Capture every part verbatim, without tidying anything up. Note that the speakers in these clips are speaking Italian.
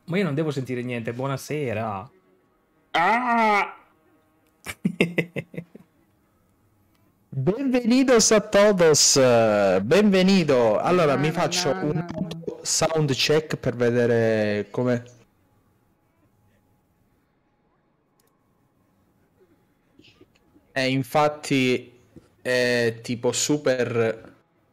Ma io non devo sentire niente, buonasera. Ah! Benvenidos a todos, benvenido. Allora Na, mi na, faccio na, un na. sound check per vedere come... E infatti è tipo super...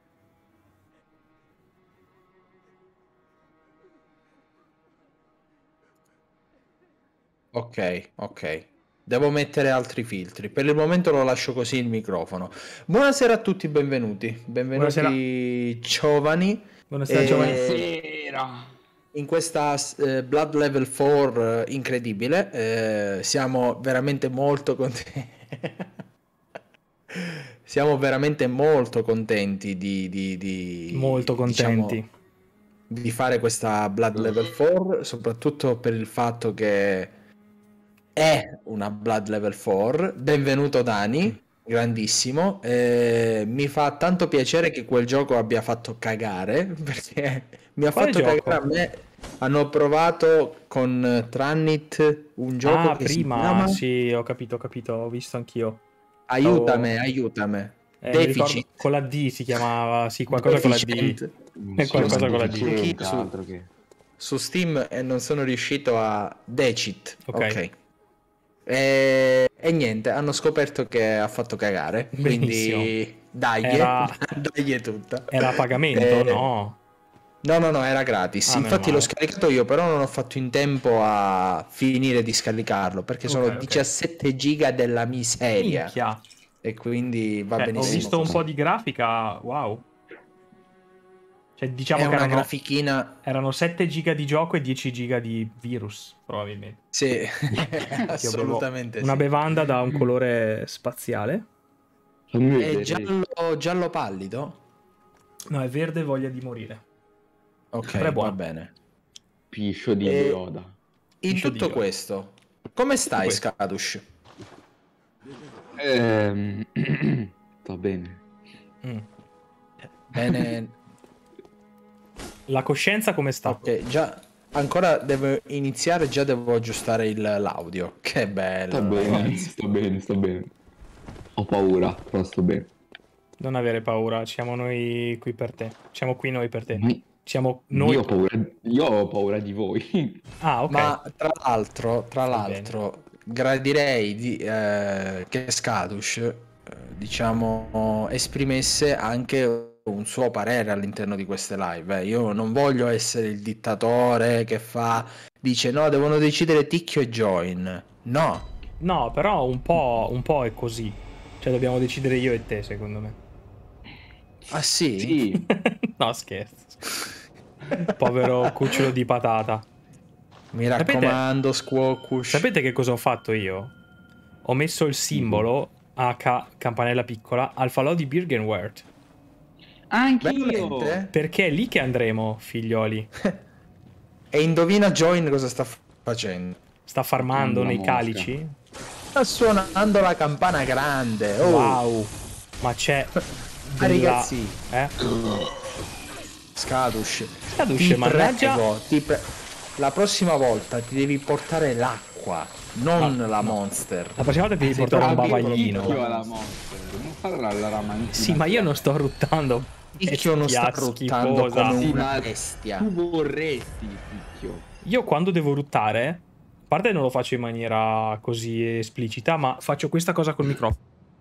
Ok, ok. Devo mettere altri filtri. Per il momento lo lascio così il microfono. Buonasera a tutti, benvenuti. Buonasera. Benvenuti giovani. Buonasera, E- giovani. Buonasera. In questa eh, Blood Level quattro eh, incredibile, eh, siamo veramente molto contenti. Siamo veramente molto contenti di, di, di, Molto contenti. diciamo, di fare questa Blood Level quattro, soprattutto per il fatto che è una Blood Level quattro. Benvenuto Dani, grandissimo. Eh, mi fa tanto piacere che quel gioco abbia fatto cagare, perché mi ha Quale fatto gioco? cagare a me. Hanno provato con Trannit un gioco Ah, che si prima, chiama sì, ho capito, ho capito, ho visto anch'io. Aiutame, aiutame. Eh, mi ricordo, Deficit. con la D si chiamava, sì, qualcosa con la D. Deficient. È qualcosa con la D. Deficiente, Su- altro che. Su Steam e non sono riuscito a Decit. Ok. Ok. E... e niente, hanno scoperto che ha fatto cagare. Benissimo. Quindi dai, Era- dai tutta. Era a pagamento? Eh, No. No, no, no, era gratis. Ah, meno Infatti l'ho male. scaricato io, però non ho fatto in tempo a finire di scaricarlo, perché sono Ok, ok. diciassette giga della miseria. Minchia. E quindi va Cioè, ho benissimo. visto un così. po' di grafica, wow. Cioè, diciamo È che una erano, grafichina... erano sette giga di gioco e dieci giga di virus, probabilmente. Sì, Io bevo assolutamente una sì. bevanda da un colore spaziale. Fammi È vedere. giallo, giallo pallido? No, è verde voglia di morire. Ok, Però è va buono. bene. Piscio di Eh, Yoda. In Dicio tutto Dio. questo, come stai, questo. Skadush? Ehm... Sta bene. Mm. Bene, La coscienza come sta? ok, già ancora devo iniziare, già devo aggiustare il- l'audio. Che bello. Sta bene, ragazzi. sta bene, sta bene. Ho paura, però sto bene. Non avere paura, siamo noi qui per te. Siamo qui noi per te. Ma Siamo noi. Io ho paura, io ho paura di voi. Ah, ok. Ma tra l'altro, tra Fai l'altro, gradirei di, eh, che Skadush, eh, diciamo, esprimesse anche un suo parere all'interno di queste live. eh. Io non voglio essere il dittatore che fa, dice no, devono decidere Ticchio e Join. No, No, però un po', un po' è così. Cioè, dobbiamo decidere io e te, secondo me. ah sì? Sì. No, scherzo. Povero cucciolo di patata. Mi Sapete- raccomando, Squawkush. Sapete che cosa ho fatto io? Ho messo il simbolo a ca- campanella piccola al falò di Birgenwert. Anch'io. Veramente? Perché è lì che andremo, figlioli. E indovina Join cosa sta f- facendo? Sta farmando Una nei mosca. calici. Sta suonando la campana grande. Oh. Wow. Ma c'è Ah, della... ragazzi, Eh? Skadush, Skadush, ti mannaggia. prego, ti pre- la prossima volta ti devi portare l'acqua, non Ah, la no. Monster. La prossima volta devi Sei portare un proprio bavaglino. Io alla monster. Non farà la ramantina. Sì, ma io non sto ruttando. Ticchio non sta Bestia ruttando schifosa. come Sì, una ma bestia. tu vorresti, picchio. Io quando devo ruttare, a parte non lo faccio in maniera così esplicita, ma faccio questa cosa col microfono.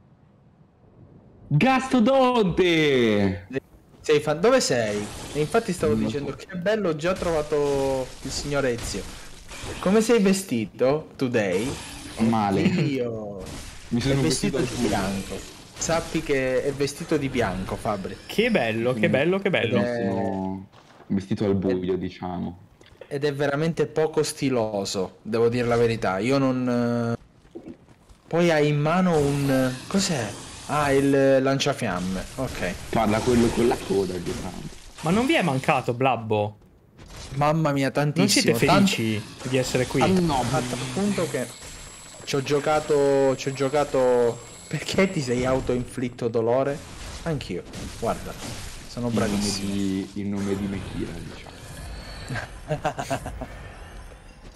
Gastodonte! Sei fan- Dove sei? E infatti stavo Non lo dicendo so. che bello, ho già trovato il signor Ezio. Come sei vestito today? Male. Io Mi è sono vestito vestito di al bianco. Sappi che è vestito di bianco, Fabri. Che bello, che bello, che bello. Eh, Sono vestito al buio, diciamo. Ed è veramente poco stiloso, devo dire la verità. Io non... eh, Poi hai in mano un... Cos'è? Ah, il lanciafiamme. Ok. Parla quello con la coda, diciamo. Ma non vi è mancato, Blabbo? Mamma mia, Non tantissimo. siete felici di essere qui? Ah, no, Tanto, a tal punto che ci ho giocato... Ci ho giocato... Perché ti sei autoinflitto dolore? Anch'io. Guarda, sono il nome bravissimo. di, il nome di Mekira, diciamo.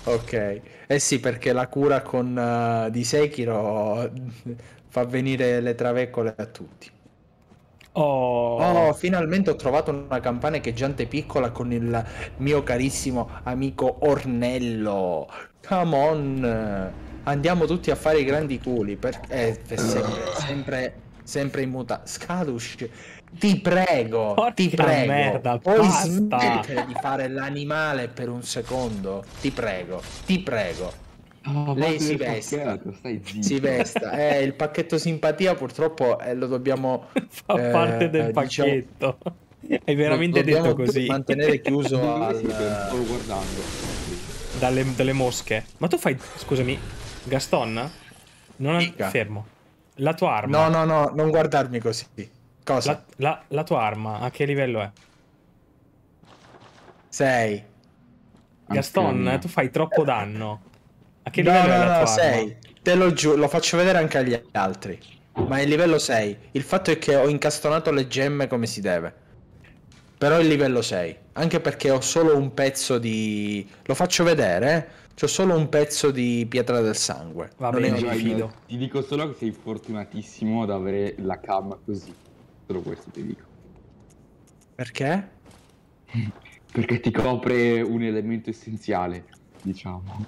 Ok. Eh sì, perché la cura con uh, di Sekiro fa venire le traveccole a tutti. Oh, Oh, finalmente ho trovato una campana echeggiante piccola con il mio carissimo amico Ornello. Come on. Andiamo tutti a fare i grandi culi. Perché è sempre, sempre, sempre in muta. Scadush, ti prego, ti porca prego. merda, Puoi basta. smettere di fare l'animale per un secondo? Ti prego, ti prego. Ah, Lei parte si del vesta, pacchetto, stai si zitto. vesta. Eh, il pacchetto simpatia purtroppo eh, lo dobbiamo, Fa parte del eh, diciamo, pacchetto. Hai lo veramente detto dobbiamo così? mantenere chiuso Dove siete? Non al... stavo guardando. Dalle, dalle mosche. Ma tu fai, scusami, Gaston? Non an- Dica. fermo. La tua No, arma. no, no, non guardarmi così. La, Cosa? la- la tua arma, a che livello è? Sei. Anche la Gaston, mia. tu fai troppo danno. A che No, livello è no, la no, tua arma? sei. Te lo giuro, lo faccio vedere anche agli altri. Ma è il livello sei. Il fatto è che ho incastonato le gemme come si deve. Però è il livello sei. Anche perché ho solo un pezzo di... Lo faccio vedere, eh? C'ho solo un pezzo di pietra del sangue. Va non bene, è mi un... fido. Ti dico solo che sei fortunatissimo ad avere la cam così. Solo questo ti dico. Perché? Perché ti copre un elemento essenziale, diciamo.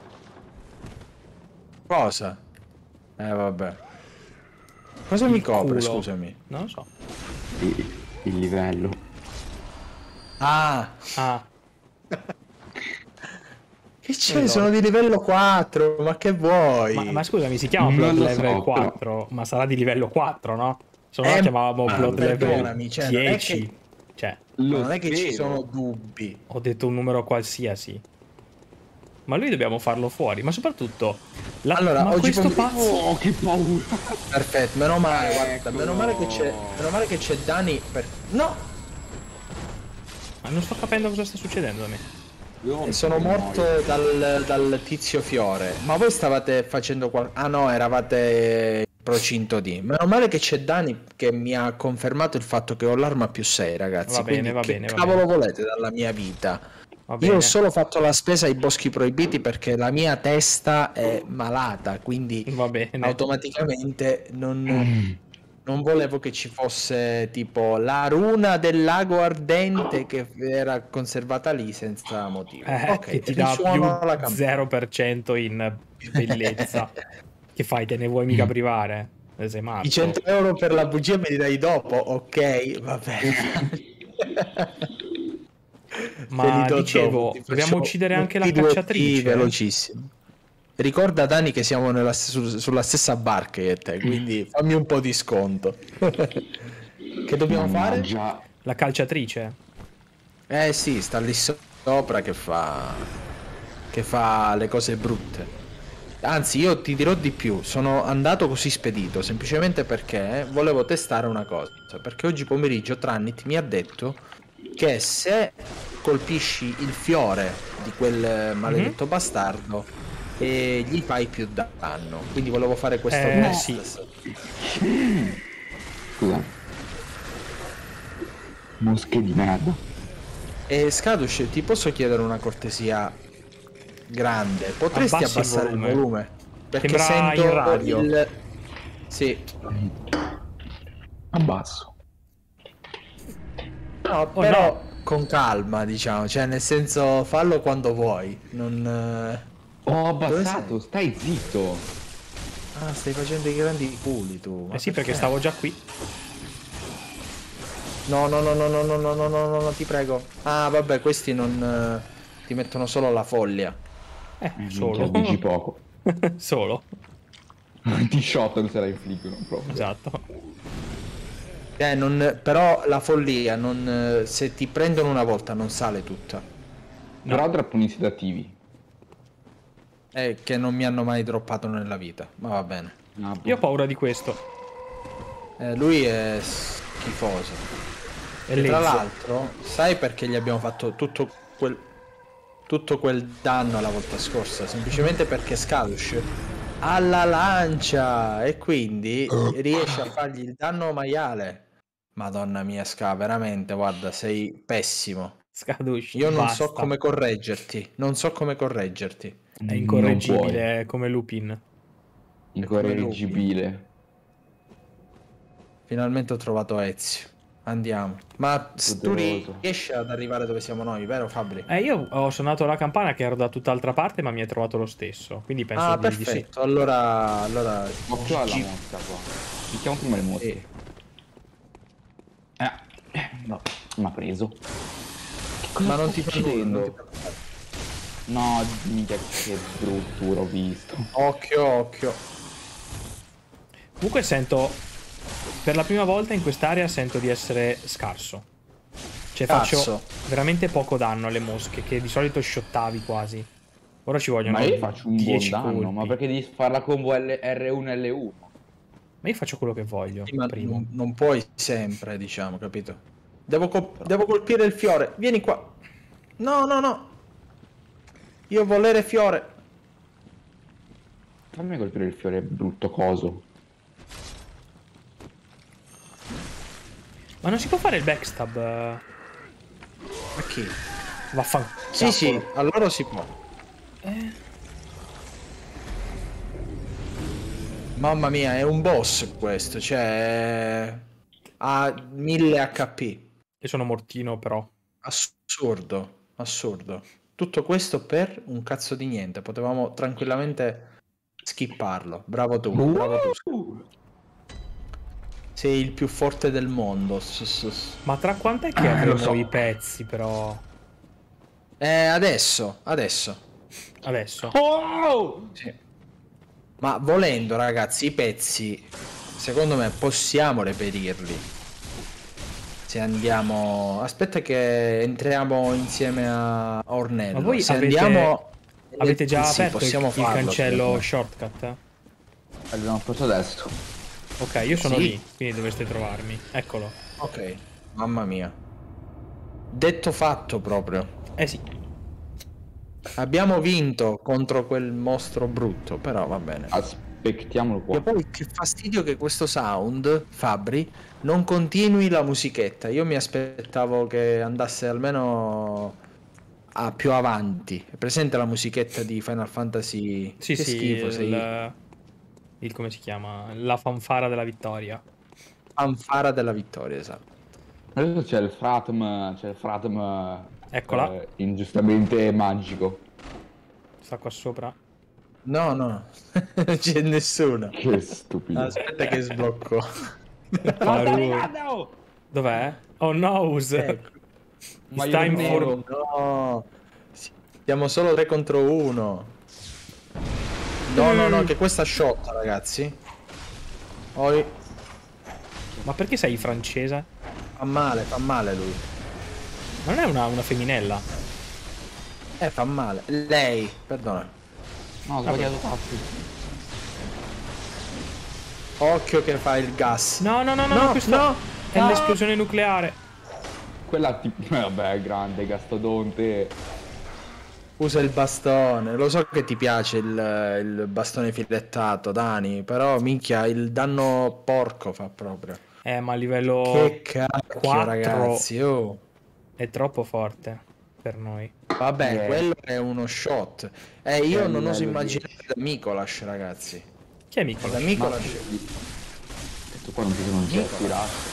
Cosa? Eh, vabbè. Cosa Il mi copre, culo. scusami? Non lo so. Il, il livello. Ah! Ah, Che c'è? Allora. Sono di livello quattro, ma che vuoi? ma, ma scusami, si chiama Non Blood lo Level so, quattro, ma sarà di livello quattro, no? Se no la Eh, chiamavamo ma Blood Level perdonami, cioè, non è dieci. che- Cioè, Lo non è che ci spero. sono dubbi. ho detto un numero qualsiasi. Ma lui dobbiamo farlo fuori. Ma soprattutto, la- Allora, ma oggi questo pomeriggio- pazzo... Oh, che paura! Perfetto, meno male, guarda, Eccolo. meno male che c'è. Meno male che c'è Dani per. No! Ma non sto capendo cosa sta succedendo a me. Io E sono muoio. morto dal, dal tizio Fiore. Ma voi stavate facendo qual... Ah no, eravate in procinto di. Meno male che c'è Dani che mi ha confermato il fatto che ho l'arma più sei, ragazzi. Va bene, Quindi va che bene, va cavolo bene. volete dalla mia vita? Va Io bene. ho solo fatto la spesa ai boschi proibiti perché la mia testa è malata, quindi Va bene. automaticamente non, non volevo che ci fosse tipo la runa del lago ardente che era conservata lì senza motivo. Eh, Ok, che ti dà più risuono la campana. zero per cento in bellezza. Che fai? Te ne vuoi mica privare? Eh, Sei matto. I cento euro per la bugia me li dai dopo, ok, va bene. Ma Te li do dicevo, dopo, ti dobbiamo faccio uccidere anche la un P due P cacciatrice. velocissimo. Ricorda Dani che siamo nella, su- sulla stessa barca io e te, quindi fammi un po' di sconto. Che dobbiamo fare? Mannaggia. La calciatrice? Eh sì, sta lì sopra che fa che fa le cose brutte. Anzi, io ti dirò di più, sono andato così spedito semplicemente perché volevo testare una cosa, perché oggi pomeriggio Trannit mi ha detto che se colpisci il fiore di quel maledetto bastardo e gli fai più danno. Quindi volevo fare questo Eh, test. sì. Scusa. Mosche di merda. E Scadush, ti posso chiedere una cortesia grande? Potresti Abbassi il abbassare il volume. volume? Perché Sembra sento in radio. il... Sì. Abbasso. No, Oh, però no. con calma, diciamo. Cioè, nel senso, fallo quando vuoi. Non... eh, Ho Dove abbassato, stai zitto. Ah, stai facendo i grandi culi tu. Ma Eh sì, perché stavo già qui. No, no, no, no, no, no, no, no, no, no, no, ti prego. Ah, vabbè, questi non... eh, ti mettono solo la foglia. Eh, Eh, solo. minchia, dici poco. Solo. Ti shot se la infliggono proprio. Esatto. Eh, non... Però la follia, non... eh, se ti prendono una volta non sale tutta. No. Però drapponi sedativi. È che non mi hanno mai droppato nella vita. Ma va bene. Ah, Io ho paura di questo. Eh, lui è schifoso. È E tra lezzo. l'altro, sai perché gli abbiamo fatto tutto quel tutto quel danno la volta scorsa? Semplicemente perché Scadush ha la lancia e quindi riesce a fargli il danno maiale. Madonna mia, Ska, veramente, guarda, sei pessimo. Scadush, Io non basta. so come correggerti. Non so come correggerti. È incorreggibile come Lupin. Incorreggibile. Finalmente ho trovato Ezio. Andiamo. Ma tu Poderoso. riesci ad arrivare dove siamo noi, vero Fabri? Eh, io ho suonato la campana che ero da tutt'altra parte, ma mi hai trovato lo stesso. Quindi penso Ah, di, di sì. perfetto. Allora, allora... Occhio alla Gi- mosca qua. Picchiamo prima le mosche. Sì. Eh, eh, no, mi ha preso. Che cosa Ma non sta ti preoccupare, non ti succedendo? preoccupare. No, minchia, che bruttura ho visto. Occhio, occhio. Comunque sento... Per la prima volta in quest'area sento di essere scarso. Cioè Cazzo. faccio veramente poco danno alle mosche, che di solito shottavi quasi. Ora ci vogliono Ma io faccio un buon dieci danno, colpi. ma perché devi fare la combo L- R uno L uno? Ma io faccio quello che voglio, Sì, ma primo. non, non puoi sempre, diciamo, capito? Devo, col- devo colpire il fiore. Vieni qua. No, no, no. Io volere fiore. Fammi colpire il fiore brutto coso. Ma non si può fare il backstab? Ma chi? Vaffanculo. Sì, sì, allora si può. Eh, Mamma mia, è un boss questo, cioè... Ha mille H P. io sono mortino però. Assurdo, assurdo. Tutto questo per un cazzo di niente. Potevamo tranquillamente skipparlo. Bravo tu, bravo tu. Uh! Sei il più forte del mondo. S- s- s- Ma tra quant'è che Eh, avremo lo so. i pezzi però? Eh, adesso, adesso. Adesso. Oh! Sì. Ma volendo, ragazzi, i pezzi, secondo me possiamo reperirli. Se andiamo... Aspetta che entriamo insieme a Ornello. Ma voi Se avete- andiamo... Avete già Sì, aperto il, possiamo il farlo, cancello secondo me. shortcut? Abbiamo fatto adesso. Ok, io sono Sì. lì, quindi dovreste trovarmi. Eccolo. Ok, mamma mia. Detto fatto proprio. Eh sì. Abbiamo vinto contro quel mostro brutto, però va bene. Aspettiamolo E qua. poi che fastidio che questo sound, Fabri, non continui la musichetta. Io mi aspettavo che andasse almeno a più avanti. È presente la musichetta di Final Fantasy? Sì, che sì, schifo, il, sei il- come si chiama? La fanfara della vittoria. fanfara della vittoria, esatto. Adesso c'è il Fratm, c'è il Fratm Eccola. eh, ingiustamente magico. Sta qua sopra. No, no, non c'è nessuno. Che stupido. Aspetta che sblocco. Paru. Dov'è? Oh no! Ecco. Ma Sta io in nero. for- No, siamo solo tre contro uno. No, no, no, che questa shotta, ragazzi. Poi Ma perché sei francese? fa male, fa male lui. Ma non è una, una femminella? Eh, fa male. Lei, perdona. No, ho sbagliato tappi. Occhio che fa il gas. No, no, no, no, No, no, questo no. è No. l'esplosione nucleare. Quella tipo... Vabbè, è grande, Gastodonte. Usa il bastone. Lo so che ti piace il, il bastone filettato, Dani, però minchia, il danno porco fa proprio. Eh, ma a livello Che cacchio, quattro ragazzi. Oh. è troppo forte per noi. Vabbè, Eh. quello è uno shot. Eh, io È non oso livello immaginare da Mikolash, ragazzi. Chi è Nicola? Da Ma Mikolash. questo qua non ci sono getti,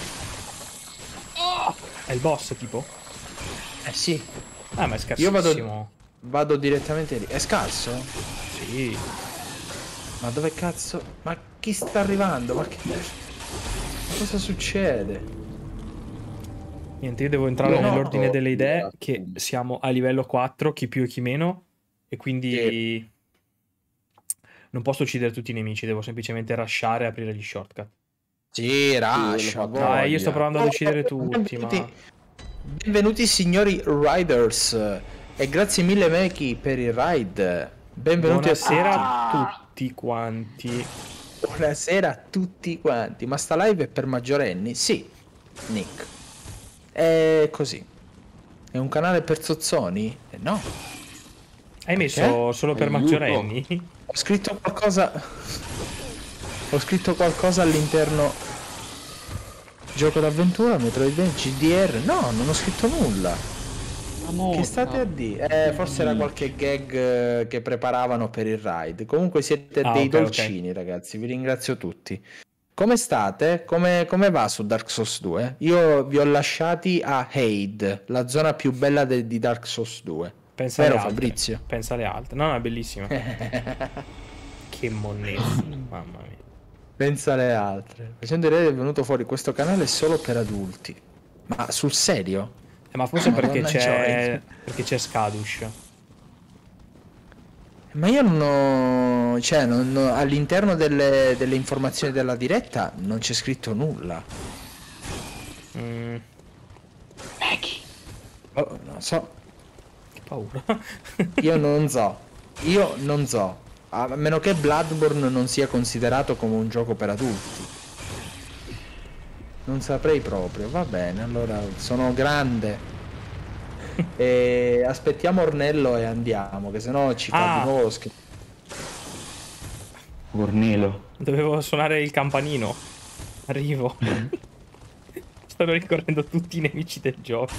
È il boss, tipo? Eh sì, Ah, ma è io vado, scarsissimo. vado direttamente lì. È scarso? Sì. Ma dove cazzo? Ma chi sta arrivando? Ma che... Ma cosa succede? Niente, io devo entrare Io no. nell'ordine delle idee, Esatto. che siamo a livello quattro, chi più e chi meno, e quindi non posso uccidere tutti i nemici, devo semplicemente rushare e aprire gli shortcut. Sì, rascia. l'ho fatto. voglia. Dai, io sto provando ad Oh, uccidere tutti, benvenuti, ma... benvenuti signori Riders. E grazie mille Meki per il ride. Benvenuti Buonasera a tutti. a tutti quanti. Buonasera a tutti quanti. Ma sta live è per maggiorenni? Sì, Nick. È così. È un canale per zozzoni? Eh, no. Hai messo solo per Aiuto. maggiorenni? Ho scritto qualcosa. Ho scritto qualcosa all'interno. Gioco d'avventura, Metroidvania, C D R. No, non ho scritto nulla. Che state a dire? Eh, forse era qualche gag eh, che preparavano per il raid. Comunque siete Ah, dei ok, ok. dolcini, ragazzi. Vi ringrazio tutti. Come state? Come, come va su Dark Souls due? Io vi ho lasciati a Haid, la zona più bella de- di Dark Souls due. Pensa alle Vero, altre. Fabrizio? Pensa alle altre. No, no, è bellissima. Che monnezza, mamma mia. Pensa alle altre. Facendo vedere è venuto fuori questo canale solo per adulti. Ma sul serio? Eh, ma forse perché Madonna, c'è Joy. perché c'è Skadush. Ma io non ho... cioè, non ho- all'interno delle, delle informazioni della diretta non c'è scritto nulla. Mm, Oh, non so. che paura. Io non so. Io non so. A meno che Bloodborne non sia considerato come un gioco per adulti. Non saprei proprio. Va bene, allora sono grande. E aspettiamo Ornello e andiamo, che sennò ci fa Ah. di nuovo lo schifo. Ornelo. Dovevo suonare il campanino. Arrivo. Stanno ricorrendo tutti i nemici del gioco.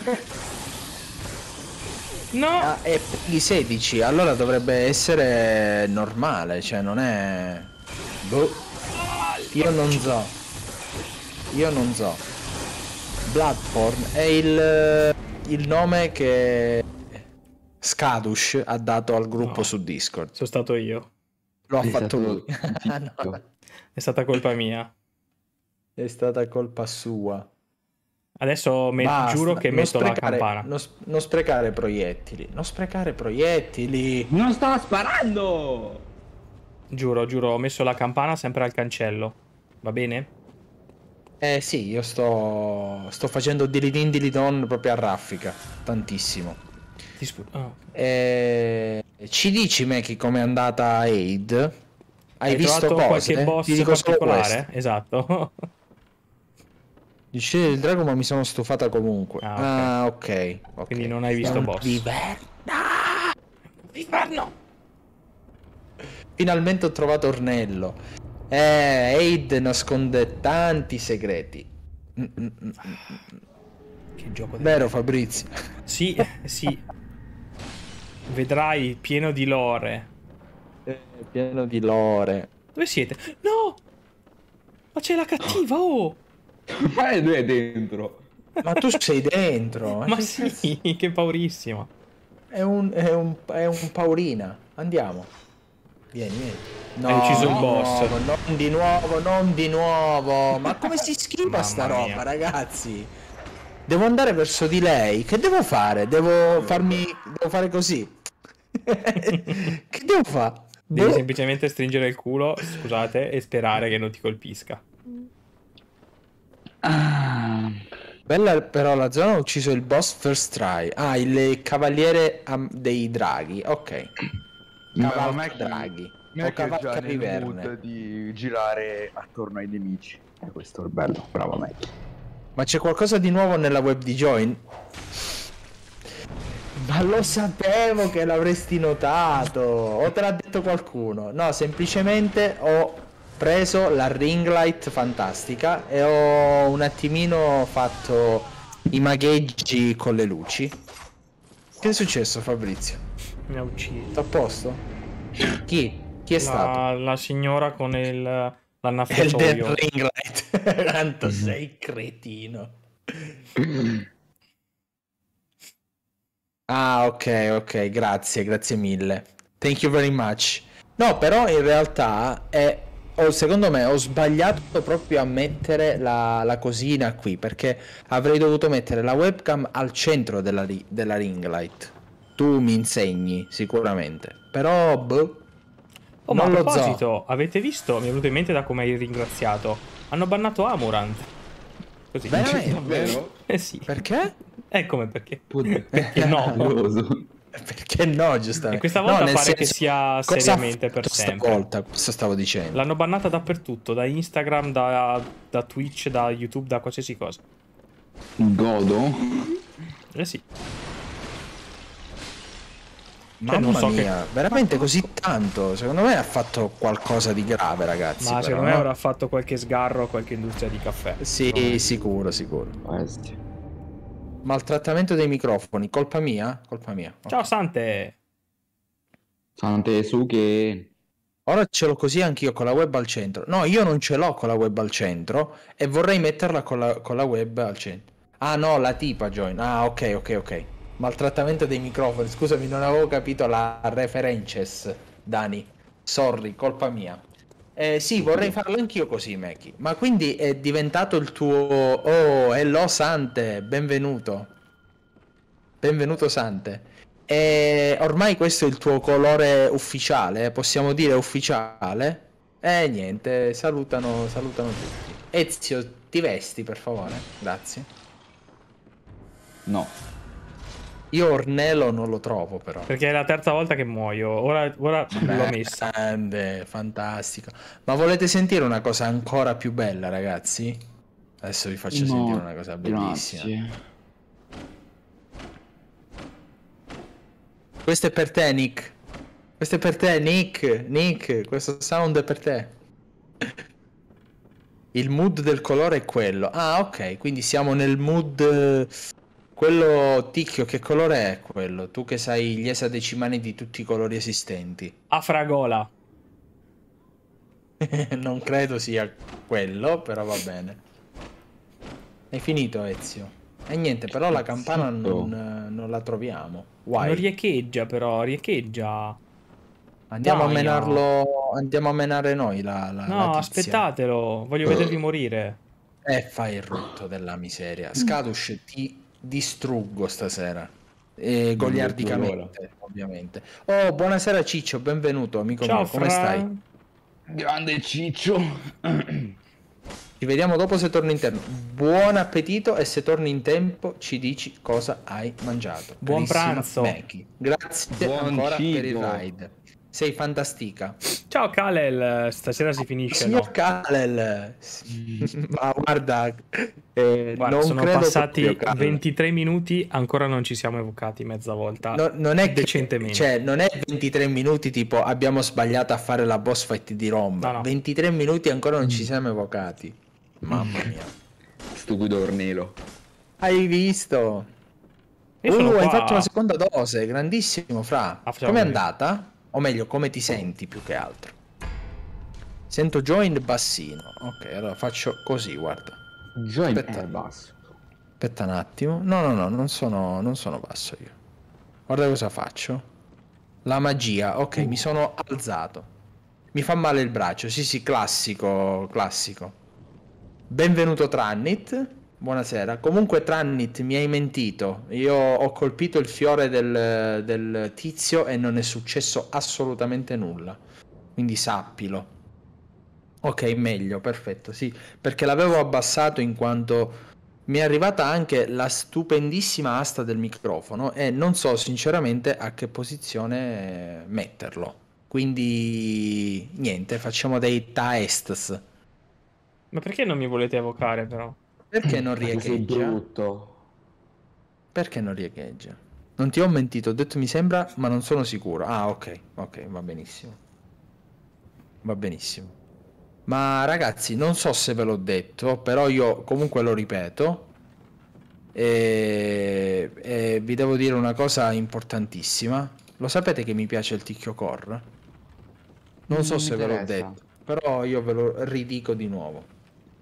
No! Ah, è i sedici, allora dovrebbe essere normale, cioè non è... Boh. Io non so. Io non so. Bloodborne è il, il nome che Skadush ha dato al gruppo No. su Discord. Sono stato io. Lo ha Sei fatto stato lui. zitto. No, È stata colpa mia. è stata colpa sua. Adesso me- Basta, giuro che non metto la sprecare- campana. Non, s- non sprecare proiettili. Non sprecare proiettili. Non stava sparando! Giuro, giuro, ho messo la campana sempre al cancello. Va bene? Eh sì, io sto, sto facendo dilidin dilidon proprio a raffica, tantissimo. Ti spu- oh. Eh, ci dici, Meki, com'è andata Aid? Hai, Hai visto trovato cose? qualche boss Ti dico solo particolare? questo. Esatto. Dice il drago, ma mi sono stufata comunque. Ah, Ah, ok. ok. Quindi non hai visto È un boss. viverna. Inferno! Finalmente ho trovato Ornello. Eh, Aid nasconde tanti segreti. Mm, mm, mm, mm. Che gioco del... Vero, Fabrizio? Sì, sì. Vedrai pieno di lore. Eh, pieno di lore. Dove siete? No! Ma c'è la cattiva, oh! Ma lui è dentro. Ma tu sei dentro. Ma che sì, cazzo- che paurissima. È un, è un, è un paurina. Andiamo. Vieni, vieni. No, Hai ucciso il di boss. nuovo, non di nuovo, non di nuovo. Ma come si schiva Mamma sta mia. roba, ragazzi? Devo andare verso di lei. Che devo fare? Devo farmi... Devo fare così. Che devo fare? Devi Boh. semplicemente stringere il culo, scusate, e sperare che non ti colpisca. Ah, Bella però la zona, ho ucciso il boss first try. Ah, il cavaliere am- dei draghi. Ok. Ma Cavalca ormai chi- draghi. non O è che è cavalca già nel viverne. mood di girare attorno ai nemici. e questo è il bello, bravo me. Ma c'è qualcosa di nuovo nella web di Join? Ma lo sapevo che l'avresti notato. O te l'ha detto qualcuno? No, semplicemente ho preso la ring light fantastica e ho un attimino fatto i magheggi con le luci. Che è successo, Fabrizio? Mi ha ucciso. Tutto a posto? Chi? Chi è stato? La, la signora con il Elden l'annaffiatoio. ring light. Quanto sei cretino. Ah, ok, ok, grazie, grazie mille. Thank you very much. No, però in realtà è, ho- secondo me ho sbagliato proprio a mettere la, la cosina qui, perché avrei dovuto mettere la webcam al centro della, ri- della ring light. Tu mi insegni sicuramente, però boh, Oh, ma a non lo so. proposito, avete visto? Mi è venuto in mente da come hai ringraziato. Hanno bannato Amurant. Così. Veramente? Davvero? Eh sì. Perché? Eh come perché? Perché Perché no? Perché no, giustamente. E questa No, volta nel pare che senso, sia cosa ha seriamente fatto per sempre. stavolta, questo stavo dicendo. L'hanno bannata dappertutto, da Instagram, da, da Twitch, da YouTube, da qualsiasi cosa. Godo. Eh sì. Mamma non so che- mia, veramente così tanto? Secondo me ha fatto qualcosa di grave, ragazzi. Ma però, secondo me no? avrà fatto qualche sgarro a qualche industria di caffè. Sì, No. sicuro, sicuro. Questi. Maltrattamento dei microfoni, colpa mia? Colpa mia. ok. Ciao Sante! Sante su che... Ora ce l'ho così anch'io con la web al centro. No, io non ce l'ho con la web al centro e vorrei metterla con la, con la web al centro. Ah no, la tipa join. Ah, ok, ok, ok. Maltrattamento dei microfoni. Scusami, non avevo capito la references, Dani. Sorry, colpa mia. Eh, sì, vorrei farlo anch'io così, Meki. Ma quindi è diventato il tuo... Oh, hello Sante, benvenuto. Benvenuto Sante. E ormai questo è il tuo colore ufficiale, possiamo dire ufficiale? E niente, salutano, salutano tutti. Ezio, ti vesti per favore? Grazie. No. Io Ornello non lo trovo però. Perché è la terza volta che muoio. Ora, ora l'ho messa. Grande, fantastico. Ma volete sentire una cosa ancora più bella, ragazzi? Adesso vi faccio No, sentire una cosa bellissima. grazie. Questo è per te, Nick. Questo è per te, Nick. Nick, questo sound è per te. Il mood del colore è quello. Ah, ok, quindi siamo nel mood... eh, Quello ticchio, che colore è quello? Tu che sai gli esadecimali di tutti i colori esistenti. A fragola. Non credo sia quello, però va bene. Hai finito, Ezio? E niente, però la campana Zitto. non, non la troviamo. Non Why? riecheggia però, riecheggia. Andiamo a Dai, menarlo. Andiamo a menare noi la, la, No, la tizia. aspettatelo. Voglio vedervi morire. E fai il rutto della miseria. Scadush, ti distruggo stasera. E goliardicamente, ovviamente. Oh, buonasera Ciccio, benvenuto, amico Ciao, mio. Come Fra. stai? Grande Ciccio. Ci vediamo dopo se torni in tempo. Buon appetito e se torni in tempo ci dici cosa hai mangiato. Buon Carissima pranzo. Meki. Grazie Buon ancora per il cibo. ride. Sei fantastica. Ciao Kalel, stasera si finisce, Signor no? Kalel. Ma guarda, eh, Guarda, non sono credo passati proprio, Kalel. ventitré minuti, ancora non ci siamo evocati mezza volta. No, non è che, Decentemente. cioè, non è ventitré minuti tipo abbiamo sbagliato a fare la boss fight di Rom. No, no. ventitré minuti ancora non ci siamo evocati. Mamma mia. Stupido Ornelo. Hai visto? Io sono Uh, hai qua. fatto una seconda dose, grandissimo, Fra. Ah, facciamo Com'è così. andata? O meglio, come ti senti più che altro? Sento join bassino. Ok, allora faccio così, guarda. Join Aspetta. è basso. Aspetta un attimo. No, no, no, non sono, non sono basso io. Guarda cosa faccio. La magia. Ok, mi sono alzato. Mi fa male il braccio. Sì, sì, classico, classico. Benvenuto Trannit. Buonasera. Comunque Trannit, mi hai mentito. Io ho colpito il fiore del, del tizio e non è successo assolutamente nulla. Quindi sappilo. Ok, meglio, perfetto, sì. Perché l'avevo abbassato in quanto mi è arrivata anche la stupendissima asta del microfono e non so sinceramente a che posizione metterlo. Quindi niente, facciamo dei tests. Ma perché non mi volete evocare però? Perché non Perché sei riecheggia? brutto. Perché non riecheggia? Non ti ho mentito, ho detto mi sembra, ma non sono sicuro. Ah, ok, ok, va benissimo. Va benissimo. Ma ragazzi, non so se ve l'ho detto, però io comunque lo ripeto. E, e vi devo dire una cosa importantissima. Lo sapete che mi piace il ticchio core? Non so Non se mi ve l'ho interessa. detto, però io ve lo ridico di nuovo.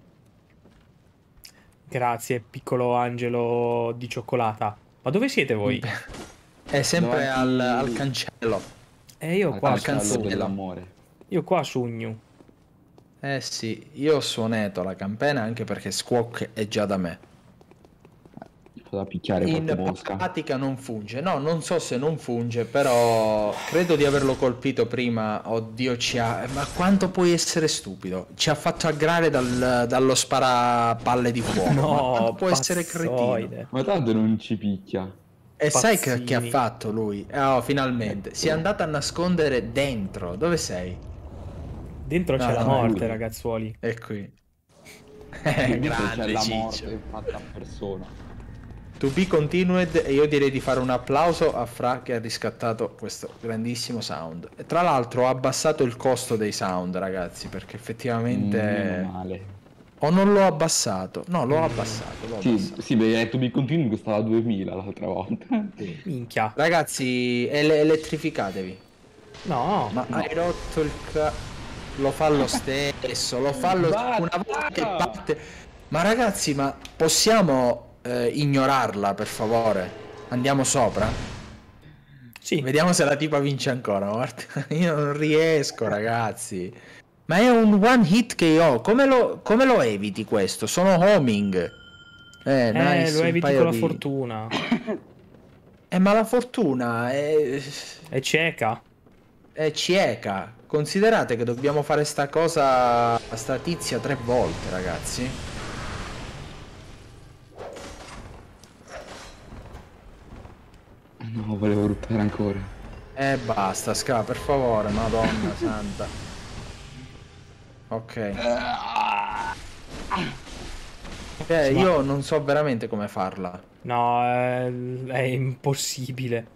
Grazie, piccolo angelo di cioccolata. Ma dove siete voi? È sempre Davanti- al, al cancello. Eh, io Al qua, al su, cancello. cancello dell'amore. io qua sugno. Eh sì, io ho suonato la campana anche perché Squawk è già da me. Fa da picchiare In qualche mosca. pratica non funge. No, non so se non funge, però credo di averlo colpito prima. Oddio, ci ha... Ma quanto puoi essere stupido? Ci ha fatto aggrare dal- dallo sparapalle di fuoco. Ma quanto No, può essere cretino? pazzoide. Ma tanto non ci picchia. E sai che, Pazzini. che ha fatto lui? Eh, Oh, finalmente. Si è andato a nascondere dentro. Dove sei? Dentro No, c'è la no, morte, lui. ragazzuoli. È qui. Dentro c'è Grande la Ciccio. morte fatta a persona. To be continued, e io direi di fare un applauso a Fra che ha riscattato questo grandissimo sound. E tra l'altro ho abbassato il costo dei sound, ragazzi, perché Meno effettivamente male. O non l'ho abbassato? No, l'ho abbassato. L'ho Sì, abbassato. sì, perché hai detto Be Continuing costava duemila l'altra volta. Minchia. Ragazzi, ele- elettrificatevi. No. Ma No. hai rotto il ca... Lo fa lo stesso, lo fa lo Basta! una volta che parte. Ma ragazzi, ma possiamo eh, ignorarla, per favore? Andiamo sopra? Sì. Vediamo se la tipa vince ancora. Guarda, io non riesco, ragazzi. Ma è un one hit K O. Come lo, come lo eviti questo? Sono homing. Eh, Eh, nice, lo un eviti paio con la di- fortuna. Eh, ma la fortuna è... È cieca. è cieca. Considerate che dobbiamo fare sta cosa a sta tizia tre volte, ragazzi. No, volevo ruttare ancora. E basta, Ska, per favore, madonna santa. Ok. Eh, io non so veramente come farla. No, è, è impossibile.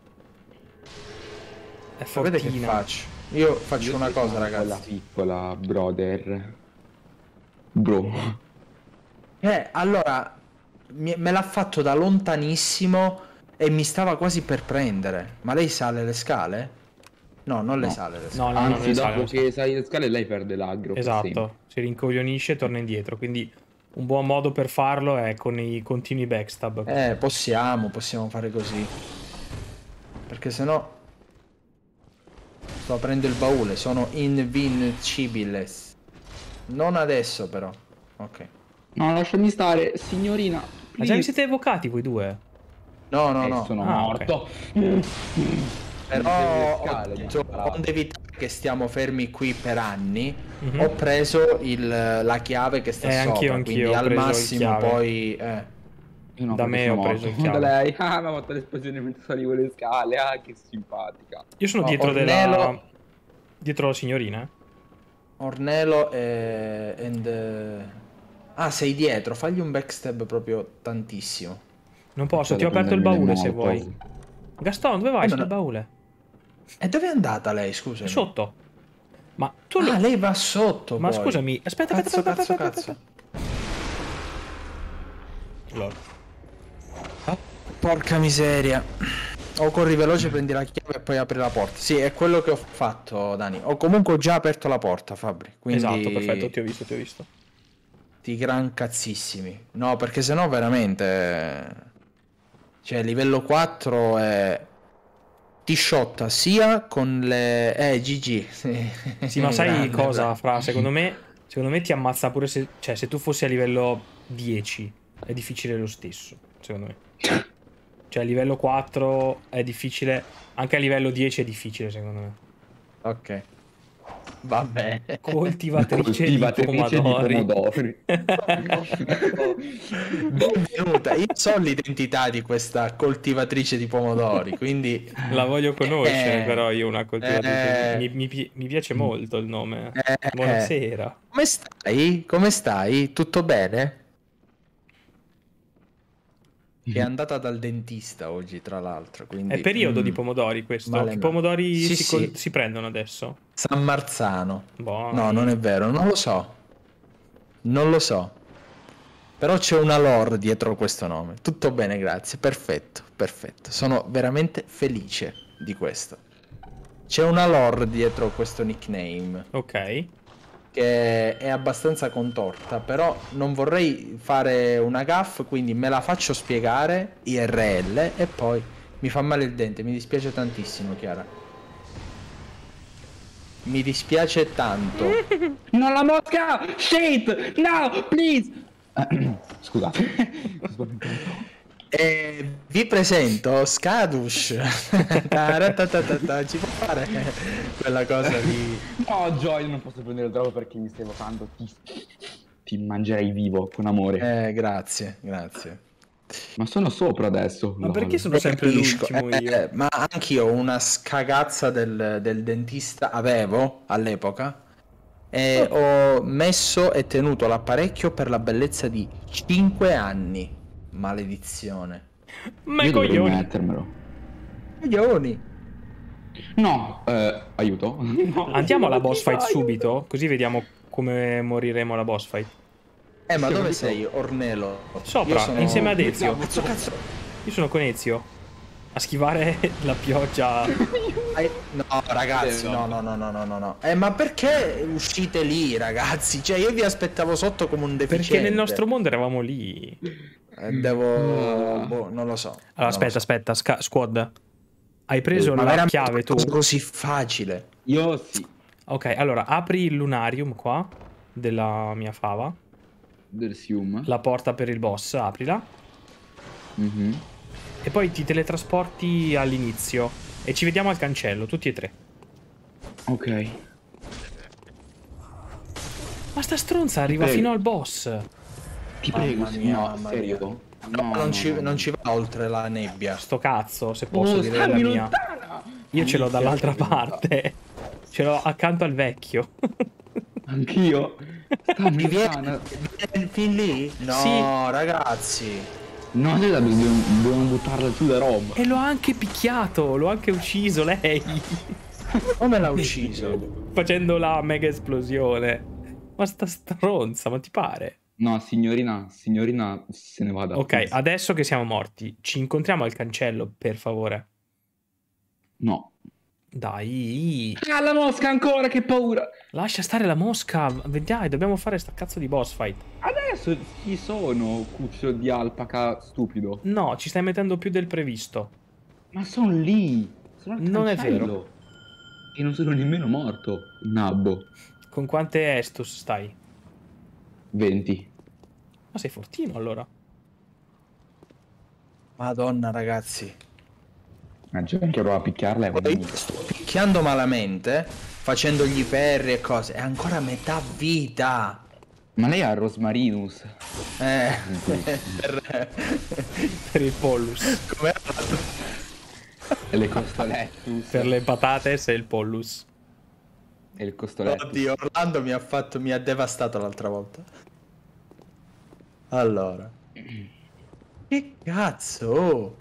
È Sapete che fortina. faccio? Io faccio Io una sì cosa, sono quella ragazzi. piccola, brother. Bro. Eh, allora, mi- me l'ha fatto da lontanissimo e mi stava quasi per prendere. Ma lei sale le scale? No, non le No. sale le No, scale. no, no, Anzi, non sale, dopo non che sale. sali le scale lei perde l'aggro per sempre. Esatto, si rincoglionisce e torna indietro. Quindi un buon modo per farlo è con i continui backstab. Eh, possiamo, possiamo fare così. Perché sennò sto aprendo il baule, sono invincibles. Non adesso però. Ok. No, lasciami stare, signorina. Ma già please. vi siete evocati voi due? No, no, Eh, no. sono Ah, morto. Però le ho scale, detto, bravo. onde evitare che stiamo fermi qui per anni, Mhm. ho preso il, la chiave che sta Eh, sopra. anch'io, anch'io quindi ho al preso il massimo chiave. poi... Eh. Io no, Da perché me sono ho preso morto. il chiave. Da lei, ah, mi ha fatto l'esplosione mentre salivo le scale, ah, che simpatica. Io sono Oh, dietro Ornello- della... Dietro la signorina. Ornello e... and, eh, ah, sei dietro, fagli un backstab proprio tantissimo. Non posso, Cioè, ti ho da aperto il prendermi baule le se Molotov. vuoi. Gaston, dove vai Eh, sul ma no- baule? E dove è andata lei, È scusami? sotto. Ma tu... Ah, lo- lei va sotto Ma poi. scusami, aspetta, Cazzo, aspetta, cazzo, aspetta, cazzo. aspetta. Lol. Ah, porca miseria. O corri veloce, prendi la chiave e poi apri la porta. Sì, è quello che ho fatto, Dani. Ho comunque già aperto la porta, Fabri. Quindi... Esatto, perfetto, ti ho visto, ti ho visto. Ti gran cazzissimi. No, perché sennò veramente... Cioè, livello quattro è... Ti shotta sia con le... Eh, G G. Sì, Sì, ma sai Grande, cosa, bravo. Fra? Secondo me, secondo me ti ammazza pure se... Cioè, se tu fossi a livello dieci, è difficile lo stesso, secondo me. Cioè, a livello quattro è difficile... Anche a livello dieci è difficile, secondo me. Ok. Va bene. Coltivatrice, Coltivatrice di di pomodori. pomodori. Benvenuta. Io so l'identità di questa coltivatrice di pomodori, quindi... La voglio conoscere, Eh, però io una coltivatrice. eh. Mi, mi pi- mi piace molto il nome. Eh, Buonasera. Come stai? Come stai? Tutto bene? È andata dal dentista oggi, tra l'altro. Quindi... È periodo mm, di pomodori questo. male, Che male. pomodori Sì, si, sì. col- si prendono adesso? San Marzano. Buoni. No, non è vero, non lo so. Non lo so. Però c'è una lore dietro questo nome. Tutto bene, grazie. Perfetto, perfetto. Sono veramente felice di questo. C'è una lore dietro questo nickname Ok. che è abbastanza contorta, però non vorrei fare una gaff, quindi me la faccio spiegare I R L e poi mi fa male il dente. Mi dispiace tantissimo, Chiara. Mi dispiace tanto. Non la mosca! Shit! No, please! Scusate. E vi presento Skadush. Taratatata, ci può fare quella cosa di... No, Joy, non posso prendere il drogo perché mi stai evocando. Ti, ti mangerei vivo con amore. Eh, grazie, grazie. Ma sono sopra adesso. Ma lol. perché sono sempre Capisco, l'ultimo eh, io? ma anch'io una scagazza del, del dentista avevo all'epoca e ho messo e tenuto l'apparecchio per la bellezza di cinque anni. Maledizione. Ma Io i dovrei coglioni. mettermelo. Coglioni. No, eh, aiuto. No. Andiamo alla boss fight subito, così vediamo come moriremo alla boss fight. Eh, ma Sì, dove lo sei, Ornello? Sopra, Io sono- insieme ad Ezio. Cazzo, cazzo. Io sono con Ezio. A schivare la pioggia. Ai- No, ragazzi, Eh, no, no. no, no, no, no, no, no. Eh, ma perché uscite lì, ragazzi? Cioè, io vi aspettavo sotto come un deficiente. Perché nel nostro mondo eravamo lì. Eh, devo... Ah. boh, non lo so. Allora, non aspetta, lo so. aspetta, Sca- Squad. Hai preso Ma la veramente chiave tu? cosa così facile. Io sì. Ok, allora apri il lunarium qua della mia fava. Del Sium. La porta per il boss, aprila. Mhm. E poi ti teletrasporti all'inizio. E ci vediamo al cancello, tutti e tre. Ok. Ma sta stronza arriva prego. fino al boss. Ti Mamma prego, sì, mia, no, mamma serio? No, non, ci, non ci va oltre la nebbia. Sto cazzo, se posso Oh, dire la stammi mia. lontana! Io ce l'ho Minchia, dall'altra che parte. Ce l'ho accanto al vecchio. Anch'io. Stammi Mi viene, lontana. viene fin lì? No, Sì. ragazzi. No, noi la dobbiamo, dobbiamo buttarla giù da Rob. E l'ho anche picchiato, l'ho anche ucciso lei. Come l'ha ucciso? Facendo la mega esplosione. Ma sta stronza, ma ti pare? No, signorina, signorina, se ne vada. Ok, adesso che siamo morti, ci incontriamo al cancello, per favore. No. Dai. Ah, la mosca ancora, che paura! Lascia stare la mosca. Dai, dobbiamo fare sta cazzo di boss fight. Adesso chi sono, cucciolo di alpaca stupido? No, ci stai mettendo più del previsto. Ma sono lì! Sono al Non è cancello. vero. E non sono nemmeno morto. Nabbo. Con quante Estus stai? venti. Ma sei fortino allora. Madonna, ragazzi. Ma già che provo a picchiarla è Poi sto picchiando malamente, facendogli i ferri e cose. È ancora a metà vita. Ma lei ha Rosmarinus. Eh, per... Per il pollus. Come... E le costolettus. Per le patate sei il pollus. E il costolettus. Oddio, Orlando mi ha fatto, mi ha devastato l'altra volta. Allora. Che cazzo?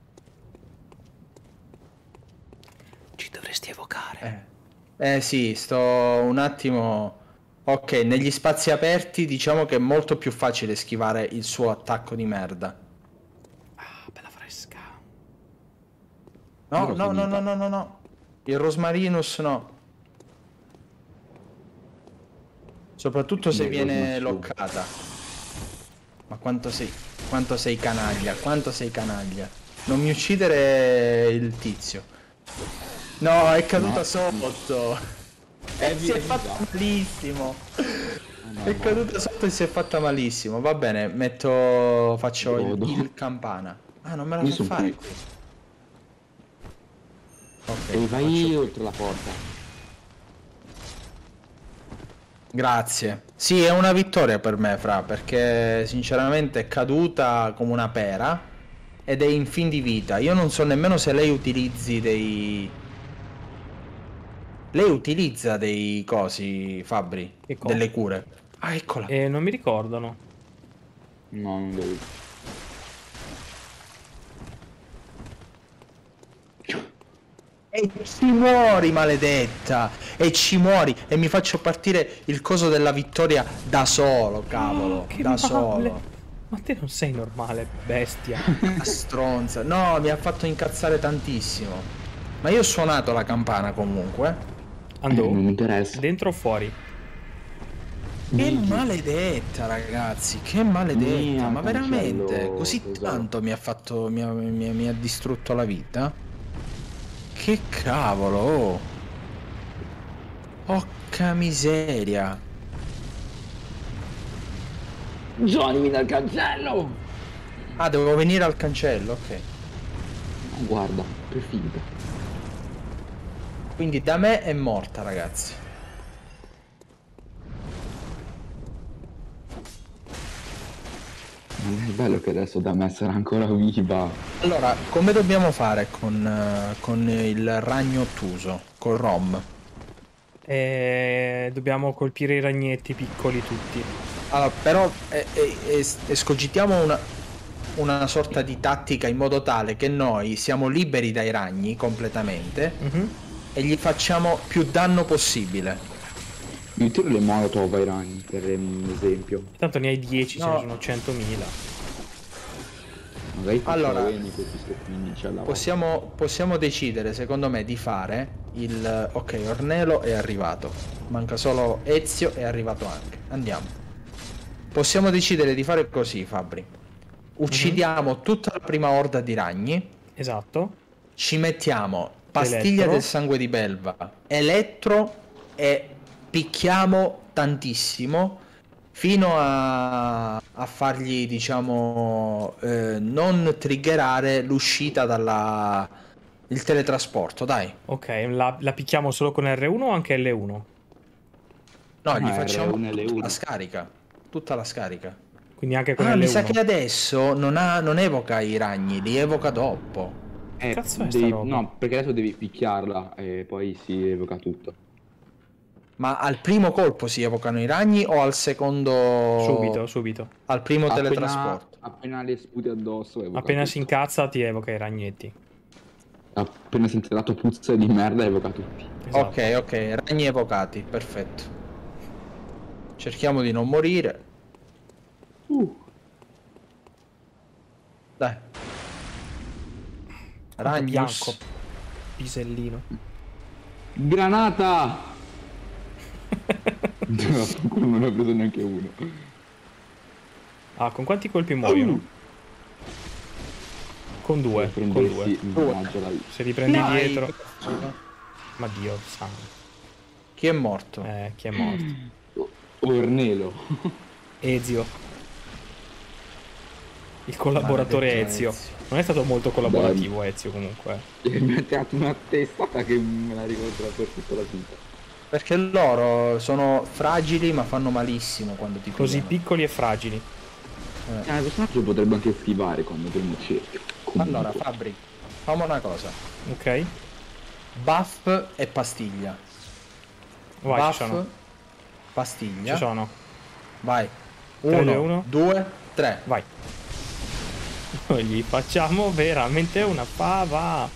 Ci dovresti evocare. Eh. eh sì, sto un attimo... Ok, negli spazi aperti diciamo che è molto più facile schivare il suo attacco di merda. Ah, bella fresca. No, Io l'ho no, no, finita. no, no, no, no. Il Rosmarinus no. Soprattutto se Il viene Rosmarinus. loccata. Ma quanto sei... Quanto sei canaglia, quanto sei canaglia. Non mi uccidere il tizio. No, è caduta No. sotto. È E si è via, fatta via. malissimo. no, È no. caduta sotto e si è fatta malissimo. Va bene, metto... Faccio il, Godo. il campana. Ah, non me la Io fa son fare qui. qui. Ok, E vai faccio- oltre la porta. Grazie. Sì, è una vittoria per me, Fra, perché sinceramente è caduta come una pera ed è in fin di vita. Io non so nemmeno se lei utilizzi dei... Lei utilizza dei cosi, Fabri, Che cosa? delle cure. Ah, eccola. E non mi ricordano. No, non devo. E ci muori, maledetta! E ci muori! E mi faccio partire il coso della vittoria da solo, cavolo! Oh, che da male. solo! Ma te non sei normale, bestia. La stronza! No, mi ha fatto incazzare tantissimo! Ma io ho suonato la campana comunque. Andò. Eh, non mi interessa. Dentro o fuori? Che maledetta, ragazzi! Che maledetta! Mia, Ma veramente? cancello, Così tesoro. tanto mi ha fatto. Mi ha, mi ha- mi ha distrutto la vita? Che cavolo! Oh. Porca miseria! Johnny dal cancello! Ah, devo venire al cancello, ok. Oh, guarda, per finta. Quindi da me è morta, ragazzi. Non è bello che adesso da me sarà ancora viva. Allora, come dobbiamo fare con, eh, con il ragno ottuso? Col rom? E dobbiamo colpire i ragnetti piccoli tutti. Allora, però eh, eh, es- escogitiamo una, una sorta di tattica in modo tale che noi siamo liberi dai ragni completamente Mhm. e gli facciamo più danno possibile. Mettere le molotov ai ragni, per un esempio. Tanto ne hai dieci, ce No. ne sono centomila. Magari Allora, ne colpisco quindici alla volta. Possiamo, possiamo decidere, secondo me, di fare il... Ok, Ornelo è arrivato. Manca solo Ezio, è arrivato anche. Andiamo. Possiamo decidere di fare così, Fabri. Uccidiamo tutta la prima orda di ragni. Esatto. Ci mettiamo pastiglia Elettro. del sangue di belva, elettro e picchiamo tantissimo fino a, a fargli, diciamo, eh, non triggerare l'uscita dalla il teletrasporto, dai. Ok, la, la picchiamo solo con R uno o anche L uno? No, gli Ah, facciamo R uno e L uno. tutta la scarica. Tutta la scarica. Quindi anche con Ah, L uno. mi sa che adesso non, ha, non evoca i ragni, li evoca dopo. Eh, Cazzo è sta devi- roba? No, perché adesso devi picchiarla e poi si evoca tutto. Ma al primo colpo si evocano i ragni o al secondo... Subito, subito. Al primo Appena, teletrasporto? appena le sputi addosso evoca Appena tutto. si incazza ti evoca i ragnetti. Appena senti la tua puzza di merda evoca tutti. Esatto. Ok, ok, ragni evocati, perfetto. Cerchiamo di non morire. Uh, Dai. Quanto Ragnus. bianco. Pisellino. granata! No, non ne ho preso neanche uno. Ah, con quanti colpi muoiono? Con due, Per con prendersi due. un raggio da- Se li prendi Dai. dietro... Ma Dio santo. Chi è morto? Eh, chi è morto? Ornelo. Ezio. Il collaboratore Maledetto Ezio. Ezio. Non è stato molto collaborativo Ezio comunque. E mi ha tirato una testata che me la ricorderà per tutta la vita. Perché loro sono fragili ma fanno malissimo quando ti Così pigliano. piccoli e fragili. Eh. Eh, il personaggio potrebbe anche schivare quando prende il cerchio. Comunque. Allora, Fabri, fammi una cosa. Ok? Buff e pastiglia. Vai, Buff, ci sono. pastiglia. Ci sono. Vai. tre, due, Uno, uno. due, tre. Vai. Noi gli facciamo veramente una fava.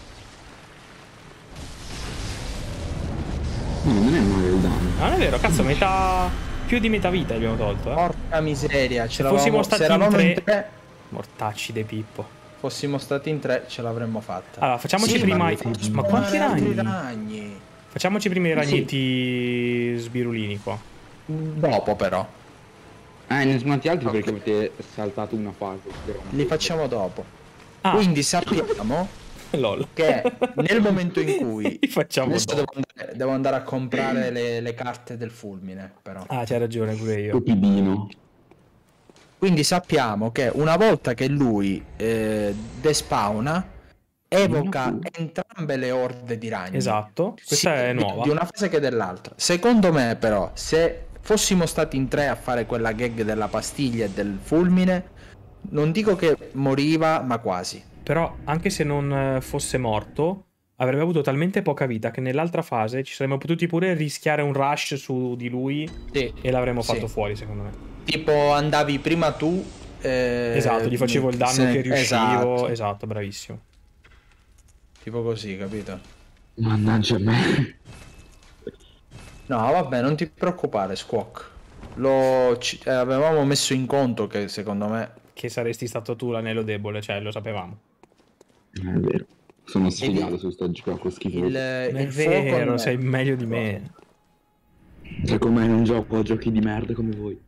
No, non è male il danno. Non è vero, cazzo, metà... Più di metà vita abbiamo tolto, eh. Porca miseria, ce fossimo l'avamo. stati Se eravamo in in tre- tre, Mortacci de Pippo. fossimo stati in tre, ce l'avremmo fatta. Allora, facciamoci Sì, prima ma, i- mi faccio ma quanti fare altri ragni? ragni? Facciamoci prima i ragnetti sbirulini qua. Dopo però. Eh, ne sono tanti altri Ok. perché avete saltato una fase. però. Li facciamo dopo. Ah, Quindi sappiamo lol. che nel momento in cui Li facciamo adesso dopo. devo andare, devo andare a comprare le, le carte del fulmine, però. Ah, c'hai ragione pure io. Stupidino. Quindi sappiamo che una volta che lui eh, despawna, evoca Mm. entrambe le orde di ragni. Esatto, questa Sia è di- nuova. Di una fase che dell'altra. Secondo me, però, se fossimo stati in tre a fare quella gag della pastiglia e del fulmine, non dico che moriva, ma quasi. Però, anche se non eh, fosse morto, avrebbe avuto talmente poca vita che nell'altra fase ci saremmo potuti pure rischiare un rush su di lui Sì. e l'avremmo Sì. fatto fuori, secondo me. Tipo andavi prima tu. eh, Esatto, gli facevo il danno se- che riuscivo. Esatto. Esatto, bravissimo. Tipo così, capito? Mannaggia me. No, vabbè, non ti preoccupare, Squawk. Lo ci- eh, avevamo messo in conto che secondo me. Che saresti stato tu l'anello debole, cioè lo sapevamo. È vero. Sono il- sfigato su sto gioco schifoso. Il, Non è il fuoco vero, non è- sei meglio di me. Cioè, come non gioco a giochi di merda come voi.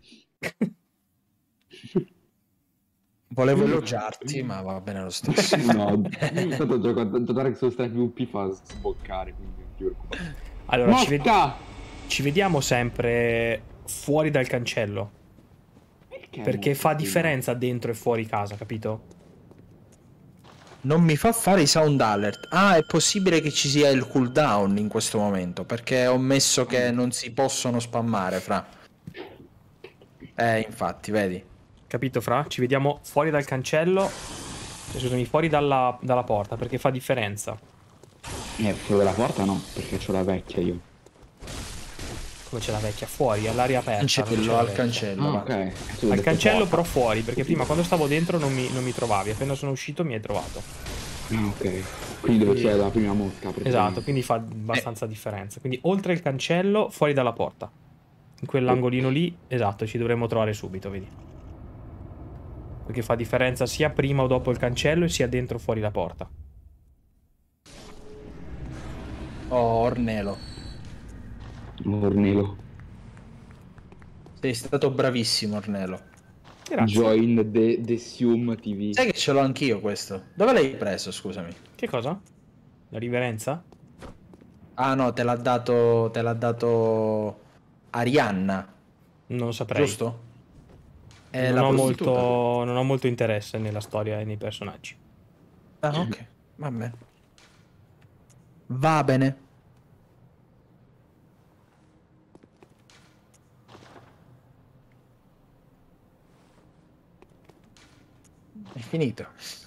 Volevo elogiarti, ma va bene lo stesso. No, tanto gioco a Dark Souls tre PvP fa sboccare, quindi non ti preoccupare. Allora, ci, ved- Mosca! ci vediamo sempre fuori dal cancello. Perché fa differenza dentro e fuori casa, capito? Non mi fa fare i sound alert. Ah, è possibile che ci sia il cooldown in questo momento, perché ho messo che non si possono spammare, fra. Eh, infatti, vedi. Capito, Fra? Ci vediamo fuori dal cancello. Scusami, fuori dalla, dalla porta, perché fa differenza. Eh, fuori dalla porta no, perché c'ho la vecchia io. Come c'è la vecchia? Fuori, all'aria aperta. non c'è Cancello, la al vecchia. cancello. Ah, va. ok. Tu hai Al detto cancello porta. però fuori, perché prima quando stavo dentro non mi, non mi trovavi. Appena sono uscito mi hai trovato. Ah, ok. Quindi dove c'è la prima mosca. Esatto, quindi fa abbastanza differenza. Quindi oltre il cancello, fuori dalla porta. In quell'angolino lì, esatto, ci dovremmo trovare subito, vedi. Perché fa differenza sia prima o dopo il cancello e sia dentro o fuori la porta. Oh, Ornelo. Ornelo. Sei stato bravissimo, Ornelo. Grazie. Join the, the Sium T V. Sai che ce l'ho anch'io questo? Dove l'hai preso, scusami? Che cosa? La riverenza? Ah no, te l'ha dato. Te l'ha dato. Arianna, Non lo saprei. giusto? È Non la ho, prostituta. molto, non ho molto interesse nella storia e nei personaggi. Ah, ok. Va bene. Va bene. È finito.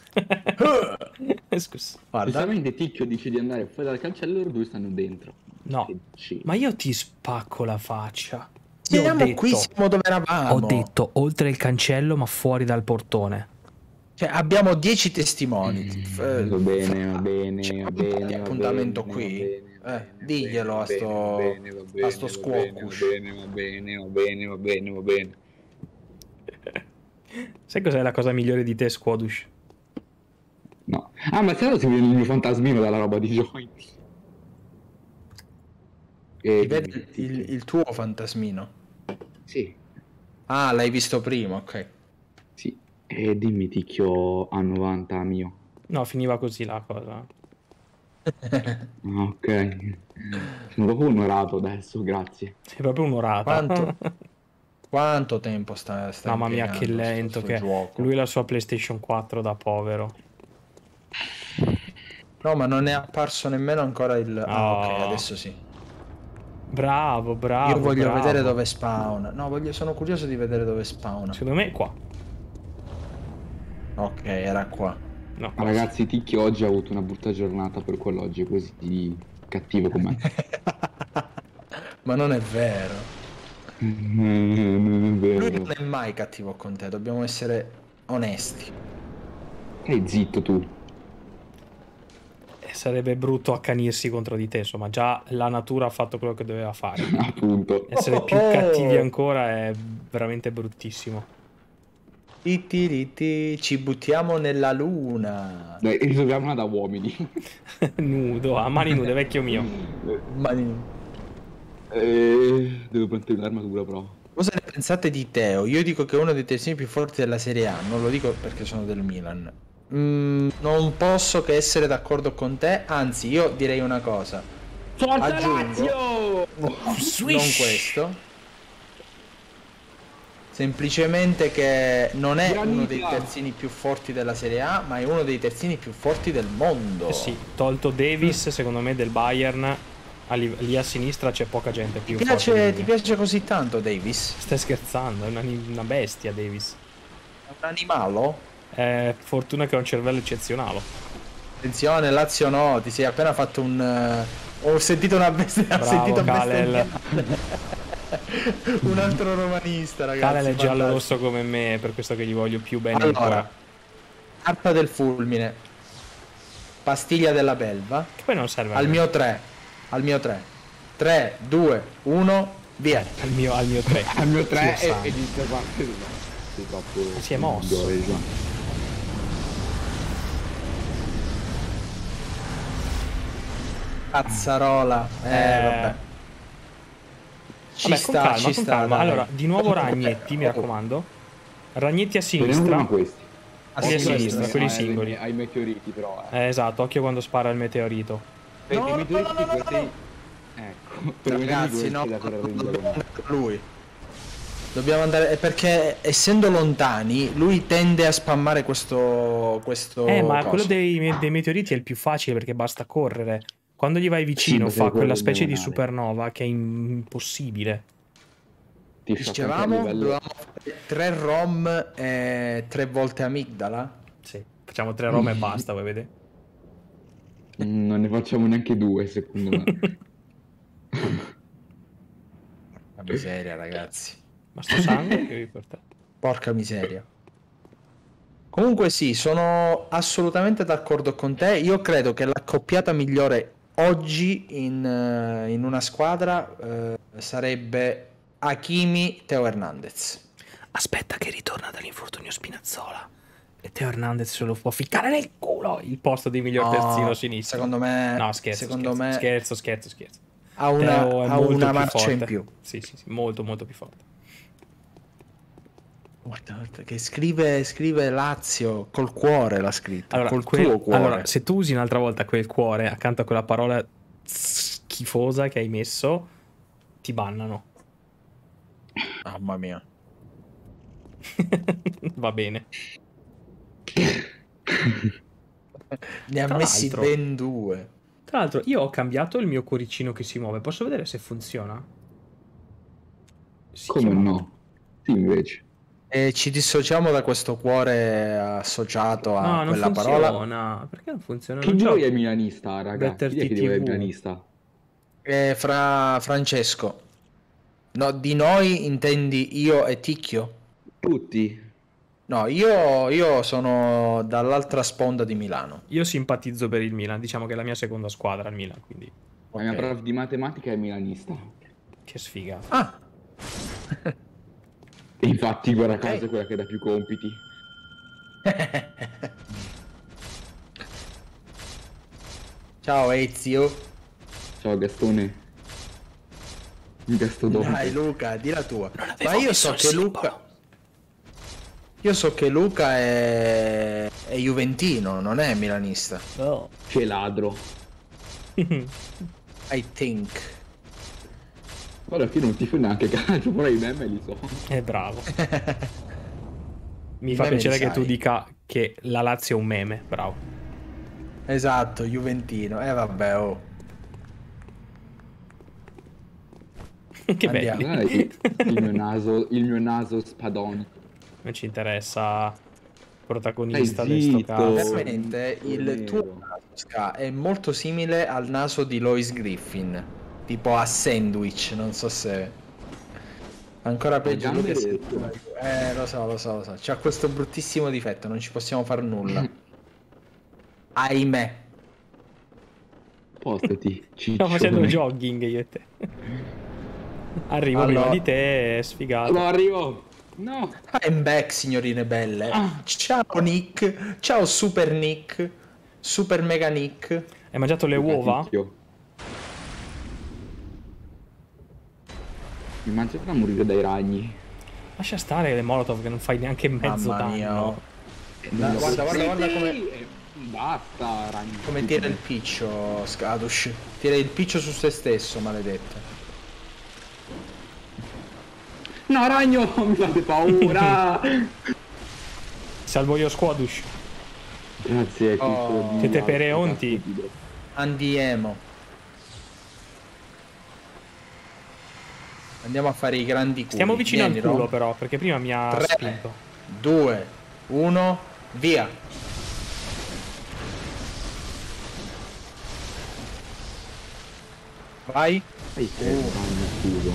Scusa. Guarda. Giustamente Ticchio dice di andare fuori dal cancello e loro due stanno dentro. No, Che dici? ma io ti spacco la faccia. Io ho Siamo detto, qui, siamo dove eravamo. ho detto oltre il cancello ma fuori dal portone. Cioè, abbiamo dieci testimoni. Eh, Va bene, va bene, c'è va un bene. va appuntamento bene, qui. va bene, va Eh, bene, diglielo va a bene, sto- va bene, va a bene, sto va squawkush. bene, va bene, va bene, va bene, va bene. Sai cos'è la cosa migliore di te, Squadush? No. Ah, ma se no si vede il mio fantasmino dalla roba di Join. E Ti vede il, il tuo fantasmino? Sì, Ah, l'hai visto prima, ok. sì. E dimmi Ticchio a novanta mio. No, finiva così la cosa. Ah, ok. Sono proprio onorato adesso, grazie. Sei proprio un'orata. Quanto? Quanto tempo sta, sta Mamma mia, che impiegando sto- lento sto che è. gioco? Lui e la sua PlayStation quattro da povero. No, ma non è apparso nemmeno ancora il... Ah, ok, Oh. adesso sì. Bravo, bravo. Io voglio bravo. vedere dove spawn. No, voglio, sono curioso di vedere dove spawn. Secondo me qua. Ok, era qua. No, Ma qua ragazzi, Ticchio oggi ha avuto una brutta giornata, per quello oggi è così cattivo con me. Ma non è vero. Non è Lui vero. non è mai cattivo con te, dobbiamo essere onesti. Stai zitto tu. sì. Sarebbe brutto accanirsi contro di te. Insomma, già la natura ha fatto quello che doveva fare. Appunto. Essere più Oh. cattivi ancora è veramente bruttissimo. Iti, riti, ci buttiamo nella luna. Dai, risolviamola da uomini. Nudo, a mani nude, vecchio mio. Ma Eh, devo prendere l'armatura però. cosa ne pensate di Teo? Io dico che è uno dei terzini più forti della Serie A, non lo dico perché sono del Milan. Mm, non posso che essere d'accordo con te, anzi io direi una cosa. Forza Aggiungo- Non questo. Semplicemente che non è Granita. uno dei terzini più forti della Serie A, ma è uno dei terzini più forti del mondo. Eh sì, tolto Davis, secondo me, del Bayern, a li- lì a sinistra c'è poca gente più Ti forte piace, di ti lui. piace così tanto Davis? Stai scherzando, è una, una bestia Davis. È un animalo? È fortuna che ha un cervello eccezionale. Attenzione, Lazio no, ti sei appena fatto un... eh, ho sentito una bestia, ho Bravo, sentito Kalel. bestemmiare. Un altro romanista, ragazzi. Kalel è giallo fantastico. rosso come me, è per questo che gli voglio più bene Allora, ancora. carta del fulmine, pastiglia della belva, Che poi non serve a al me. mio tre, al mio tre. tre, due, uno, via. Al mio, al mio tre. Al mio tre Dio e, santo. e inizia a parte. Sei troppo. Si è mosso. Dove, Cazzarola. Eh, Eh, vabbè. Ci Vabbè, con sta, calma, ci con sta. calma. dai. Allora, di nuovo Ragnetti, mi raccomando. Ragnetti a Speriamo sinistra. prima questi. A Quelli a sinistra, sinistra, quelli ai- singoli. Ai meteoriti però. Eh. Eh, esatto, occhio quando spara il meteorito. Perché No, i meteoriti no, no, no, questi. no. Ecco. Per Ragazzi, no, la terra dobbiamo del andare con lui. Dobbiamo andare è perché essendo lontani, lui tende a spammare questo questo Eh, ma coso. quello dei, me- dei meteoriti è il più facile perché basta correre. Quando gli vai vicino Sì, fa ma se quella corri specie di demonale. supernova che è impossibile. Ti sciocca anche a Dicevamo, livello- dovevamo fare tre rom e tre volte amigdala. Sì, facciamo tre rome e basta, vuoi vedere? Mm, Non ne facciamo neanche due, secondo me. La miseria, ragazzi. Ma sto sangue che vi portate? Porca miseria. Comunque sì, sono assolutamente d'accordo con te. Io credo che l'accoppiata migliore oggi in, eh, in una squadra eh, sarebbe Hakimi Teo Hernandez. Aspetta che ritorna dall'infortunio Spinazzola. E Teo Hernandez se lo può ficcare nel culo il posto di miglior No, terzino sinistro. secondo me- No, scherzo, secondo scherzo, me- scherzo, scherzo, scherzo. Ha una, Teo è ha molto una più marcia forte. in più. Sì, sì, sì, molto, molto più forte. Guarda, guarda, che scrive, scrive Lazio col cuore l'ha scritto, Allora, col quel- tuo cuore. allora, se tu usi un'altra volta quel cuore accanto a quella parola schifosa che hai messo, ti bannano. Mamma mia. Va bene. Ne ha Tra messi l'altro- ben due. Tra l'altro, io ho cambiato il mio cuoricino che si muove. Posso vedere se funziona? Si Come chiama- no? Sì, invece. E ci dissociamo da questo cuore associato a No, non quella parola. funziona. Perché non funziona? Chi Non di c'ho- voi è milanista, raga? Better Chi è che di voi è T T V? milanista? E fra Francesco. No, di noi intendi io e Ticchio? Tutti. No, io, io sono dall'altra sponda di Milano. Io simpatizzo per il Milan. Diciamo che è la mia seconda squadra, il Milan. Quindi, La mia Ok. prof di matematica è milanista. che sfiga. Ah, E infatti, guarda caso, Ok. è quella che dà più compiti. ciao Ezio. Ciao Gastone. Gastodonte. Dai Luca, di la tua. avevo Ma io messo so il che simbolo. Luca... Io so che Luca è... è juventino, non è milanista. No. Che ladro. I think. Guarda che io non ti fai neanche calcio, però i meme li so. È bravo. Mi I fa meme li piacere che sai. tu dica che la Lazio è un meme. Bravo. Esatto, juventino. Eh vabbè, oh. Che Andiamo. belli. Guarda il, il mio naso, il mio naso spadonico. Non ci interessa protagonista Stai di sto zitto. cazzo. Veramente il Nero. tuo naso Ska, è molto simile al naso di Lois Griffin, tipo a sandwich, non so se ancora peggio gambe Luca è rette. sempre- Eh, lo so, lo so, lo so. C'ha questo bruttissimo difetto, non ci possiamo fare nulla. Ahimè. Postati. Stiamo facendo ciccione. jogging io e te. Arrivo Allora- prima di te, è sfigato. No, arrivo. No. I'm back, signorine belle. Ah. Ciao Nick. Ciao Super Nick. Super Mega Nick. Hai mangiato le uova? Ticchio. Mi mangerò a morire dai ragni. Lascia stare le Molotov che non fai neanche mezzo Mamma mia. danno. Guarda, guarda, guarda come, Eh, Basta, ragni. come tira il piccio Skadush. Tira il piccio su se stesso, maledetto. No, ragno, mi fate paura. Salvo io Squadush. Grazie, Oh. Cristo di Siete Alto pereonti? Castigo. Andiamo. Andiamo a fare i grandi culi. Stiamo vicino Vieni, al culo Ron. però, perché prima mi ha Tre, spinto. due, uno, via. Vai. Sai che è un ragno scudo.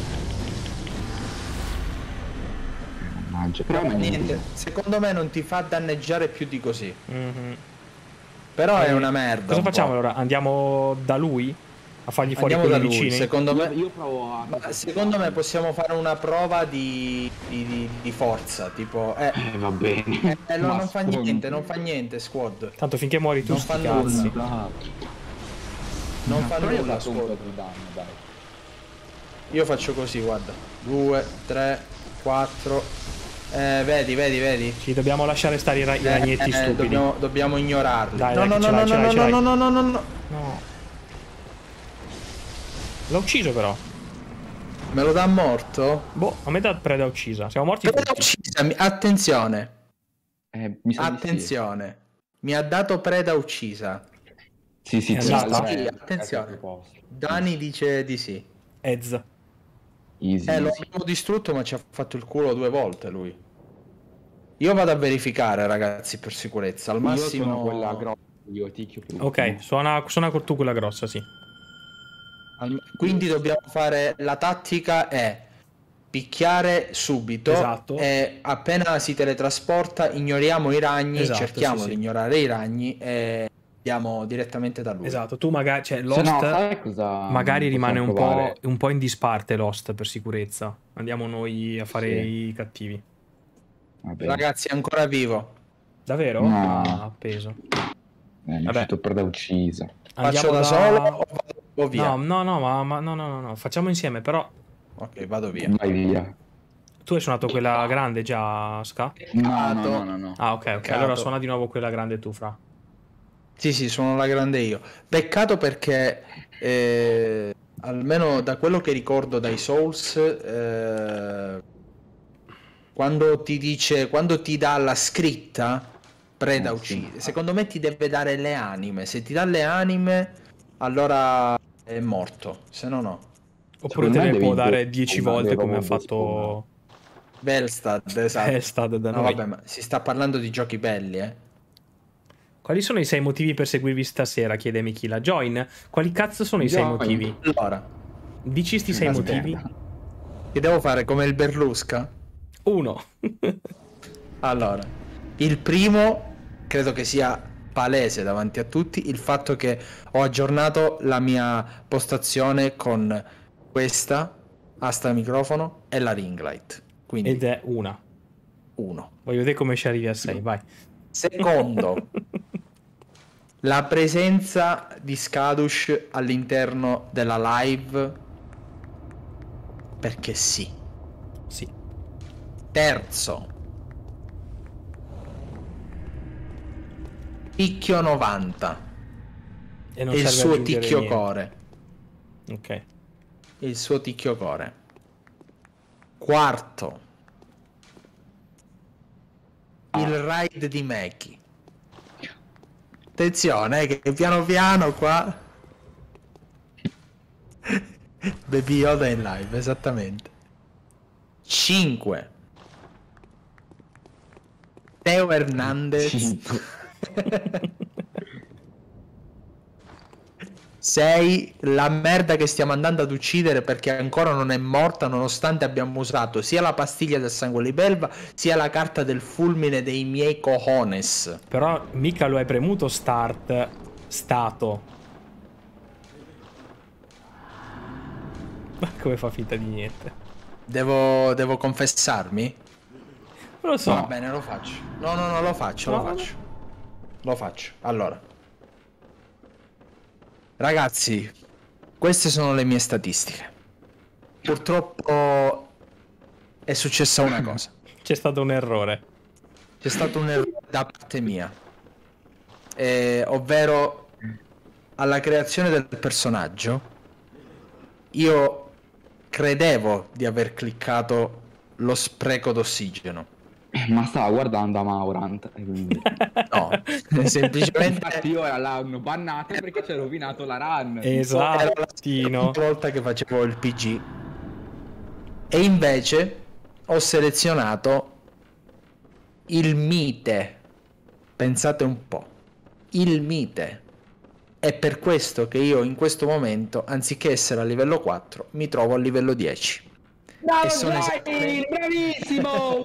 Mannaggia. Però Però ma niente, secondo me non ti fa danneggiare più di così. Mhm. Però è Eh, una merda. Cosa un facciamo po'. allora? Andiamo da lui? A fargli fuori Andiamo da quelli lui. vicini? Secondo Io, me, io provo a... ma secondo me possiamo fare una prova di, di, di- di forza. Tipo, eh, Eh, va bene. eh, no, Ma non fa stronzo. niente, non fa niente, squad. Tanto finché muori tu Non sti fa cazzi. nulla. Non fa Però io ho nulla, dato un po' squad. di danno, dai. Io faccio così, guarda. due, tre, quattro. Eh, vedi, vedi, vedi. Ci dobbiamo lasciare stare i, ra- i Eh, ragnetti eh, stupidi. dobbiamo, dobbiamo ignorarli. Dai, no, dai, no, che no, ce no, l'hai, ce no, l'hai, ce no, l'hai. no, no, no, no, no. No. L'ha ucciso però. Me lo dà morto? Boh, a me da preda uccisa. Siamo morti Preda tutti. uccisa, mi- attenzione, Eh, mi sa di sì. attenzione. Mi ha dato preda uccisa. Sì, sì, È sì, andata? sì, Sì, è- attenzione. è al posto. Dani dice di sì. Ez. Easy, Eh, lo easy. abbiamo distrutto, ma ci ha fatto il culo due volte lui. Io vado a verificare, ragazzi, per sicurezza. Al Io massimo. sono quella grossa, io ticchio per Ok, ultimo. suona, suona tu quella grossa, sì. al- Quindi dobbiamo fare. La tattica è picchiare subito, Esatto. e appena si teletrasporta ignoriamo i ragni, Esatto, cerchiamo sì, sì. di ignorare i ragni e andiamo direttamente da lui. Esatto, tu magari, cioè, Se Lost no, sai cosa magari rimane possiamo un po', provare? un po' in disparte Lost per sicurezza. Andiamo noi a fare Sì. i cattivi. Va bene. Ragazzi, è ancora vivo. Davvero? No. Ah, appeso. Eh, mi è Vabbè. uscito per da uccisa. Faccio Andiamo da da... solo o vado o via? No, no, no, ma, ma- no, no, no, no, facciamo insieme, però Ok, vado via. Vai via. tu hai suonato quella grande già, Ska? No, no, no, no, no. Ah, ok, ok, Peccato. allora suona di nuovo quella grande tu, Fra. Sì, sì, sono la grande io. Peccato perché eh, almeno da quello che ricordo dai Souls, eh, quando ti dice, quando ti dà la scritta preda Eh, uccide. sì. Secondo me ti deve dare le anime. Se ti dà le anime, allora è morto. Se no, no. Oppure Secondo te me ne devi può dare do- dieci spawnare, volte come ha proprio fatto Velstad, esatto. Hellstad da No, noi. vabbè, ma si sta parlando di giochi belli, eh. Quali sono i sei motivi per seguirvi stasera? Chiede Michila. Join, quali cazzo sono i sei Join. motivi? Allora, Dici sti sei Aspetta. motivi? che devo fare come il Berlusca? Uno. Allora, il primo credo che sia palese davanti a tutti il fatto che ho aggiornato la mia postazione con questa asta microfono e la ring light. Quindi Ed è una. uno. Voglio vedere come ci arrivi a sei, vai. Secondo, la presenza di Skadush all'interno della live, perché sì. Sì. Terzo, Ticchio novanta E non e il serve suo aggiungere ticchio niente. core. Ok. Il suo ticchio core. Quarto, il raid di Meki. Attenzione, eh, che piano piano qua Baby Yoda in live, esattamente. Cinque, Teo Hernandez. Cinque. sei, la merda che stiamo andando ad uccidere perché ancora non è morta nonostante abbiamo usato sia la pastiglia del sangue di belva sia la carta del fulmine dei miei cojones. Però mica lo hai premuto start stato. Ma come fa finta di niente? Devo, devo confessarmi? Non lo so. Va bene, lo faccio. No, no, no, lo faccio, No, lo no. faccio. Lo faccio. Allora. Ragazzi, queste sono le mie statistiche. Purtroppo è successa una cosa. C'è stato un errore. C'è stato un errore da parte mia. Eh, ovvero alla creazione del personaggio io credevo di aver cliccato lo spreco d'ossigeno. Ma stava guardando Amaurant. e quindi- No, semplicemente Infatti ora l'hanno bannato perché ci ha rovinato la run. Esatto. era la seconda volta che facevo il P G e invece ho selezionato il mite. Pensate un po', il mite. È per questo che io in questo momento, anziché essere a livello quattro, mi trovo a livello dieci. Bravo, E sono Brian, esattamente- bravissimo!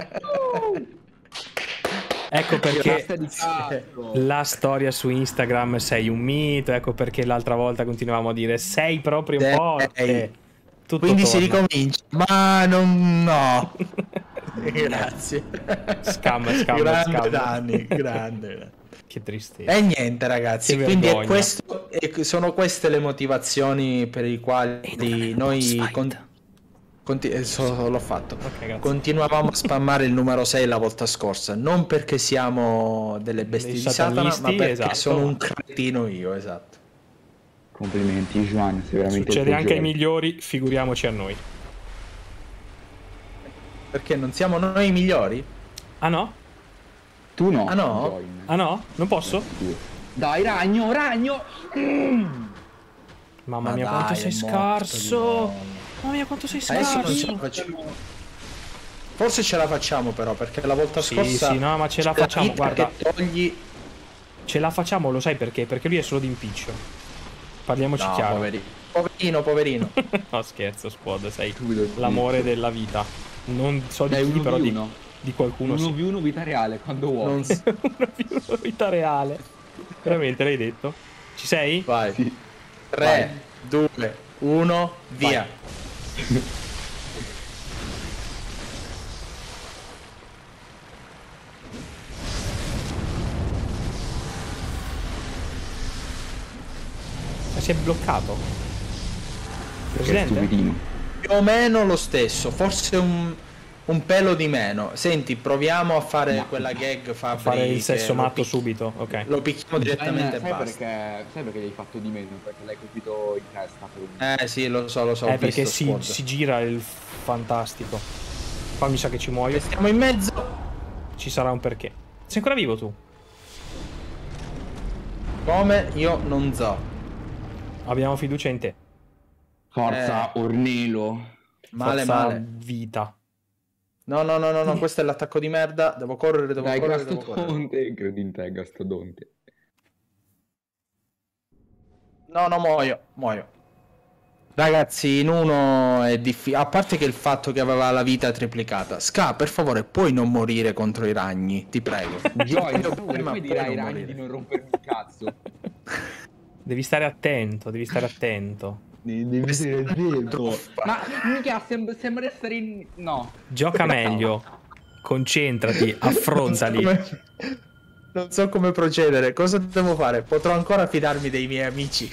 Ecco perché Testa di cazzo. la storia su Instagram sei un mito. Ecco perché l'altra volta continuavamo a dire sei proprio Sei. forte. Tutto Quindi si torna. ricomincia, ma non no. Grazie. Scam, scam, grande scam. Dani, grande. Che tristezza. E niente ragazzi, Che quindi è vergogna. questo, e sono queste le motivazioni per i quali noi con- conti- eh, so- l'ho fatto. Ok, grazie. Continuavamo a spammare il numero sei la volta scorsa, non perché siamo delle bestie Dei di Satana, ma satanisti, perché esatto. sono un cretino io, esatto. Complimenti, Juan, sei veramente il Succede anche ai peggiore. migliori, figuriamoci a noi. Perché non siamo noi i migliori? Ah no? Tu no. Ah, no? Join. Ah no? Non posso? Tu. Dai, ragno, ragno! Mamma Ma mia, dai, quanto è sei morto scarso! di nuovo. Mamma mia, quanto sei Adesso non ce scarso! la facciamo. Forse ce la facciamo però, perché la volta Sì, scorsa sì, no, ma ce la c'è la facciamo, vita guarda. che togli. Ce la facciamo, lo sai perché? Perché lui è solo d'impiccio. Parliamoci No, chiaro. poveri- Poverino, poverino. No, scherzo, Squad, sei Subito l'amore della vita. Non so di Dai, chi, uno però v di, uno. di qualcuno uno sì. v uno vita reale, quando vuoi. Non s- Una più una vita reale. Veramente l'hai detto? Ci sei? Vai. Sì. tre, due, uno, via. Ma si è bloccato. Che Presidente? stupidino. Più o meno lo stesso, forse un, un pelo di meno. Senti, proviamo a fare No. quella gag Fabri. Fare il che sesso lo matto picchi- subito, ok. Lo picchiamo direttamente e sai, basta. perché, sai perché gli hai fatto di meno? Perché l'hai colpito in testa per un... Eh sì, lo so, lo so. Eh, ho perché visto si, Squad. si gira il fantastico. Qua mi sa che ci muoio. Stiamo in mezzo. Ci sarà un perché. Sei ancora vivo tu? Come? Io non so. Abbiamo fiducia in te. Forza, Eh. Ornelo. Male, Forza male. vita. No, no, no, no, no, questo è l'attacco di merda. Devo correre, devo Dai, correre, devo correre. Gastodonte. Credo in te, Gastodonte. No, no, muoio, muoio. Ragazzi, in uno è difficile. A parte che il fatto che aveva la vita triplicata. Ska, per favore, puoi non morire contro i ragni, ti prego. Joy, per Io favore, prima puoi puoi dire ai non ragni morire. di non rompermi il cazzo. Devi stare attento, devi stare attento. Devi essere zitto. Ma mica sembra, sembra essere in... No. Gioca meglio. Concentrati, affrontali. Non so come- Non so come procedere. Cosa devo fare? Potrò ancora fidarmi dei miei amici.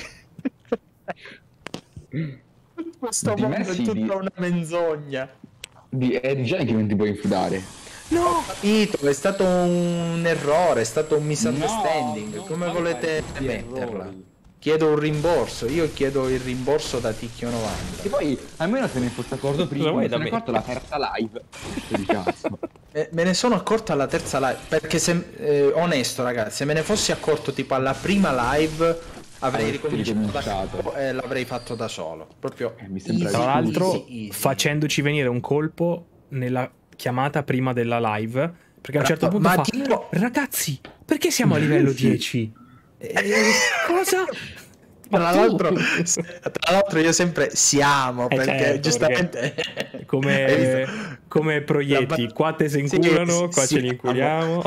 Questo Di me mondo è sì, tutta di- una menzogna. Di, è di Gianni che non ti puoi infidare. No, capito, è stato un errore, è stato un misunderstanding. No, Come non volete fai questi metterla? errori. Chiedo un rimborso, io chiedo il rimborso da Ticchio novanta. E poi almeno se ne fosse accorto prima, Cosa vuoi se da ne è me? accorto la terza live. Di cazzo. Eh, me ne sono accorto alla terza live, perché se, eh, onesto ragazzi, se me ne fossi accorto tipo alla prima live avrei Avresti ricominciato da ricominciato. capo e l'avrei fatto da solo. Proprio Eh, mi sembra easy, Tra l'altro, easy, easy. facendoci venire un colpo nella chiamata prima della live. Perché a un certo punto Ma fa: tipo- ragazzi, perché siamo a livello dieci? Eh, cosa? Ma Tra tu- l'altro, tra l'altro io sempre siamo, Eh, perché certo, giustamente perché come, Hai visto? come proietti, La- qua te se Sì, inculano, qua sì, ce li inculiamo.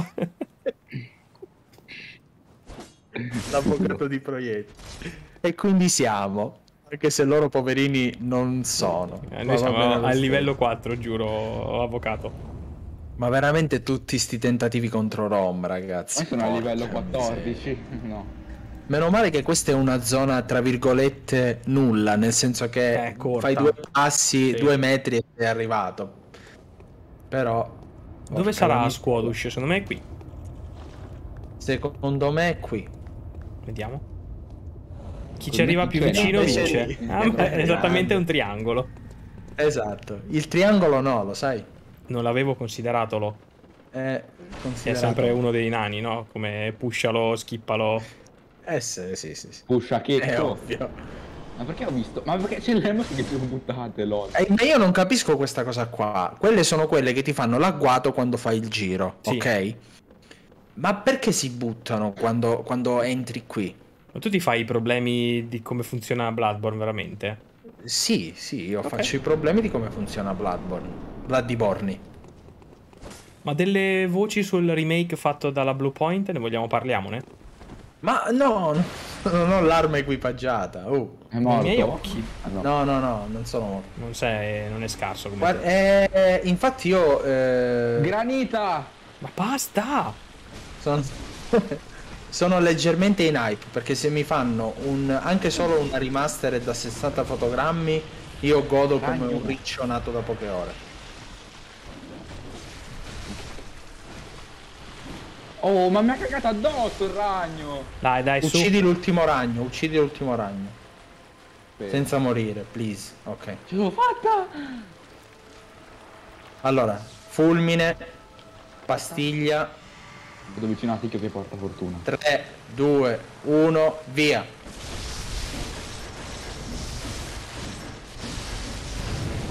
l'avvocato di proietti. E quindi siamo, anche se loro poverini non sono. Eh, Ma Noi va siamo bene lo al stesso. livello quattro, giuro, avvocato. Ma veramente tutti sti tentativi contro Rom, ragazzi. Ma sono a Porca livello miseria. quattordici. No. Meno male che questa è una zona tra virgolette nulla, nel senso che Eh, corta. fai due passi, Sì. due metri e sei arrivato. Però Dove porca sarà la Squadush? Secondo me è qui. Secondo me è qui. Vediamo. Chi ci Come arriva chi più c'è? vicino No, vince. invece- Ah, beh, è esattamente un triangolo. Esatto. Il triangolo no, lo sai. Non l'avevo considerato lo. È È considerato... sempre uno dei nani, no? Come pushalo, skippalo. Eh sì, sì, sì, sì. Pusha È Chetto. ovvio. Ma perché ho visto? Ma perché c'è le emoji che si sono buttate, lol. Eh, ma io non capisco questa cosa qua. Quelle sono quelle che ti fanno l'agguato quando fai il giro, Sì. ok? Ma perché si buttano quando, quando entri qui? Ma tu ti fai i problemi di come funziona Bloodborne veramente? Sì, sì, io Ok. faccio i problemi di come funziona Bloodborne. Bloodborne. Ma delle voci sul remake fatto dalla Bluepoint, ne vogliamo parliamone? Ma no, no, non ho l'arma equipaggiata. Oh. È morto? miei occhi. Ah, no. No, no, no, non sono morto. Non, sei, non è scarso come Guarda, te. eh, infatti io eh, Granita! Ma basta! sono, sono leggermente in hype, perché se mi fanno un, anche solo una remastered da sessanta fotogrammi, io godo come Ragno. un riccio nato da poche ore. Oh, ma mi ha cagato addosso il ragno! Dai, dai, su. Uccidi l'ultimo ragno, uccidi l'ultimo ragno. Aspetta. Senza morire, please. Ok. Ce l'ho fatta! Allora, fulmine, pastiglia, Vedo vicino a Ticchio che porta fortuna. tre, due, uno, via.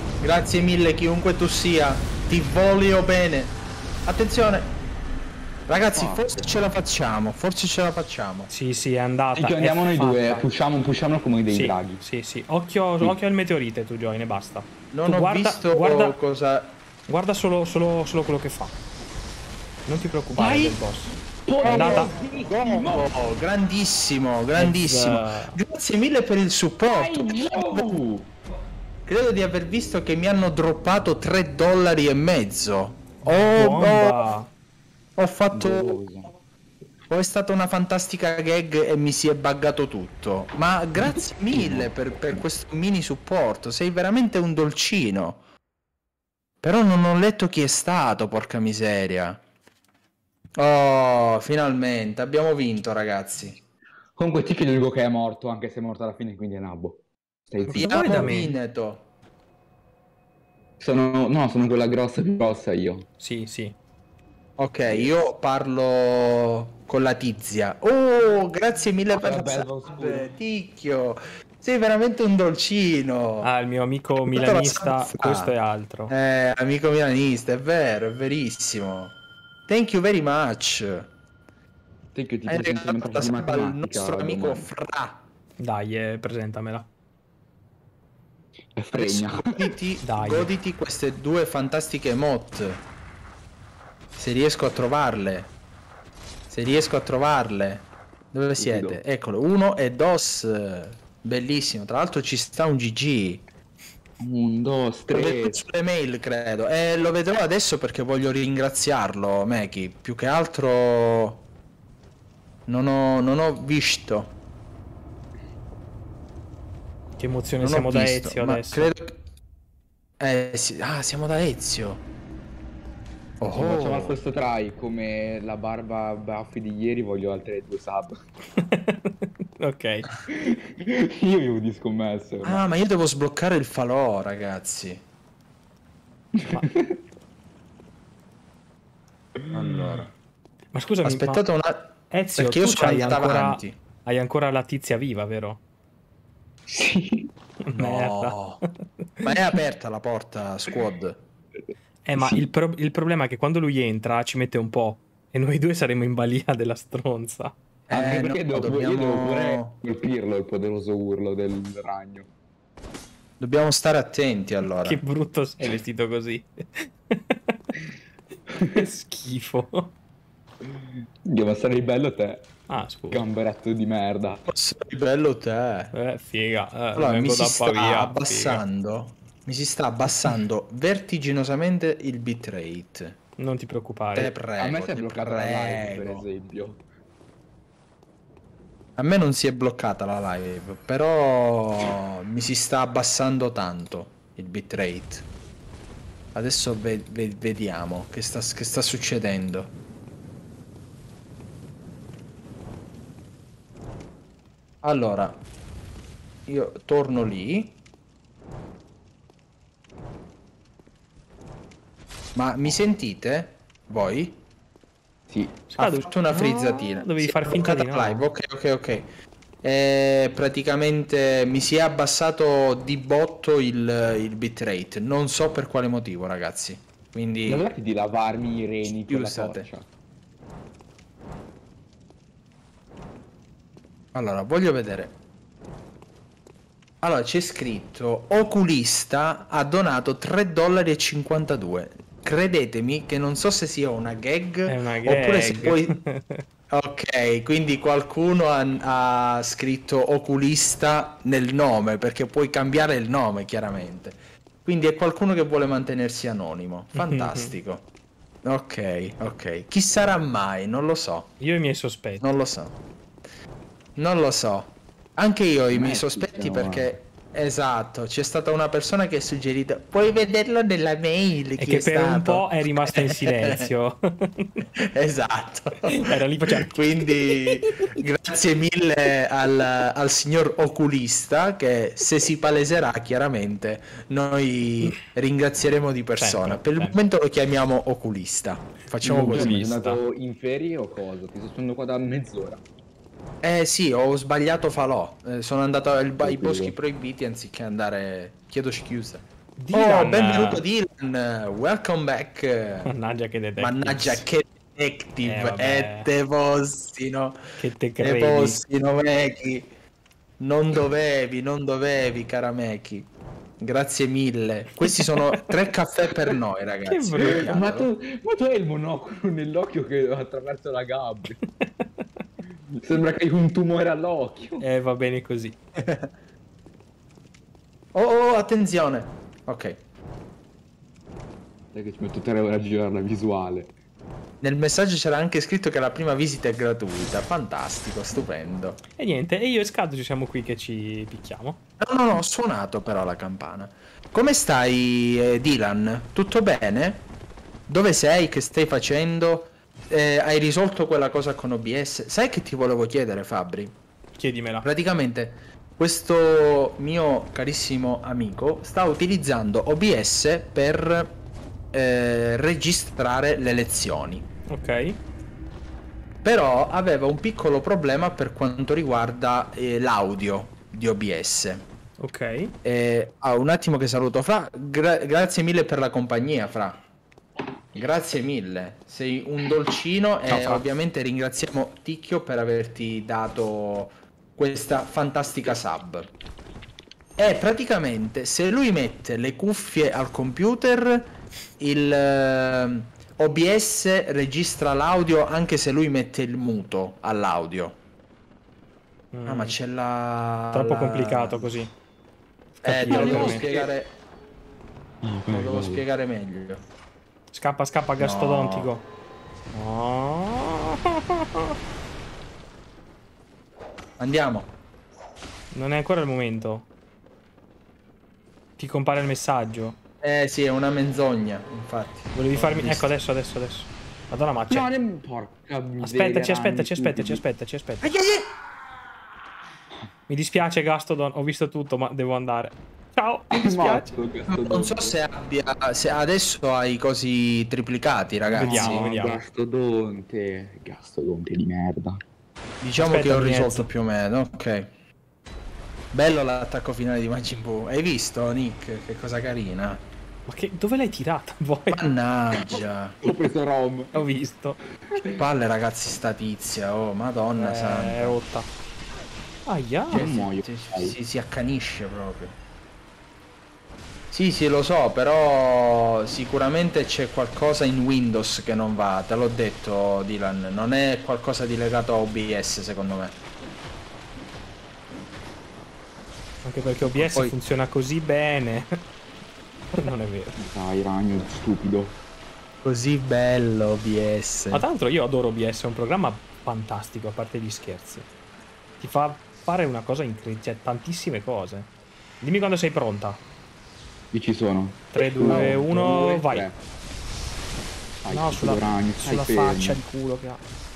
Grazie mille chiunque tu sia, ti voglio bene. Attenzione. Ragazzi, Ah. forse ce la facciamo, forse ce la facciamo. Sì, sì, è andata. Sì, andiamo è noi fatta. due, pushiamo, pushiamo come dei Sì, draghi. sì, sì. Occhio, Sì. occhio al meteorite, tu Join, e basta. Non Tu ho guarda, visto guarda, cosa... guarda solo, solo, solo quello che fa. Non ti preoccupare Vai. del boss. Oh, È andata. oh, grandissimo, grandissimo. Ezza. Grazie mille per il supporto. Oh. Credo di aver visto che mi hanno droppato tre dollari e mezzo. Oh, oh, Bomba. ho fatto... Goloso. O è stata una fantastica gag e mi si è buggato tutto. Ma grazie mille per, per questo mini supporto. Sei veramente un dolcino. Però non ho letto chi è stato, porca miseria. Oh, finalmente. Abbiamo vinto, ragazzi. Comunque ti dico che è morto, anche se è morto alla fine, quindi è nabbo. Stai Cosa zitto. vuoi da Abbiamo me? vinto. Sono... No, sono quella grossa più grossa io. Sì, sì. Ok, io parlo con la tizia. Oh, grazie mille Ah, per vabbè, la lo sub, scuro. Ticchio. Sei veramente un dolcino. Ah, il mio amico Tutta la milanista, salsa. questo è altro. Eh, amico milanista, è vero, è verissimo. Thank you very much. Te che ti Hai presento regalato un la di sub al matematica nostro amico domani. Fra. Dai, eh, presentamela. È Adesso fregna. goditi, Dai. goditi queste due fantastiche mod. Se riesco a trovarle. Se riesco a trovarle. Dove Stupido. siete? Eccolo, uno e dos. Bellissimo. Tra l'altro ci sta un G G. Un, due, L'ho tre. veduto sulle mail, credo. E lo vedrò adesso perché voglio ringraziarlo, Meki. Più che altro non ho, non ho visto. Che emozione, Non siamo ho da visto, Ezio ma adesso. credo che... Eh sì. Ah, siamo da Ezio. Se facciamo Oh. questo try come la barba Buffy di ieri, voglio altre due sub. Ok. Io vivo di scommesse. ormai. Ah, ma io devo sbloccare il falò, ragazzi. Allora. Ma scusami, Aspettate ma una... Ezio, perché io tu sono c'hai andato ancora, avanti. hai ancora la tizia viva, vero? Sì. Merda. No. Ma è aperta la porta, squad. Eh, ma Sì. il, pro- il problema è che quando lui entra ci mette un po'. E noi due saremo in balia della stronza. Anche Eh, perché no, devo, io devo pure dobbiamo... colpirlo il poderoso urlo del ragno. dobbiamo stare attenti allora. Che brutto sei vestito così. Che schifo. Dio, ma sarei bello te, Ah, scusa. gamberetto di merda. Sei bello te. Eh, figa. Eh, Allora, mi vengo si da sta Pavia, abbassando. Mi si sta abbassando vertiginosamente il bitrate. figa. Non ti preoccupare. Te prego. A me si è te bloccata la live, per prego. esempio. A me non si è bloccata la live, però mi si sta abbassando tanto il bitrate. Adesso ve- ve- vediamo che sta, che sta succedendo. Allora, io torno lì. Ma mi sentite? Voi? Sì. Ha Scadu- fatto una frizzatina. No, dovevi Si è far finta di bloccata no. live. Ok, ok, ok. Eh, praticamente mi si è abbassato di botto il, il bitrate. Non so per quale motivo, ragazzi. Quindi Non è di lavarmi i reni con la Scusate. torcia. allora voglio vedere. Allora c'è scritto Oculista ha donato tre dollari e cinquantadue. Credetemi che non so se sia una gag, È una oppure se gag. poi ok, quindi qualcuno ha, ha scritto Oculista nel nome, perché puoi cambiare il nome chiaramente. Quindi è qualcuno che vuole mantenersi anonimo. Fantastico. Ok, ok. Chi sarà mai? Non lo so. Io ho i miei sospetti. Non lo so. Non lo so. Anche io ho i Ma miei è sospetti tutto, perché... Esatto, c'è stata una persona che ha suggerito puoi vederlo nella mail E chi che è per un stato?" po' è rimasta in silenzio. Esatto. Era lì, faceva- Quindi grazie mille al, al signor Oculista che se si paleserà chiaramente noi ringrazieremo di persona. Certo, Per il certo. momento lo chiamiamo Oculista. Facciamo Non così. sei andato in ferie o cosa? Ti sto aspettando qua da mezz'ora. Eh sì, ho sbagliato falò. Eh, sono andato ai, ba- ai Tranquillo. boschi proibiti anziché andare... Chiedo scusa. Dylan. Oh, benvenuto Dylan. Welcome back. Mannaggia che detective. Mannaggia che Active Eh, vabbè. e te postino. Che te Te credi? postino, Meki. Non dovevi, non dovevi, cara Meki. Grazie mille. Questi sono tre caffè per noi, ragazzi. Che brutto. Ma tu, ma tu hai il monocolo nell'occhio che attraverso la gabbia. Sembra che hai un tumore all'occhio. Eh, va bene così. Oh, oh, attenzione. Ok. Dai che ci metto tre ore a girare la visuale. Nel messaggio c'era anche scritto che la prima visita è gratuita. Fantastico, stupendo. E niente, e io e Scado ci siamo qui che ci picchiamo. No, no, no, ho suonato però la campana. Come stai, eh, Dylan? Tutto bene? Dove sei? Che stai facendo? Eh, hai risolto quella cosa con O B S? Sai che ti volevo chiedere, Fabri? Chiedimela. Praticamente questo mio carissimo amico sta utilizzando O B S per eh, registrare le lezioni. Ok. Però aveva un piccolo problema per quanto riguarda eh, l'audio di O B S. Ok. Eh, ah, un attimo che saluto Fra. Gra- grazie mille per la compagnia, Fra. Grazie mille. Sei un dolcino. Ciao, E Fra. ovviamente ringraziamo Ticchio per averti dato questa fantastica sub. E praticamente se lui mette le cuffie al computer, il eh, O B S registra l'audio anche se lui mette il muto all'audio. Mm. Ah, ma c'è la... Troppo la- complicato così. Eh, te Capire lo per devo me. spiegare, Ah, ok, lo devo vai. spiegare meglio. Scappa, scappa, gastodontico. No. Andiamo. Non è ancora il momento. Ti compare il messaggio. Eh sì, è una menzogna, infatti. Volevi Ho farmi... visto. Ecco, adesso, adesso, adesso. Madonna, ma c'è... No, ne... porca miseria, Aspettaci, aspettaci, ragni aspettaci, stupidi. aspettaci, aspettaci. Ai, ai, ai! Mi dispiace, Gastodon, ho visto tutto, ma devo andare. Ciao, mi dispiace. Morto, Gastodonte. Non so se abbia, se adesso hai cosi triplicati, ragazzi. Vediamo, No, vediamo. Gastodonte. Gastodonte di merda. Diciamo Aspetta, che ho Miez. risolto più o meno, ok. Bello l'attacco finale di Majin Buu. Hai visto, Nick? Che cosa carina. Ma che... dove l'hai tirata? Voi? Mannaggia. Ho preso Rom. Ho visto. Che palle, ragazzi, sta tizia. Oh, madonna Eh, santa. è rotta. Aia. Cioè, muoio. Si, si- si- si accanisce proprio. Sì, sì, lo so, però sicuramente c'è qualcosa in Windows che non va. Te l'ho detto, Dylan. Non è qualcosa di legato a O B S, secondo me. Anche perché O B S Poi- funziona così bene. Non è vero. Dai, ragno stupido. Così bello O B S. Ma tra l'altro io adoro O B S, è un programma fantastico, a parte gli scherzi. Ti fa fare una cosa incredibile, cioè tantissime cose. Dimmi quando sei pronta. Io ci sono. tre, due, uno, due, vai. tre. Dai, No, sulla, ragno, stai sulla fermo. faccia di culo che ha.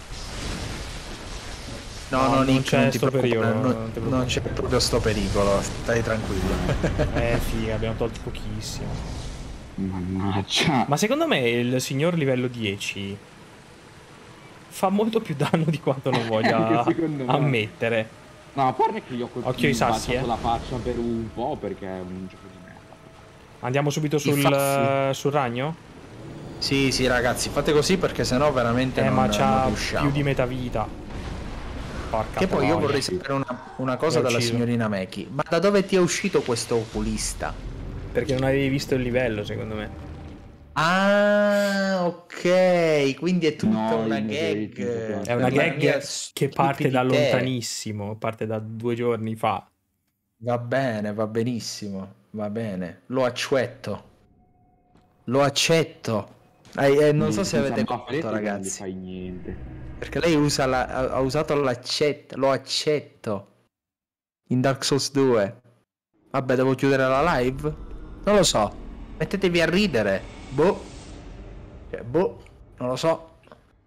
No, No, no, non Nick, c'è non ti sto preoccupare, periodo, non, non ti non preoccupare. c'è proprio sto pericolo, stai tranquillo. Eh figa, abbiamo tolto pochissimo. Mannaggia. Ma secondo me il signor livello dieci fa molto più danno di quanto non voglia Anche secondo me. ammettere. No, a parte che io ho Occhio ai sassi, baciato eh. la faccia per un po' perché è un gioco di merda. Andiamo subito sul, Infatti. sul ragno? Sì, sì, ragazzi, fate così perché sennò veramente Eh, non, ma non c'ha riusciamo. più di metà vita. Porca Che poi io troia. vorrei sapere una, una cosa Mi ha dalla ucciso. signorina Meki. Ma da dove ti è uscito questo oculista? Perché non avevi visto il livello, secondo me. Ah, ok, quindi è tutta No, una io mi gag. vedo- È una per la gag mia che parte da stupidità. lontanissimo, parte da due giorni fa. Va bene, va benissimo, va bene. Lo accetto. Lo accetto. Eh, eh, non so se Senza avete baffetti capito, non gli ragazzi. fai niente. Perché lei usa la, ha, ha usato l'accetto. Lo accetto. In Dark Souls due. Vabbè, devo chiudere la live? Non lo so. Mettetevi a ridere. Boh. Cioè, boh. Non lo so.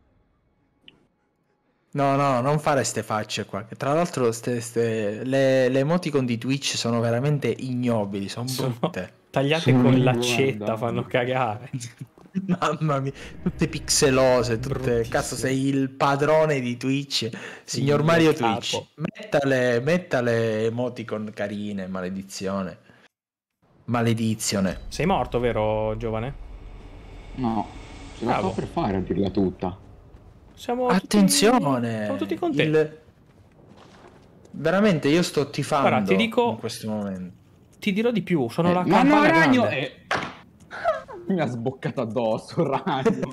No, no, non fare ste facce qua. Che tra l'altro ste, ste- le, le emoticon di Twitch sono veramente ignobili. Sono Sono brutte. tagliate Sono con guarda. l'accetta, fanno cagare. Mamma mia, tutte pixelose, tutte... Bruttissime. Cazzo, sei il padrone di Twitch, signor il Mario capo. Twitch. Metta le, metta le emoticon carine, maledizione. Maledizione. Sei morto, vero, giovane? No, ce la Bravo. fa per fare a dirla tutta. Siamo Attenzione! Tutti... Siamo tutti con te. Il... Veramente io sto tifando. Guarda, ti dico... in questo momento. Ti dirò di più, sono Eh, la ma no, campana ragno! grande. Eh. Mi ha sboccato addosso, ragno.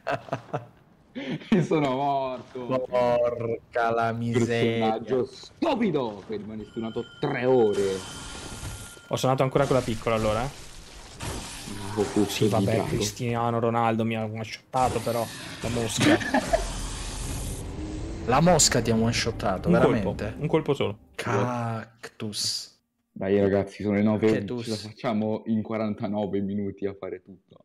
E sono morto. Porca la miseria. Personaggio stupido che rimane stunato tre ore. Ho suonato ancora quella piccola allora. Oh, oh, Sì, vabbè, Cristiano Ronaldo mi ha one-shottato però. La mosca. La mosca ti ha one-shottato, Un veramente? colpo, un colpo solo. Cactus. Dai ragazzi, sono le nove, Che tu- ce la facciamo in quarantanove minuti a fare tutto.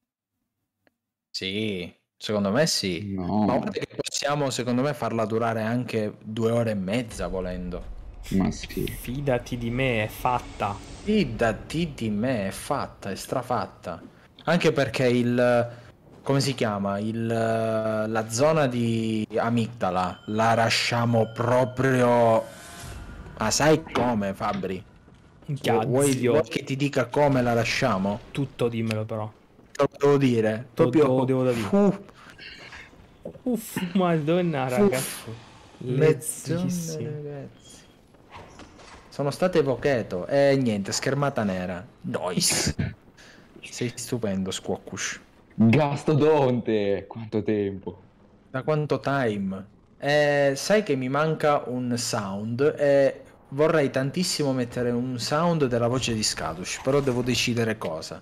Sì, secondo me sì. No, Ma guarda che possiamo, secondo me, farla durare anche due ore e mezza volendo. ma sì. Fidati di me, è fatta. Fidati di me, è fatta, è strafatta. Anche perché il... come si chiama? Il, la zona di amigdala la lasciamo proprio... Ma sai come, Fabri? Minchia, Vuoi, zio. vuoi che ti dica come la lasciamo? Tutto dimmelo però. Te lo devo dire. Lo Proprio... devo- devo dire. Uff, Uff, madonna raga. uff. Lezzissimo. Mezz'ora, ragazzi. Sono stato evocato. E niente, schermata nera. Nice. Sei stupendo, Squawkush. Gastodonte, quanto tempo. Da quanto time? Eh, sai che mi manca un sound e vorrei tantissimo mettere un sound della voce di Skadush, però devo decidere cosa.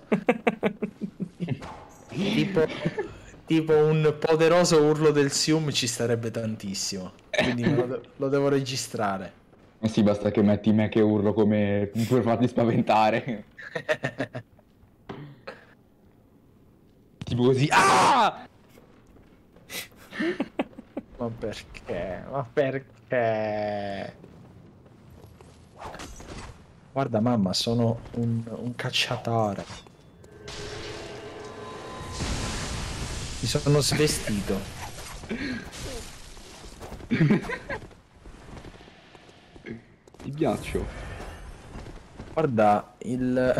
tipo, tipo un poderoso urlo del Sium ci starebbe tantissimo, quindi me lo, de- lo devo registrare. Ma sì, basta che metti me che urlo come per farti spaventare. Tipo così. Ah! Ma perché? Ma perché? Guarda mamma, sono un, un cacciatore. Mi sono svestito. Ti ghiaccio. Guarda, il...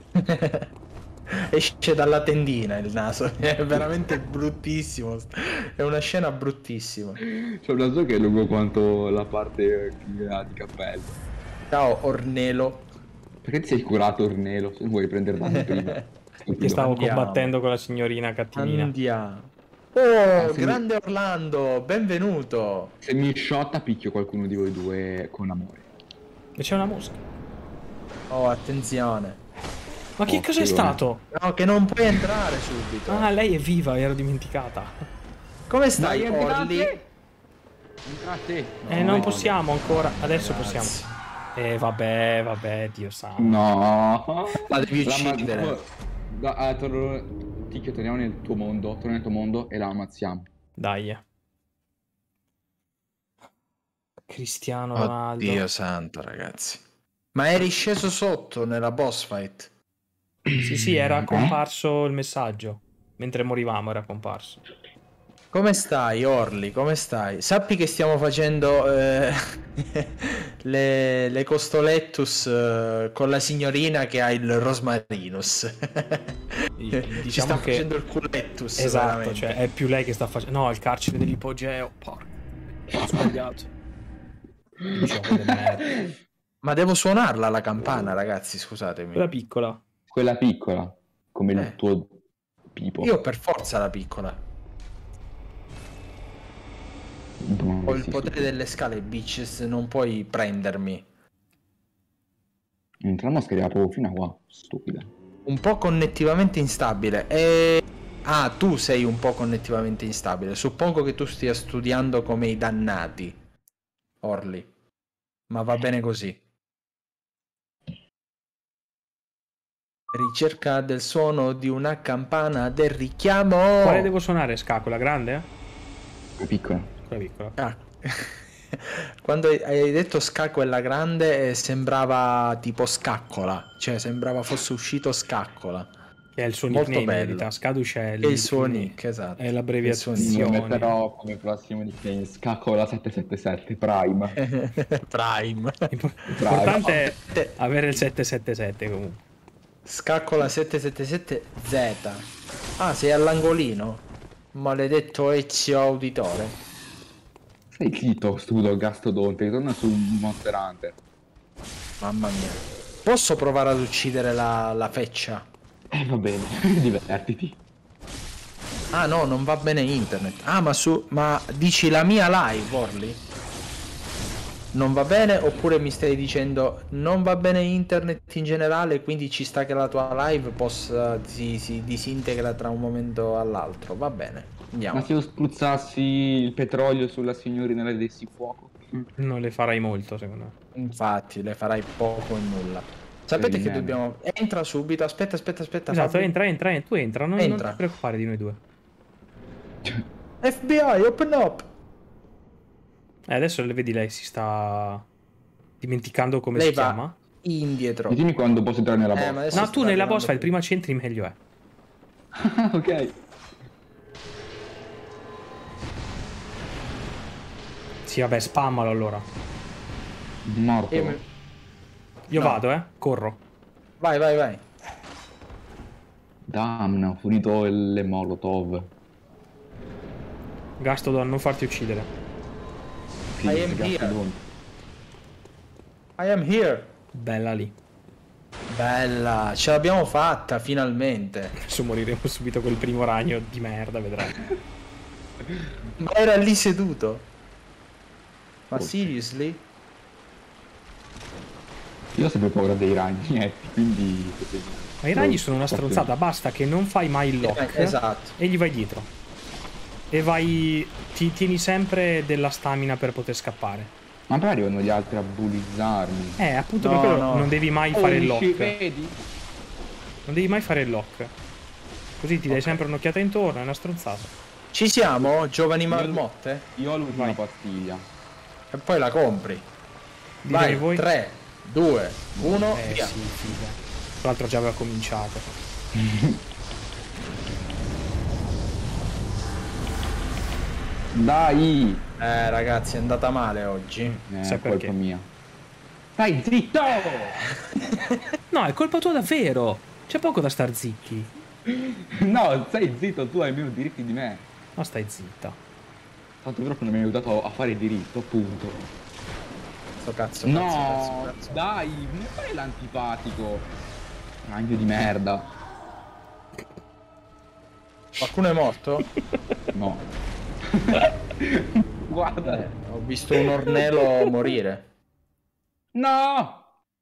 esce dalla tendina il naso, è veramente bruttissimo. È una scena bruttissima. C'è un naso che è lungo quanto la parte che ha di cappello. Ciao Ornelo. Perché ti sei curato, Ornelo? Se non vuoi prendere danno prima. Che Stupido. stavo Andiamo. combattendo con la signorina cattivina. Andiamo. Oh, sì. grande Orlando, benvenuto. Se mi shotta picchio qualcuno di voi due con amore. E c'è una mosca. Oh, attenzione. Ma che Occhio, cos'è eh. stato? No, che non puoi entrare subito. Ah, lei è viva, ero dimenticata. Come stai, Dai, Orly? entrate! Entrate! Eh, non possiamo ancora. Adesso Ragazzi. possiamo. Eh, vabbè, vabbè, Dio sa. No! La devi La ma- uccidere. Da, ah, torno- Ticchio, torniamo nel tuo mondo, torniamo nel tuo mondo e la ammazziamo. Dai. Cristiano Ronaldo. Oddio santo, ragazzi. Ma eri sceso sotto nella boss fight? Sì, sì, era Eh? comparso il messaggio. Mentre morivamo era comparso. Come stai, Orly? Come stai? Sappi che stiamo facendo eh, le, le costolettus eh, con la signorina che ha il rosmarinus. Diciamo Ci sta che- facendo il culettus. Esatto, veramente. cioè è più lei che sta facendo. No, il carcere dell'ipogeo. Porca. Ho sbagliato. Il gioco del merda. Ma devo suonarla la campana, ragazzi, scusatemi. Quella piccola. Quella piccola, come Eh. il tuo pipo. Io per forza la piccola. Non Ho il sì, potere sì. delle scale, bitches, non puoi prendermi. Non te la mosca arriva proprio fino a qua, stupida. Un po' connettivamente instabile. E... Ah, tu sei un po' connettivamente instabile. Suppongo che tu stia studiando come i dannati, Orly. Ma va bene così. Ricerca del suono di una campana del richiamo. Quale devo suonare? Scacola grande? È piccola. Quella piccola. Ah. Quando hai detto scacquella grande eh, sembrava tipo scaccola, cioè sembrava fosse uscito scaccola. Che è il suo Molto nickname in bello. verità. Scaduce è Che è il suo nickname. nick, esatto. È Lo l'abbreviazione. metterò come prossimo nickname Scaccola sette sette sette Prime. Prime. L'importante è avere il sette sette sette comunque. Scaccola sette sette sette Z. Ah, sei all'angolino? Maledetto Ezio Auditore. Sei zitto, stupido Gastodonte, torna su Monster Hunter. Mamma mia. Posso provare ad uccidere la, la feccia? Eh, va bene, divertiti. Ah no, non va bene internet. Ah, ma su... ma dici la mia live, Orly? Non va bene, oppure mi stai dicendo non va bene internet in generale, quindi ci sta che la tua live possa si, si disintegra tra un momento all'altro. Va bene, andiamo. Ma se io spruzzassi il petrolio sulla signorina e le dessi fuoco? Non le farai molto, secondo me. Infatti, le farai poco e nulla. Sapete Sì, che bene. dobbiamo... Entra subito, aspetta, aspetta, aspetta. Esatto, Fabio. entra, entra, entra, tu entra, non, non Entra. ti preoccupare di noi due. F B I, open up! Eh, adesso le vedi, lei si sta dimenticando come Lei si va chiama. indietro. E dimmi quando posso entrare nella Eh, boss. ma adesso No, sta tu nella arrivando boss fai il qui. prima centri, meglio è. Ok. Sì, vabbè, spammalo allora. Morto. E- Io No. vado, eh. Corro. Vai, vai, vai. Damn, ho finito le molotov. Gastodon, non farti uccidere. Sì, I am Gastodon. I am here. Bella lì. Bella, ce l'abbiamo fatta finalmente. Adesso moriremo subito col primo ragno di merda, vedrai. Ma era lì seduto. Ma Oh. seriously? Io ho sempre paura dei ragni, eh, quindi... Ma i ragni sono una stronzata, basta che non fai mai il lock Eh, esatto. e gli vai dietro. E vai... ti tieni sempre della stamina per poter scappare. Ma poi arrivano gli altri a bullizzarmi. Eh, appunto No, per quello no. non devi mai fare il Holy shit, lock. vedi? Non devi mai fare il lock. Così ti dai sempre un'occhiata intorno, è una stronzata. Ci siamo, giovani marmotte? Io ho l'ultima Vai. pastiglia. E poi la compri. Ditemi Vai, voi. tre, due, uno, Eh via. sì, figa. Tra l'altro già aveva cominciato. Dai! Eh ragazzi, è andata male oggi. Eh, Sai è colpa perché? mia. Stai zitto! No, è colpa tua davvero. C'è poco da star zitti. No, stai zitto, tu hai meno diritti di me. No, stai zitta. Tanto vero che non mi hai aiutato a fare diritto, appunto. Sto cazzo, No, cazzo, cazzo, cazzo. dai, non fai l'antipatico. Ragno di merda. Qualcuno è morto? No. Guarda. Eh, ho visto un ornello morire. No!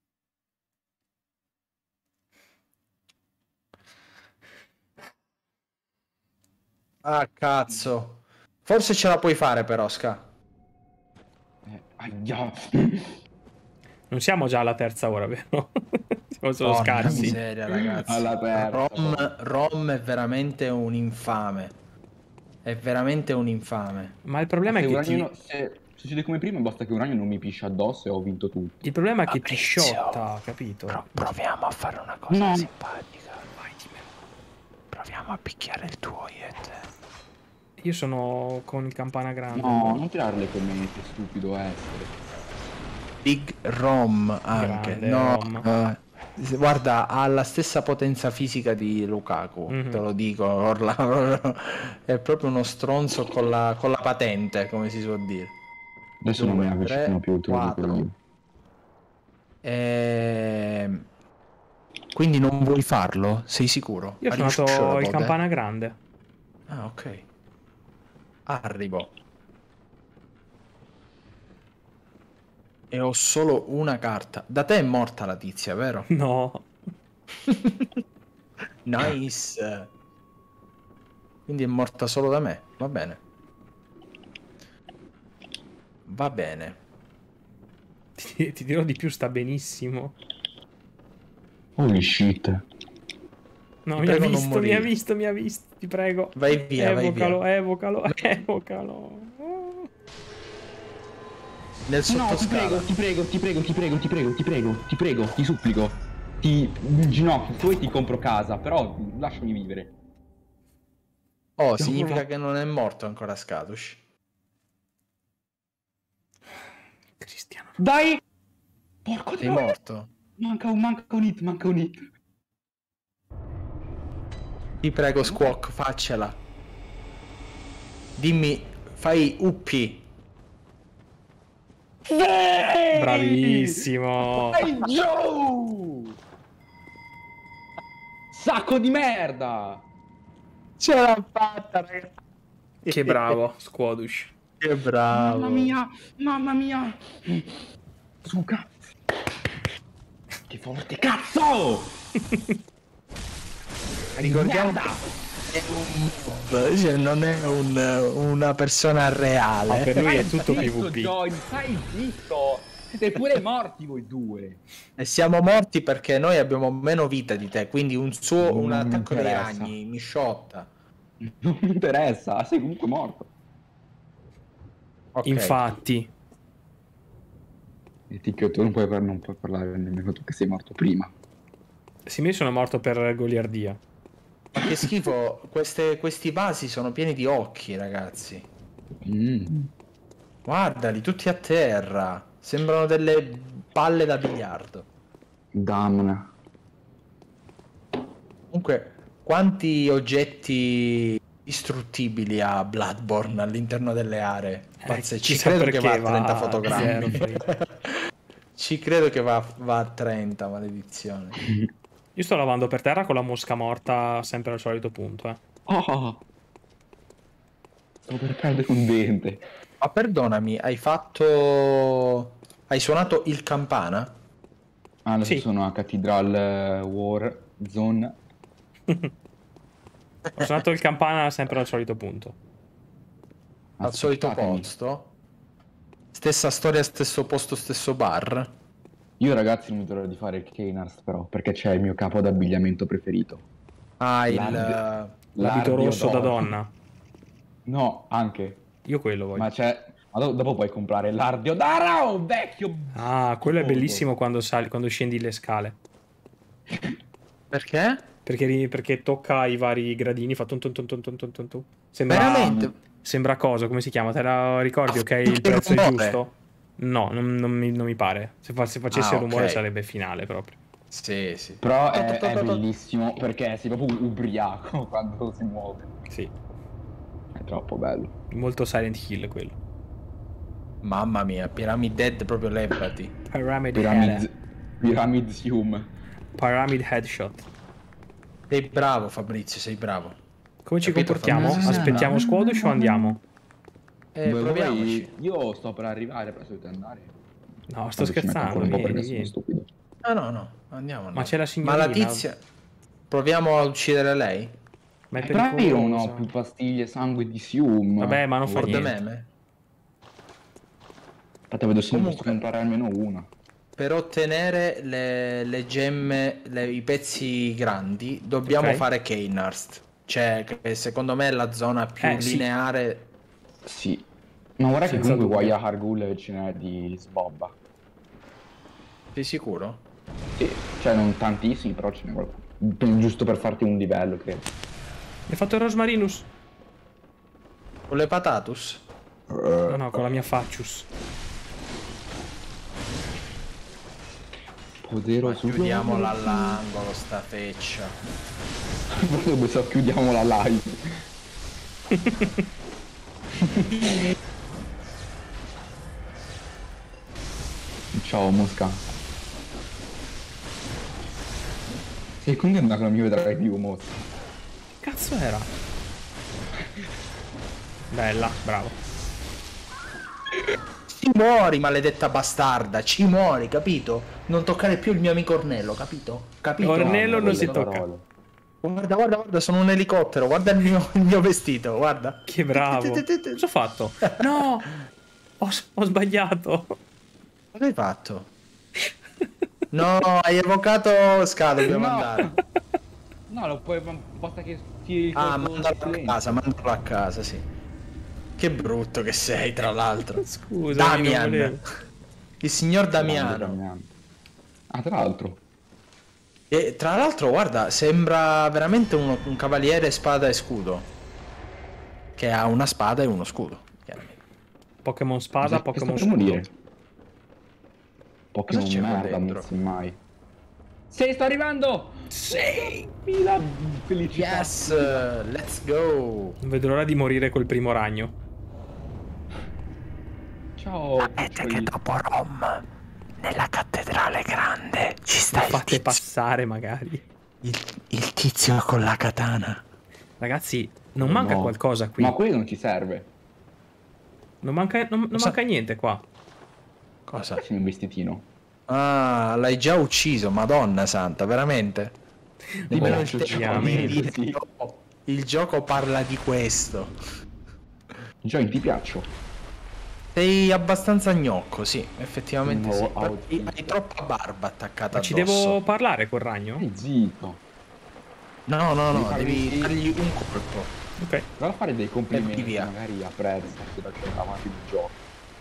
Ah cazzo. Forse ce la puoi fare però, Ska. Eh, aia. Non siamo già alla terza ora, vero? Siamo solo Porca scarsi. miseria, ragazzi. Alla terza. Rom, Rom è veramente un infame. È veramente un infame. Ma il problema è Se che un ti... ragno- se succede come prima, basta che un ragno non mi piscia addosso e ho vinto tutto. Il problema è che ti Fabrizio. sciotta, capito? Pro- proviamo a fare una cosa No. simpatica. Vai, dimmelo. Proviamo a picchiare il tuo Yet. Io sono con il campana grande. No, non tirarle come che stupido essere. Big Rom anche. Grande no, Rom. eh, guarda, ha la stessa potenza fisica di Lukaku. Mhm. Te lo dico, Orla. È proprio uno stronzo con la, con la patente, come si suol dire. Adesso non Due, mi avvicino tre, più, te lo dico quattro. io. Ehm, Quindi non vuoi farlo? Sei sicuro? Io Are sono you andato sure il about that? campana grande. Ah, ok. Arrivo. E ho solo una carta. Da te è morta la tizia, vero? No. Nice. Quindi è morta solo da me. Va bene. Va bene. Ti, ti dirò di più, sta benissimo. Holy shit. No, Ti mi ha prego, non visto, mi morire. ha visto, mi ha visto. Ti prego. Vai via, vai evocalo, via. evocalo, evocalo. Nel No, ti sottoscala. prego, ti prego, ti prego, ti prego, ti prego, ti prego, ti prego, ti supplico. Ti ginocchio, poi ti compro casa, però lasciami vivere. Oh, significa che non è morto ancora Skadush. Cristiano. Dai! Porco Sei dio! morto? Manca un, manca un hit, manca un hit. Ti prego, Squawk, faccela. Dimmi, fai uppi. Bravissimo. Ehi, Joe! Sacco di merda! Ce l'ha fatta, ragazzi. Che bravo, Squadush. Che bravo. Mamma mia, mamma mia! Su cazzo! Che forte cazzo! Ricordiamo Merda! che è un mob, cioè non è un, una persona reale. Ma per lui è Stai tutto zitto, PvP. Joy, stai zitto! Siete pure morti voi due! E siamo morti perché noi abbiamo meno vita di te, quindi un suo Non un mi attacco dei interessa. ragni mi sciotta. Non mi interessa, sei comunque morto. Ok. Infatti. E Ticchio, tu non puoi, par- non puoi parlare nemmeno tu che sei morto prima. Sì, io sono morto per goliardia. Ma che schifo, queste- questi vasi sono pieni di occhi, ragazzi. Mm. Guardali, tutti a terra. Sembrano delle palle da biliardo. Damna. Comunque, quanti oggetti distruttibili ha Bloodborne all'interno delle aree? Pazze, Eh, ci chissà credo che perché va a trenta va fotogrammi. zero. Ci credo che va, va a trenta, maledizione. Io sto lavando per terra con la mosca morta sempre al solito punto, eh. Oh! Sto per perdere un dente. Ma perdonami, hai fatto... Hai suonato il campana? Ah, adesso Sì. sono a Cathedral eh, War Zone. Ho suonato il campana sempre al solito punto. Al solito Aspettatemi. posto? Stessa storia, stesso posto, stesso bar? Io ragazzi non mi dovrò di fare il Keinarst però, perché c'è il mio capo d'abbigliamento preferito. Ah, il... L'ardio- L'abito l'ardio rosso da d'oro. donna. No, anche. Io quello voglio. Ma c'è... Ma do- dopo puoi comprare l'ardio d'oro, vecchio! Ah, quello è Scopo. bellissimo quando sali, quando scendi le scale. Perché? Perché, ri- perché tocca i vari gradini, fa tun tun tun tun tun tun tun tun. Sembra, Veramente? sembra cosa? Come si chiama? Te la ricordi? Ok, il Che prezzo è rumore. giusto? No, non, non mi, non mi pare. Se, fa- se facesse Ah, rumore ok. sarebbe finale proprio. Sì, sì. Però To- è, to- è to- to- bellissimo perché sei proprio ubriaco quando si muove. Sì, È troppo bello. molto Silent Hill quello. Mamma mia, Pyramid Dead proprio levati. Pyramid, Pyramid, head, Pyramid Hume. Pyramid Headshot. Sei bravo Fabrizio, sei bravo. Come ci Capito, comportiamo? Fabrizio? Aspettiamo Squadush o andiamo? Eh, Beh, proviamoci. voi- Io sto per arrivare, però dovete andare. No, sto Quando ci metto scherzando. ancora un po' Vieni, perché sono vieni. stupido. No, no, no, andiamo. andiamo. c'è la Ma signorina. la tizia... Proviamo a uccidere lei? Ma è Però io non pericoloso. ho più pastiglie sangue di Sium. Vabbè, ma non fa For the niente. meme? Aspetta, vedo se Comunque- posso comprare almeno una. Per ottenere le, le gemme, le- i pezzi grandi, dobbiamo Ok. fare Keinarst. Cioè, che secondo me è la zona più Eh, sì. lineare. Sì. Ma guarda che Senza comunque dubbio. Guaya Hargul ce n'è di sbobba. Sei sicuro? Sì, cioè non tantissimi, però ce n'è qualcuno. Giusto per farti un livello, credo. Mi hai fatto il Rosmarinus? Con le patatus? No, no, con la mia Faccius. Poderoso. Chiudiamola all'angolo, sta feccia. Dove so, chiudiamo la live. Ciao Mosca. Sei contenta che non mi vedrai più, Mosca? Che cazzo era? Bella, bravo. Ci muori, maledetta bastarda, ci muori, capito? Non toccare più il mio amico Ornello, capito? Capito? Ornello non si Quelle tocca. parole. Guarda, guarda, guarda, sono un elicottero, guarda il mio, il mio vestito, guarda. Che bravo. Cosa ho fatto? No! Ho, ho sbagliato. Cosa hai fatto? No, hai evocato Ska, dobbiamo No. andare. No, lo puoi. Basta che ti. Ah, mandalo a casa, mandalo a casa, sì. Che brutto che sei, tra l'altro. Scusa, non Damian. volevo. Il signor Damiano. Damiano. Ah, tra l'altro. E tra l'altro, guarda, sembra veramente uno- un cavaliere spada e scudo. Che ha una spada e uno scudo. chiaramente. Pokémon spada, Cosa- che Pokémon sta per scudo. morire? Pokémon Cosa c'è qua merda, dentro? non si mai. Sei, sto arrivando! Sì! La felicità. Yes, let's go. Non vedo l'ora di morire col primo ragno. Ciao. Sapete che dopo Rom, nella cattedrale grande, ci sta Mi il fate tizio, passare magari. il, il tizio con la katana. Ragazzi, non manca No. qualcosa qui. Ma quello non ci serve. Non manca, non, non Cosa? manca niente qua. Cosa? C'è un vestitino. Ah, l'hai già ucciso, Madonna santa, veramente? Nemmeno Oh, il, tempo effettivamente, di dire, sì. no, il gioco parla di questo. Giochi ti piaccio. Sei abbastanza gnocco, sì, effettivamente Un sì. nuovo Hai, outfit. hai troppa barba attaccata Ma ci addosso. devo parlare col ragno? Stai zitto. No, no, Devi no, fargli- devi dargli un colpo. Ok. Prova a fare dei complimenti, E via. magari apprezza se da c'è avanti il gioco.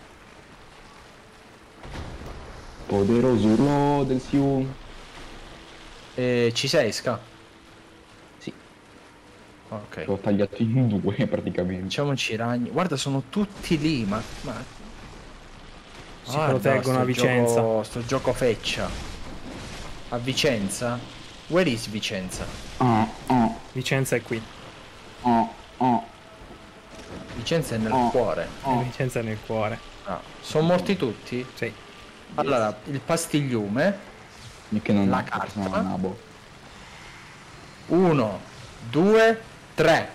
Poderoso urlo del Siu. Eh, ci sei, Ska? Sì, Ok. l'ho tagliato in due praticamente. Facciamoci i ragni. Guarda, sono tutti lì, ma... ma... Si Guarda, proteggono sto a Vicenza. Gioco, sto gioco feccia. A Vicenza? Where is Vicenza? Ah, ah, Vicenza è qui. ah, ah, Vicenza è nel Oh. cuore. ah. Vicenza è nel cuore. Ah, sono morti tutti? Sì. Allora, il pastigliume. Io che non La ho carta. sono un nabo. Uno, due, tre.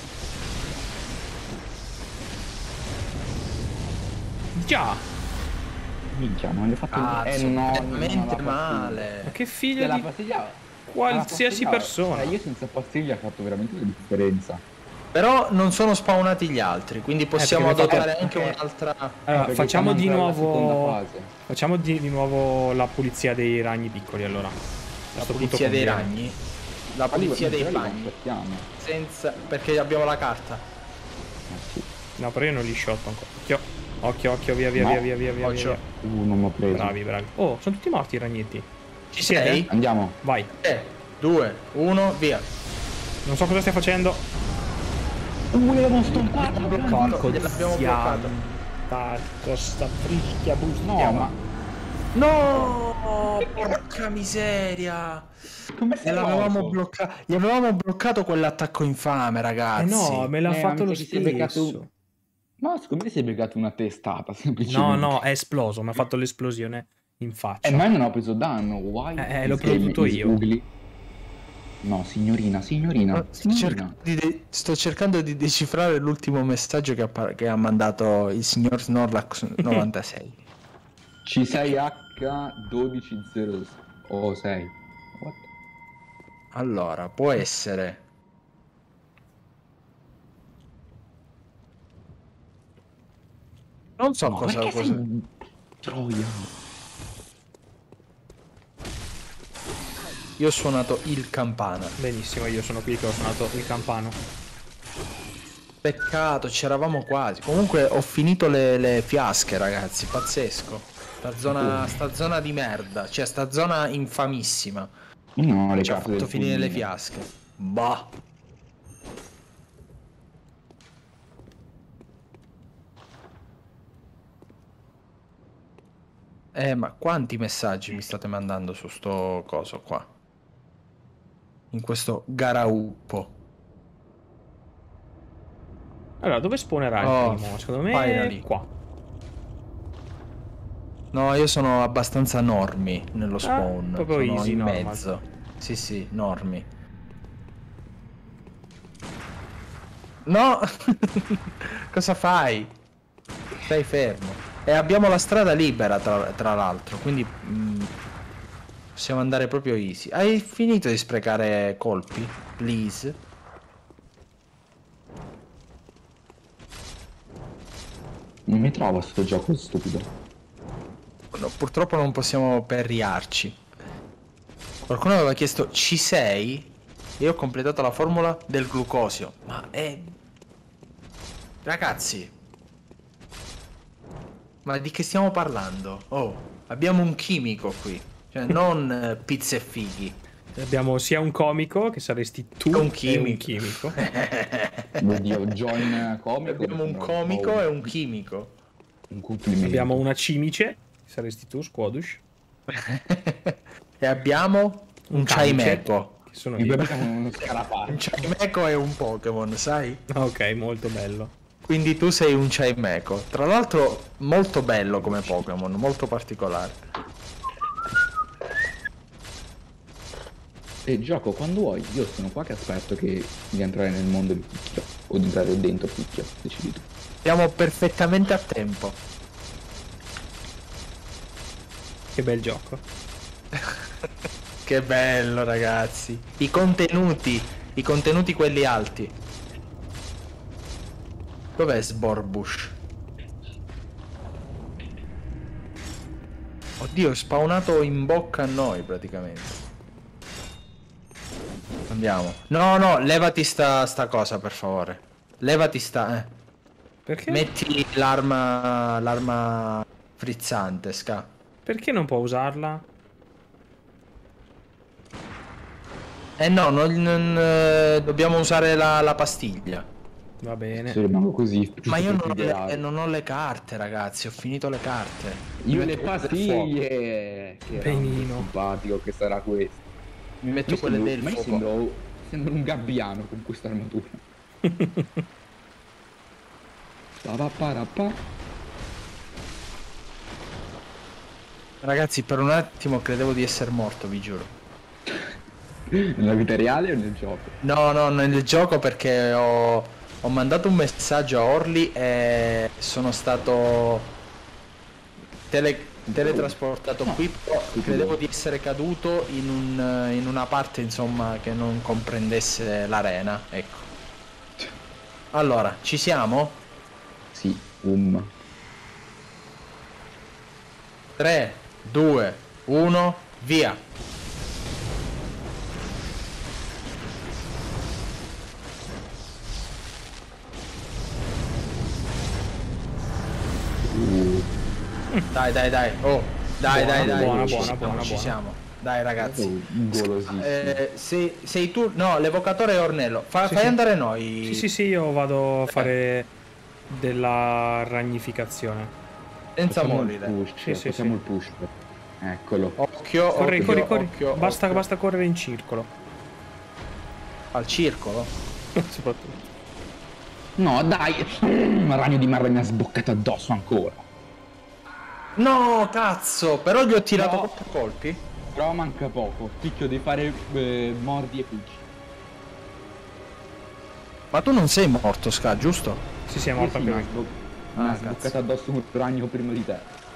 Già! Minchia, non gli ho fatto Cazzo, eh, no, no, veramente la male. Ma che pastiglia. figlio La di pastiglia qualsiasi la pastiglia- persona. eh, io senza pastiglia ho fatto veramente la differenza. Però non sono spawnati gli altri, quindi possiamo perché mi ha adottare fatto- anche perché- un'altra... Allora, perché facciamo di siamo ancora alla seconda nuovo. fase. Facciamo di, di nuovo la pulizia dei ragni piccoli allora. A La sto pulizia punto dei conviene. ragni. La pulizia dei Quelli li bagni. aspettiamo. Senza... perché abbiamo la carta. Eh, sì. No, però io non li shotto ancora. Occhio, occhio, occhio, via, via, No. via, via, via, via, Occhio. via. Uh, non mi ho preso. Bravi, bravi. Oh, sono tutti morti i ragnetti. Ci siete? sei? Andiamo. Vai. tre, due, uno, via. Non so cosa stai facendo. Uh, l'abbiamo stompato. Porco, gliel'abbiamo bloccato. Tacco, sta fricchia busta. No, ma No, porca miseria. come sei Gliel'avevamo morto? bloccato. Gli avevamo bloccato quell'attacco infame, Eh ragazzi. no, me l'ha Eh, fatto ma lo perché si è beccato stesso. un- No, secondo me si è beccato una testata, No, semplicemente. no, è esploso, mi ha fatto l'esplosione in faccia. Eh, ma io non ho preso danno. Why? Eh, eh, l'ho is game potuto is io. ugly? No, signorina, signorina. Sto, signorina. cercando di de- sto cercando di decifrare l'ultimo messaggio che ha, par- che ha mandato il signor Snorlax novantasei. C sei H dodici zero o sei. What? Allora, può essere. Non so No, cosa. perché cosa... sei- Troia. Io ho suonato il campana. Benissimo, io sono qui che ho suonato il campano. Peccato, c'eravamo quasi. Comunque ho finito le, le fiasche, ragazzi. Pazzesco. Sta zona, sta zona di merda. Cioè, sta zona infamissima. No, le Ci ha carte fatto del finire le pulmino. fiasche. Bah. Eh, ma quanti messaggi mi state mandando su sto coso qua? In questo garauppo. Allora, dove spawnerà il Oh, primo? Secondo me finally. qua. No, io sono abbastanza normi nello spawn. proprio sono easy, in normal. mezzo. Sì, sì, normi. No! Cosa fai? Stai fermo. E abbiamo la strada libera, tra, tra l'altro, quindi mm, possiamo andare proprio easy. Hai finito di sprecare colpi? Please? Non mi trovo sto gioco stupido. No, purtroppo non possiamo perriarci. Qualcuno aveva chiesto ci sei? E io ho completato la formula del glucosio. Ma è... Ragazzi, ma di che stiamo parlando? Oh, abbiamo un chimico qui. Cioè, non eh, pizze e fighi. Abbiamo sia un comico, che saresti tu, È un e chimico. un chimico. Oddio, John comico. Abbiamo un comico e un chimico. Un complimento. Abbiamo una cimice, che saresti tu, Squadush. E abbiamo un Chimeco. Che sono Mi io. beccamo uno scarafaggio. Un Chimeco è un Pokémon, sai? Ok, molto bello. Quindi tu sei un Chimeco. Tra l'altro molto bello come Pokémon, molto particolare. E gioco quando vuoi, io sono qua che aspetto che di entrare nel mondo di Picchio. O di entrare dentro Picchio, decidi tu. Siamo perfettamente a tempo. Che bel gioco. Che bello, ragazzi. I contenuti, i contenuti quelli alti. Dov'è Sborbush? Oddio, è spawnato in bocca a noi praticamente. Andiamo. No, no, levati sta, sta cosa per favore. Levati sta... Eh. Perché? Metti l'arma... l'arma frizzante, Ska. Perché non può usarla? Eh no, non, non, eh, dobbiamo usare la, la pastiglia. Va bene. Se rimango così, giusto Ma io per non ho, le, ideale. non ho le carte, ragazzi, ho finito le carte. Io Mi le metto quelle del pastiglie! Che Benino. roba simpatico che sarà questo. fuoco. Mi metto Io quelle sembro, del ma io fuoco. sembro, sembro un gabbiano con questa armatura. Pa-pa-pa-ra-pa. Ragazzi, per un attimo credevo di essere morto, vi giuro. Nella vita reale o nel gioco? No, no, nel gioco perché ho, ho mandato un messaggio a Orly e sono stato tele- teletrasportato No. qui, però credevo di essere caduto in, un, in una parte, insomma, che non comprendesse l'arena, ecco. Allora, ci siamo? Sì, um. tre, due, uno, via! Uh. Dai, dai, dai, oh, dai, Buona, dai, dai, buona, ci buona, siamo, buona, ci buona. siamo. Dai, ragazzi. Golosissimo. Eh, sei, sei tu, no, l'evocatore è Ornello. Fa- Sì, fai sì. andare noi. Sì, sì, sì, io vado a fare della ragnificazione. Senza Facciamo il morire. push, Sì, sì, facciamo sì. il push. Eccolo. Occhio, Corri, occhio, corri, corri. occhio, basta, occhio. basta correre in circolo. Al circolo. Soprattutto. No, dai! Un ragno di merda mi ha sboccato addosso ancora. No, cazzo, però gli ho tirato No. quattro colpi. Però manca poco. Picchio devi fare eh, mordi e picchi. Ma tu non sei morto, Ska, giusto? Sì, sì, è morto Sì, anche mi ha lui. sbo- Ah, mi ha cazzo. sboccato addosso un ragno prima di te.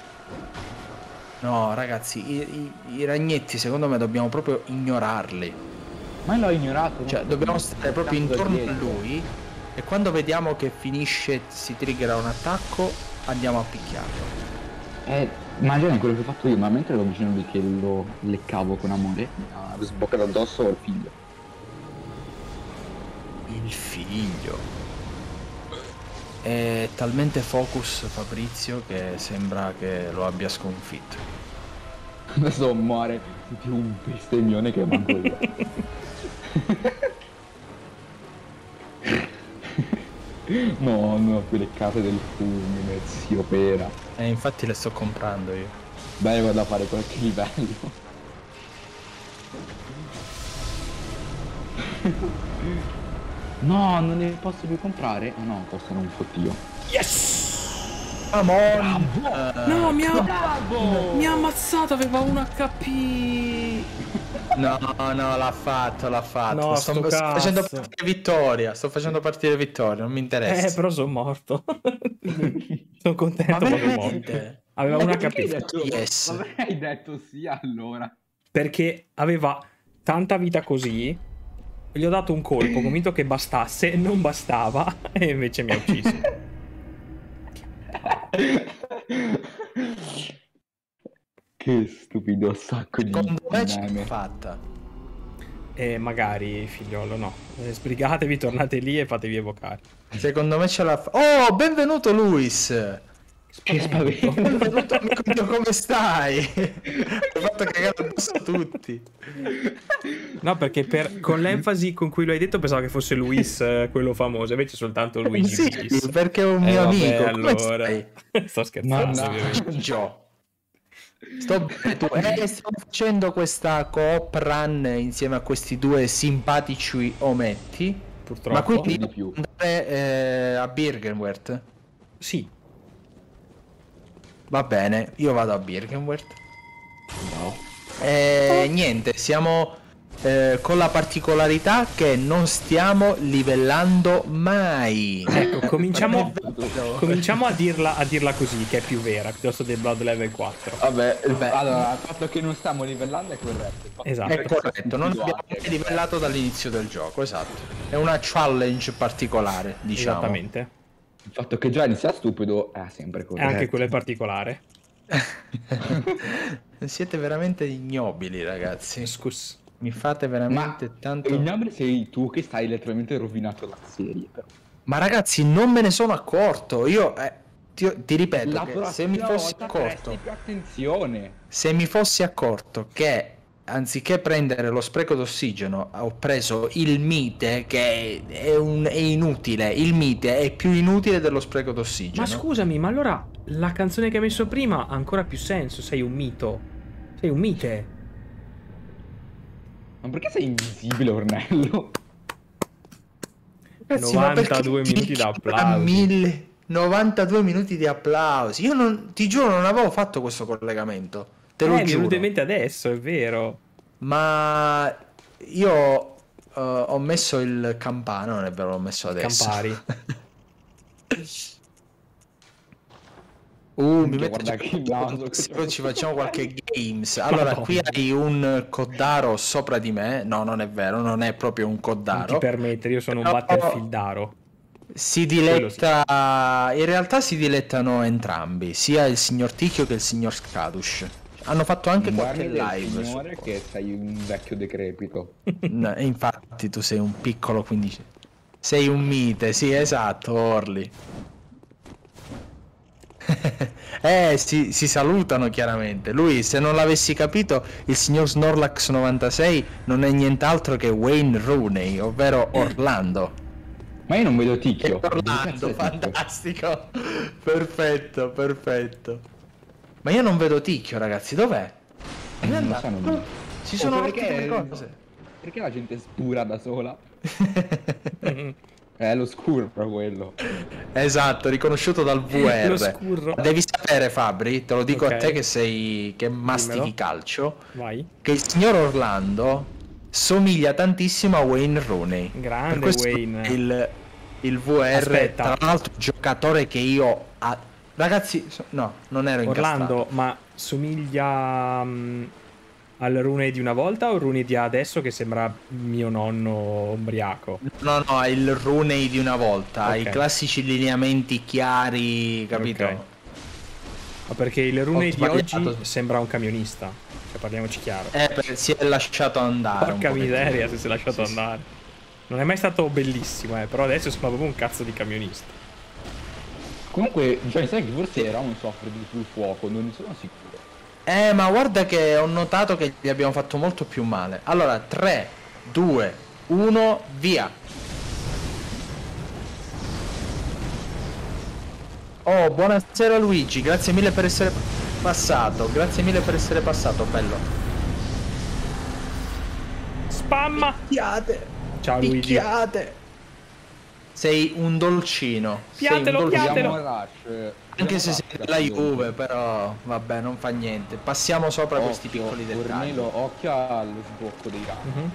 No, ragazzi, i, i- i ragnetti secondo me dobbiamo proprio ignorarli. Ma l'ho ignorato. Cioè, no? dobbiamo stare proprio Tanto da intorno a dietro. lui. E quando vediamo che finisce, si triggera un attacco, andiamo a picchiarlo. Eh, immagina quello che ho fatto io, ma mentre ero vicino di che lo leccavo con amore, mi ha sboccato addosso il figlio. Il figlio. È talmente focus Fabrizio che sembra che lo abbia sconfitto. Adesso muore più un bestemmione che manco io. No, no, quelle case del fulmine, zio Pera. E infatti le sto comprando io. Dai, vado a fare qualche livello. No, non ne posso più comprare? Ah no, costano un fottio. Yes! Amon! No, mi ha... mi ha ammazzato, aveva un H P. No, no, l'ha fatto, l'ha fatto. No, sto, sto sto cazzo. facendo partire vittoria. Sto facendo partire vittoria, non mi interessa. Eh, però sono morto. Sono contento Ma quando sono morto. veramente? Aveva Ma un perché hai H P. detto- Yes. Ma perché hai detto sì allora? Perché aveva tanta vita così. Gli ho dato un colpo, convinto che bastasse, non bastava, e invece mi ha ucciso. Che stupido sacco di Secondo me ce l'ha meme. fatta. E magari, figliolo, no. Eh, Sbrigatevi, tornate lì e fatevi evocare. Secondo me ce l'ha fatta. Oh, benvenuto Luis! Che spavento. Benvenuto amico mio, come stai? Hai fatto cagare addosso a tutti. No, perché per- con l'enfasi con cui lo hai detto pensavo che fosse Luis, eh, quello famoso, invece soltanto Luigi. Sì, Luis. perché è un Eh, mio vabbè, amico. Come allora. stai? Sto scherzando, Ma no. ovviamente. Gio. Sto bene tu. Eh, stiamo facendo questa coop run insieme a questi due simpatici ometti. Purtroppo. Ma quindi di più. andare eh, a Birkenwerth? Sì. Va bene, io vado a Birkenwerth. No. E niente, siamo eh, con la particolarità che non stiamo livellando mai. Ecco, cominciamo, No. cominciamo a, dirla, a dirla così, che è più vera, piuttosto del Blood Level quattro. Vabbè, il- Beh. allora, il fatto che non stiamo livellando è corretto. Il fatto Esatto. È corretto, non abbiamo mai livellato dall'inizio del gioco, esatto. È una challenge particolare, diciamo. Esattamente. Il fatto che già inizia stupido è sempre E corretto. anche quello è particolare. Siete veramente ignobili, ragazzi. Scus. Mi fate veramente Ma tanto. ignobile sei tu che stai letteralmente rovinato la serie, però. Ma ragazzi, non me ne sono accorto. Io eh, ti, ti ripeto, La che se mi prossima fossi volta accorto, presti più attenzione. se mi fossi accorto che anziché prendere lo spreco d'ossigeno ho preso il mite, che è, è un, è inutile. Il mite è più inutile dello spreco d'ossigeno. Ma scusami, ma allora la canzone che hai messo prima ha ancora più senso. Sei un mito. Sei un mite. Ma perché sei invisibile, Ornello? Ragazzi, ma perché novantadue minuti ti di chiama applausi. mille novantadue minuti di applausi. Io non, ti giuro, non avevo fatto questo collegamento. Te Eh, lo mi è giuro. venuto in mente adesso, è vero. Ma io eh, ho messo il campano, non è vero, l'ho messo adesso. Campari. Uh, mi Minchia, metto guarda che naso che poi c'ho. ci facciamo qualche games. Allora, Madonna. qui hai un Coddaro sopra di me. No, non è vero, non è proprio un Non ti Coddaro. permettere, io sono un Però- Battlefieldaro. Si diletta, in realtà si dilettano entrambi, sia il signor Ticchio che il signor Skadush. Hanno fatto anche qualche Guardi del live. signore su- che sei un vecchio decrepito. No, infatti tu sei un piccolo quindici. Sei un mite, sì, esatto, Orli. eh, si, si salutano chiaramente. Lui, se non l'avessi capito, il signor Snorlax novantasei non è nient'altro che Wayne Rooney, ovvero Orlando. Ma io non vedo È Ticchio. Orlando, Dove cazzo è Ticchio? fantastico. Perfetto, perfetto. Ma io non vedo Ticchio, ragazzi, dov'è? Eh, non lo so, non- Si sono Oh, rotte perché- le cose. Perché la gente spura da sola? È lo scuro quello. Esatto, riconosciuto dal V R. Lo scurro. Devi sapere, Fabri, te lo dico Ok. a te che sei che mastichi Dimmelo. calcio, Vai. che il signor Orlando somiglia tantissimo a Wayne Rooney. Grande Per questo Wayne. Il, il V R, Aspetta. tra l'altro, giocatore che io a- ragazzi, so- no, non ero incastrato. Orlando, ma somiglia mm, al Rooney di una volta o Rooney di adesso che sembra mio nonno ubriaco? No, no, è il Rooney di una volta, Ok. i classici lineamenti chiari, capito? Ok. Ma perché il Rooney di sbagliato. oggi sembra un camionista. Cioè, parliamoci chiaro. Eh, perché si è lasciato andare. Porca un pochettino. miseria se si è lasciato Sì, sì. andare. Non è mai stato bellissimo, eh, però adesso sembra proprio un cazzo di camionista. Comunque, cioè, sai che forse Ramon soffre di più fuoco, non ne sono sicuro. Eh, ma guarda che ho notato che gli abbiamo fatto molto più male. Allora, tre, due, uno, via. Oh, buonasera Luigi, grazie mille per essere passato. Grazie mille per essere passato, bello. Spamma! Picchiate, Ciao Luigi. picchiate. Sei un dolcino. sei un Piatelo, dolcino. piatelo. Vogliamo Rush. Anche se Vogliamo sei Rush, della ragazzi. Juve, però vabbè, non fa niente. Passiamo sopra questi Occhio, piccoli dettagli. Ornello, occhio allo sbocco dei rami. Mhm.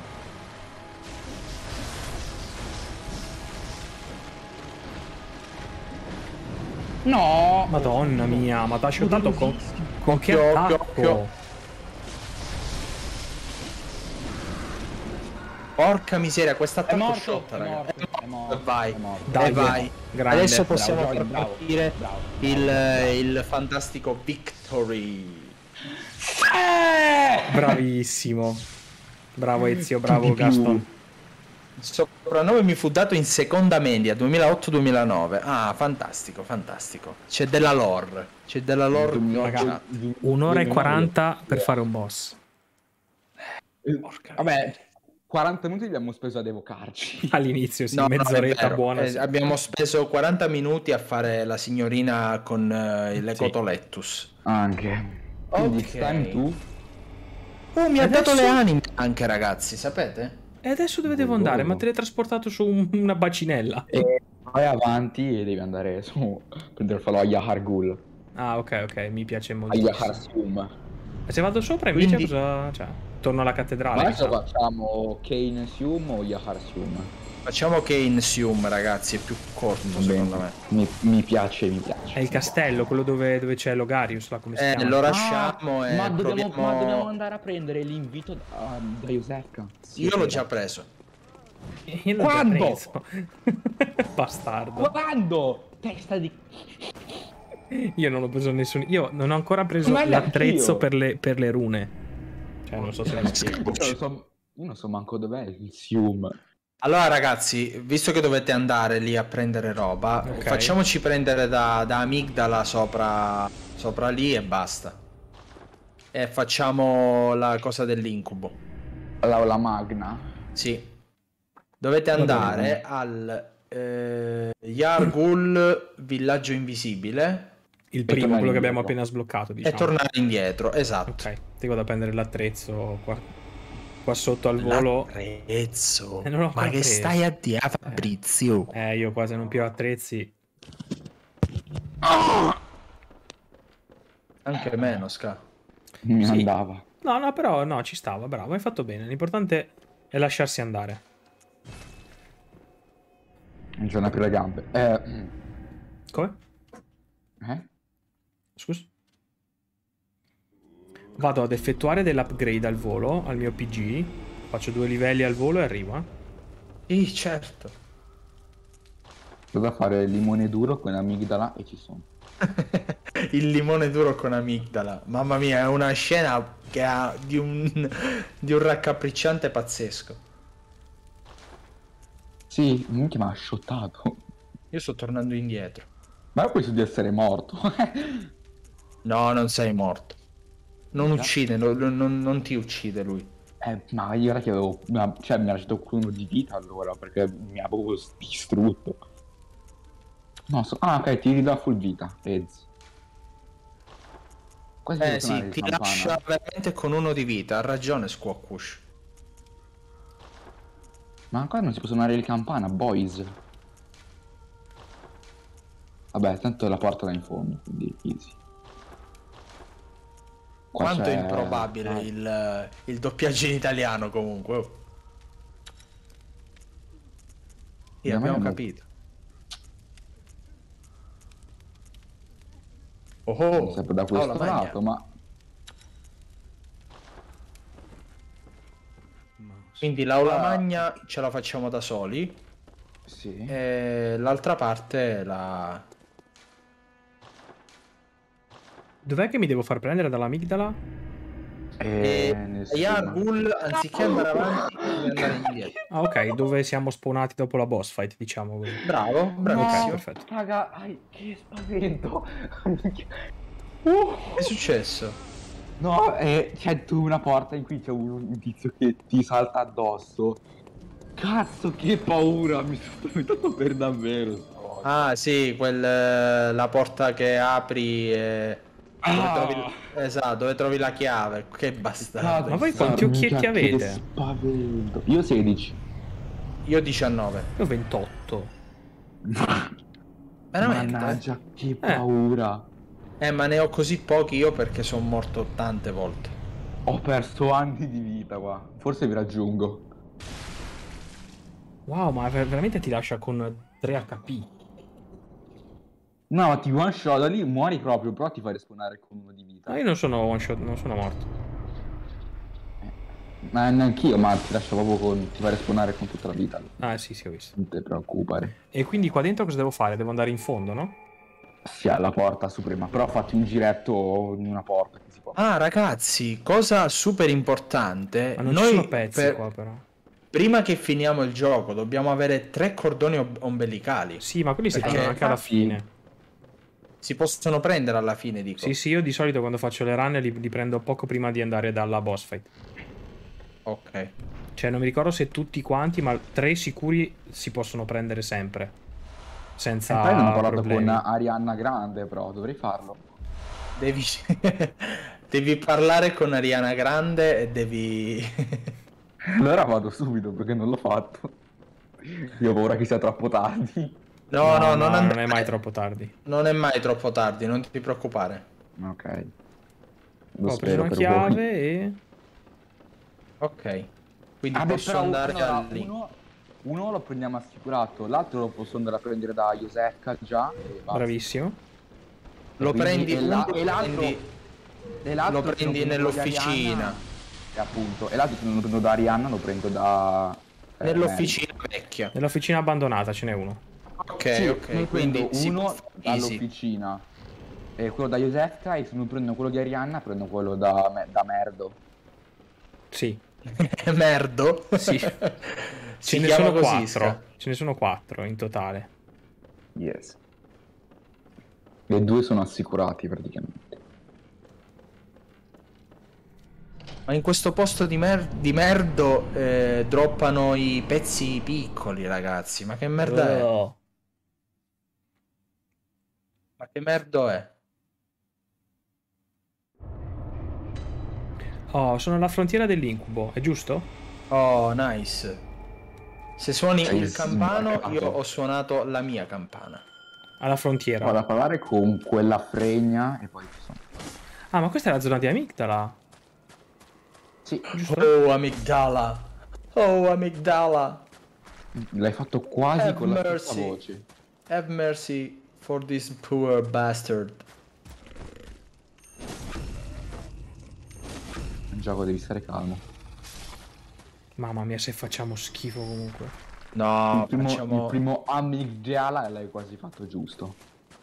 No! Madonna mia, ma t'ha shootato con, con che Occhio, occhio, attacco? occhio. Porca miseria, questa È attacco morto, shot, è raga. morto, è morto, E vai, è morto. e Dai, vai. grande. Adesso possiamo Bravo, far Johnny, bravo, partire bravo, il, bravo. il fantastico Victory. Bravissimo. Bravo Ezio, bravo Più di più. Gaston. Il soprannome mi fu dato in seconda media, duemilaotto duemilanove. Ah, fantastico, fantastico. C'è della lore, c'è della lore. Raga, Un'ora e quaranta per fare un boss. Porca Vabbè, quaranta minuti li abbiamo speso ad evocarci. All'inizio, sì, No, no, è mezz'oretta vero. buona. Eh, sì. abbiamo speso quaranta minuti a fare la signorina con eh, le Sì. cotolettus. Anche. Quindi Ok. it's time to... Oh, mi ha Adesso- dato le anime anche, ragazzi, sapete? E adesso dove devo andare? Mi ha teletrasportato su un- una bacinella. E vai avanti e devi andare su... per farlo a Yahar Ghul. Ah, ok, ok, mi piace A molto. Yahar Sium. E se vado sopra invece Quindi- cosa... Cioè, torno alla cattedrale. Adesso diciamo. facciamo Kane Sium o Yahar Sium? Facciamo che in Sium, ragazzi, è più corto, Va secondo bene. me. Mi, mi piace, mi piace. È il castello, quello dove, dove c'è Logarius, là, come si Eh, chiama? lo lasciamo e ma, dobbiamo, proviamo- ma dobbiamo andare a prendere l'invito da, da Yoseka. Io l'ho già preso. Io l'ho già Quando? preso. Bastardo. Quando? Testa di... Io non ho preso nessun... Io non ho ancora preso Ma l'attrezzo neanch'io. per le, per le rune. Cioè, non so se mi spiego. Io non so, io non so manco dov'è il Sium. Allora, ragazzi, visto che dovete andare lì a prendere roba, Ok. facciamoci prendere da, da Amigdala sopra, sopra lì e basta. E facciamo la cosa dell'incubo. La, la Magna. Sì. Dovete Va bene, andare al eh, Yargul Villaggio Invisibile Il primo, tornare quello che abbiamo indietro. appena sbloccato, e diciamo. tornare indietro. Esatto. Ok, ti vado a prendere l'attrezzo qua, qua sotto al volo. L'attrezzo. Eh, non l'ho Ma ancora che preso. stai a dire, Fabrizio? Eh, io quasi non più attrezzi. Anche meno, Ska. Mi Sì. andava. No, no, però no, ci stava, bravo, hai fatto bene. L'importante è lasciarsi andare. Non c'è più le gambe. Eh. Come? eh? Scusa? Vado ad effettuare dell'upgrade al volo, al mio P G. Faccio due livelli al volo e arrivo, eh. Sì, certo. Cosa fare il limone duro con amigdala e ci sono. Il limone duro con amigdala. Mamma mia, è una scena che ha di un, di un raccapricciante pazzesco. Sì, minchia mi ha shottato. Io sto tornando indietro. Ma io penso di essere morto. No, non sei morto. Non Già. uccide, non, non- non ti uccide lui. eh, ma io era che avevo... ma- cioè mi ha lasciato uno di vita allora, perché mi ha proprio distrutto. No, so... ah ok, ti ridà full vita, Eds. Quasi Eh devo sì, suonare il ti campana. lascia veramente con uno di vita. Ha ragione Squawkush. Ma ancora non si può suonare il campana, boys. Vabbè, tanto la porta da in fondo, quindi easy. Qua Quanto è c'è- improbabile ah, il, il doppiaggio in italiano comunque. Oh. Sì, Da me abbiamo non- capito. Oh, non oh. sempre da Oh, questo la magna. lato, ma... Quindi l'aula Ah. magna ce la facciamo da soli. Sì. E l'altra parte la... Dov'è che mi devo far prendere dall'amigdala? E... E nessuno. Yargul, anziché andare avanti, deve andare indietro. Ah, ok, dove siamo spawnati dopo la boss fight, diciamo così. Bravo, Ok, bravissimo. perfetto. Raga, ai, che spavento. Che è successo? No, eh, c'è tu una porta in cui c'è un, un tizio che ti salta addosso. Cazzo, che paura, mi sono spaventato per davvero. Ah sì, quel, eh, la porta che apri e... Dove Ah. trovi... Esatto, dove trovi la chiave. Che bastardo. Ma voi quanti occhietti Minchia, avete? Che spavento. Io sedici. Io diciannove. Io ho ventotto. Veramente? Mannaggia, che paura. Eh, ma ne ho così pochi io perché sono morto tante volte. Ho perso anni di vita qua. Forse vi raggiungo. Wow, ma ver- veramente ti lascia con tre H P. No, ma ti one shot da lì, muori proprio, però ti fai respawnare con uno di vita. Ma io non sono one shot, non sono morto. Ma neanch'io, ma ti lascia proprio con... ti fai respawnare con tutta la vita. Ah, sì, sì, ho visto. Non ti preoccupare. E quindi qua dentro cosa devo fare? Devo andare in fondo, no? Sì, alla porta suprema, però fatti un giretto in una porta che si può. Ah, ragazzi, cosa super importante. Ma non Noi ci sono pezzi per- qua, però. prima che finiamo il gioco dobbiamo avere tre cordoni ob- ombelicali. Sì, ma quelli si Perché prendono anche alla infatti- fine. Si possono prendere alla fine, dico. Sì, sì, io di solito quando faccio le run li, li prendo poco prima di andare dalla boss fight. Ok. Cioè, non mi ricordo se tutti quanti, ma tre sicuri si possono prendere sempre. Senza E poi non ho parlato problemi. con Arianna Grande, però dovrei farlo. Devi... devi parlare con Ariana Grande e devi... Allora vado subito perché non l'ho fatto. Io ho paura che sia troppo tardi. No, no, no, non, non andare. è mai troppo tardi. Non è mai troppo tardi, non ti preoccupare. Ok. Lo Ho preso spero una per chiave voi. e... Ok. Quindi Ah, beh, posso però andare allora, al link. uno, uno lo prendiamo assicurato, l'altro lo posso andare a prendere da Iosefka già. E basta. Bravissimo. Lo Quindi- prendi, e la- uno, e lo l'altro- prendi, E l'altro lo se prendi lo prendo da nell'officina. Arianna, e appunto. E l'altro se non lo prendo da Arianna lo prendo da... eh, Nell'officina vecchia. Nell'officina abbandonata ce n'è uno. Ok, Mary. Sì, ok. ne Quindi prendo si uno può fare easy. dall'officina. E quello da Iosefka, e se non prendo quello di Arianna prendo quello da, me- da Merdo. Sì. Merdo? Sì. Si Ce ne chiama sono così, quattro. Ska. Ce ne sono quattro in totale. Yes. Le due sono assicurati praticamente. Ma in questo posto di, mer- di merdo eh, droppano i pezzi piccoli, ragazzi. Ma che merda è? Oh. Ma che merdo è? Oh, sono alla frontiera dell'incubo, è giusto? Oh, nice. Se suoni Sei il campano, smarcato. io ho suonato la mia campana. Alla frontiera. Vado a parlare con quella fregna e poi ci sono. Ah, ma questa è la zona di Amigdala. Sì, Giusto? Oh, amigdala. Oh, amigdala. l'hai fatto quasi Have con la mercy. stessa voce. Have mercy for this poor bastard. Un gioco devi stare calmo. Mamma mia, se facciamo schifo comunque. No, il, primo, facciamo... il primo amigdala l'hai quasi fatto giusto.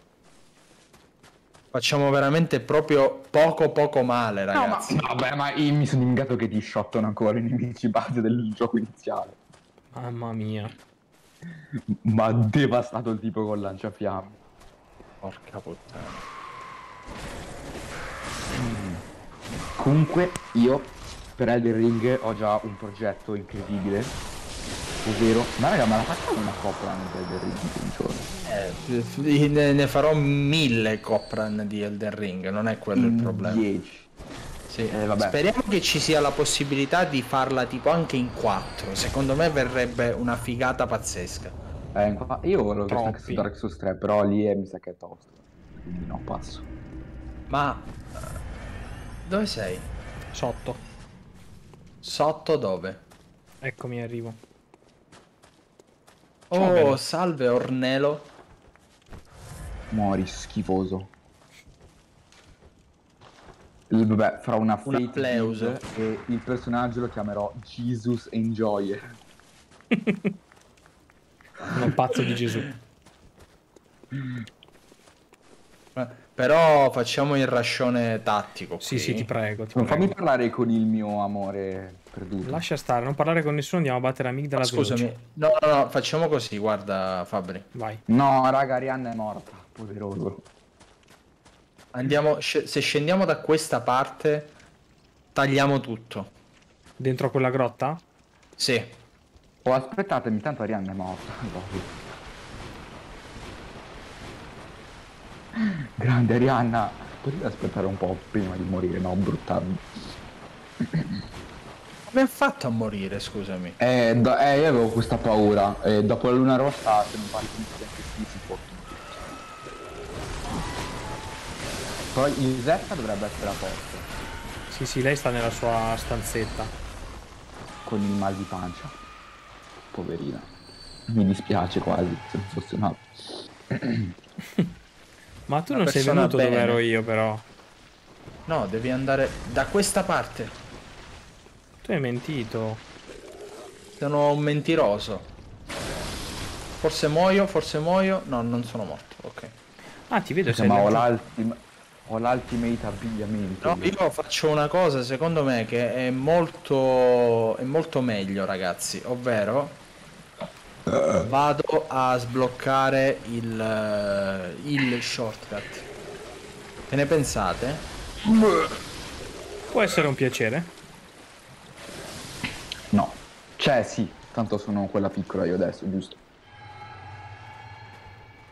Facciamo veramente proprio poco poco male, ragazzi. No, ma, vabbè, ma io mi sono dimenticato che ti shottano ancora i nemici base del gioco iniziale. Mamma mia. Ma devastato il tipo con lanciafiamme. Porca puttana. Comunque io per Elden Ring ho già un progetto incredibile, ovvero... Ma raga, ma la facciamo una copra di Elden Ring un giorno? Eh, ne, ne farò mille copran di Elden Ring, non è quello il problema. dieci. Sì. Eh, vabbè. Speriamo che ci sia la possibilità di farla tipo anche in quattro. Secondo me verrebbe una figata pazzesca. Eh, qua- io volevo questo anche su Troppi. Dark Souls tre, però lì è, mi sa che è tosto. Quindi no, passo. Ma eh, dove sei? Sotto. Sotto dove? Eccomi, arrivo. Oh, Ciao, bello. salve Ornelo. Muori, schifoso. Il- vabbè, farò una Un fate applauso. build e il personaggio lo chiamerò Jesus Enjoyer. Sono pazzo di Gesù. Eh, Però facciamo il rascione tattico. Sì, qui. sì, ti prego, ti Non fammi prego. parlare con il mio amore perduto. Lascia stare, non parlare con nessuno, andiamo a battere Amigdala Ma scusami, veloce. no, no, no, facciamo così, guarda Fabri. Vai. No, raga, Arianna è morta, poderoso. Andiamo, sc- se scendiamo da questa parte, tagliamo tutto. Dentro quella grotta? Sì. Oh, aspettatemi, tanto Arianna è morta. Grande Arianna, potevi aspettare un po' prima di morire, no? Brutta. Come ha fatto a morire, scusami? Eh, do- eh, io avevo questa paura. Eh, dopo la luna rossa, se non parli con anche qui si può. Poi il Zeppa dovrebbe essere a posto, Sì, sì, lei sta nella sua stanzetta. con il mal di pancia. Poverina. Mi dispiace quasi, se non fosse una... Ma tu Una non sei persona venuto dove bene. ero io, però. No, devi andare da questa parte. Tu hai mentito. Sono un mentiroso. Forse muoio, forse muoio. No, non sono morto, ok. Ah, ti vedo, sei Ma ho laggiù. l'ultim- ho l'ultimate abbigliamento. No, io faccio una cosa, secondo me, che è molto, è molto meglio, ragazzi. Ovvero, vado a sbloccare il, eh, il shortcut. Che ne pensate? Può essere un piacere. No. Cioè, sì, tanto sono quella piccola io adesso, giusto?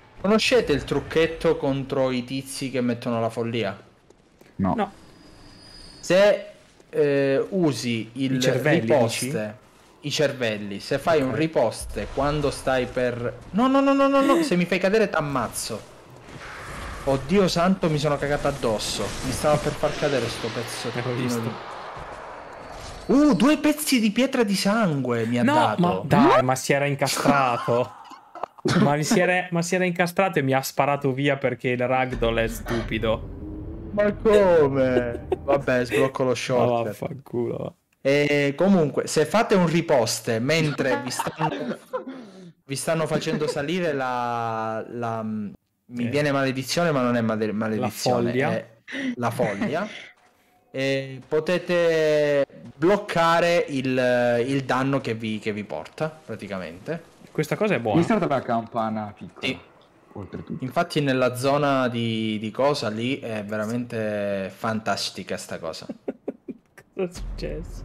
Conoscete il trucchetto contro i tizi che mettono la follia? No. No. Se eh, usi il I cervelli, riposte, dici? i cervelli, se fai Ok. un riposte quando stai per... No, no, no, no, no, no, se mi fai cadere t'ammazzo. Oddio santo, mi sono cagato addosso. Mi stava per far cadere sto pezzo Eh, ho visto. di... Uh, due pezzi di pietra di sangue mi ha No, dato. ma dai, ma si era incastrato. ma, si era, ma si era incastrato e mi ha sparato via perché il ragdoll è stupido. Ma come? Vabbè, sblocco lo Ma short. vaffanculo. va. E comunque, se fate un riposte mentre vi stanno, vi stanno facendo salire la, la- mi Eh. viene maledizione, ma non è male- maledizione, foglia. è la foglia. E potete bloccare il, il danno che vi, che vi porta, praticamente. Questa cosa è Mi buona. stata la campana piccola. Sì. Oltretutto. Infatti nella zona di, di cosa lì è veramente fantastica sta cosa. Cosa è successo?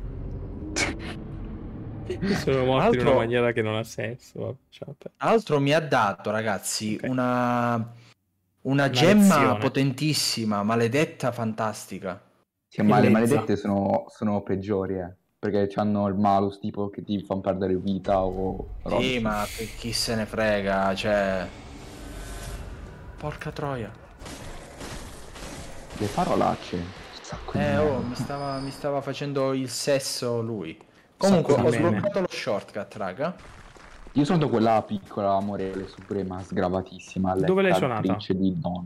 Sono morto in Altro- una maniera che non ha senso. vabbè, lasciamo perdere. Altro mi ha dato, ragazzi, Ok. una, una gemma lezione. potentissima, maledetta, fantastica. Sì, ma le Bellezza. maledette sono, sono peggiori, eh. Perché hanno il malus tipo che ti fanno perdere vita o roba. Sì, ma chi chi se ne frega, cioè... Porca troia. Le parolacce. un sacco di Eh, oh, merda. mi stava, mi stava facendo il sesso lui. Comunque, Sacco ho di meme. sbloccato lo shortcut, raga. Io sono quella piccola amorele suprema sgravatissima. Dove l'hai leccatrice di don.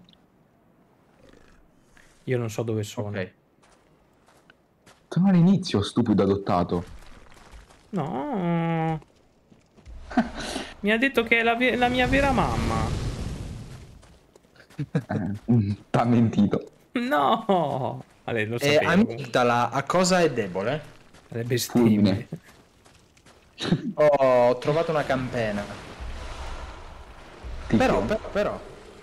Io non so dove sono. Ok. Sono all'inizio, stupido adottato. No. Mi ha detto che è la, ve- la mia vera mamma. Eh, t'ha mentito. No. Vabbè, lo E sapevo. amigdala, a cosa è debole? Le bestemmie. Fulmine. Oh, ho trovato una campena. Tipo, Però, però, però.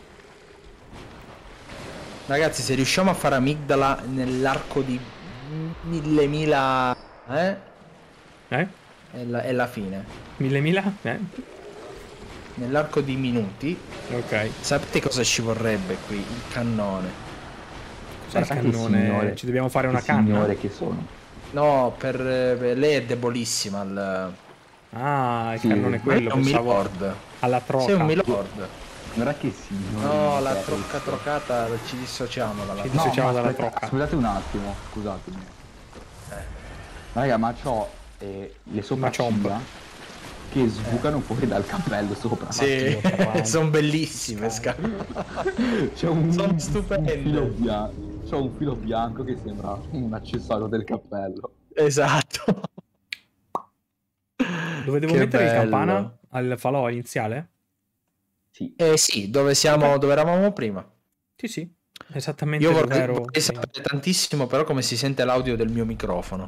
Ragazzi, se riusciamo a fare amigdala nell'arco di mille mila... Eh? Eh? È la, è la fine. Mille mila? Eh? Nell'arco di minuti. Ok. Sapete cosa ci vorrebbe qui? Il cannone. Cos'è il Guarda che cannone? signore- Ci dobbiamo fare che una canna? signore che sono. No, per, per lei è debolissima. Il... Ah, il Sì, cannone ma quello. è un Pensavo milord. alla troca. Sei un milord. Guarda che signore. No, la Cioè, trocca trocata ci dissociamo dalla Ci No, dissociamo ma dalla aspetta, trocca. Scusate un attimo, scusatemi. Eh. Raga, ma c'ho eh, le sopracciglia ciompa. che sbucano fuori dal cappello sopra. Sì, Madonna. sono bellissime. Sca... C'è un, Sono un stupende. filo bianco. C'è un filo bianco che sembra un accessorio del cappello. Esatto. Dove devo Che mettere il bello. campana? Al falò iniziale? Sì. Eh sì, dove siamo, Ok. dove eravamo prima. Sì, sì. Esattamente Io dove vorrei, ero vorrei prima. sapere tantissimo però come si sente l'audio del mio microfono.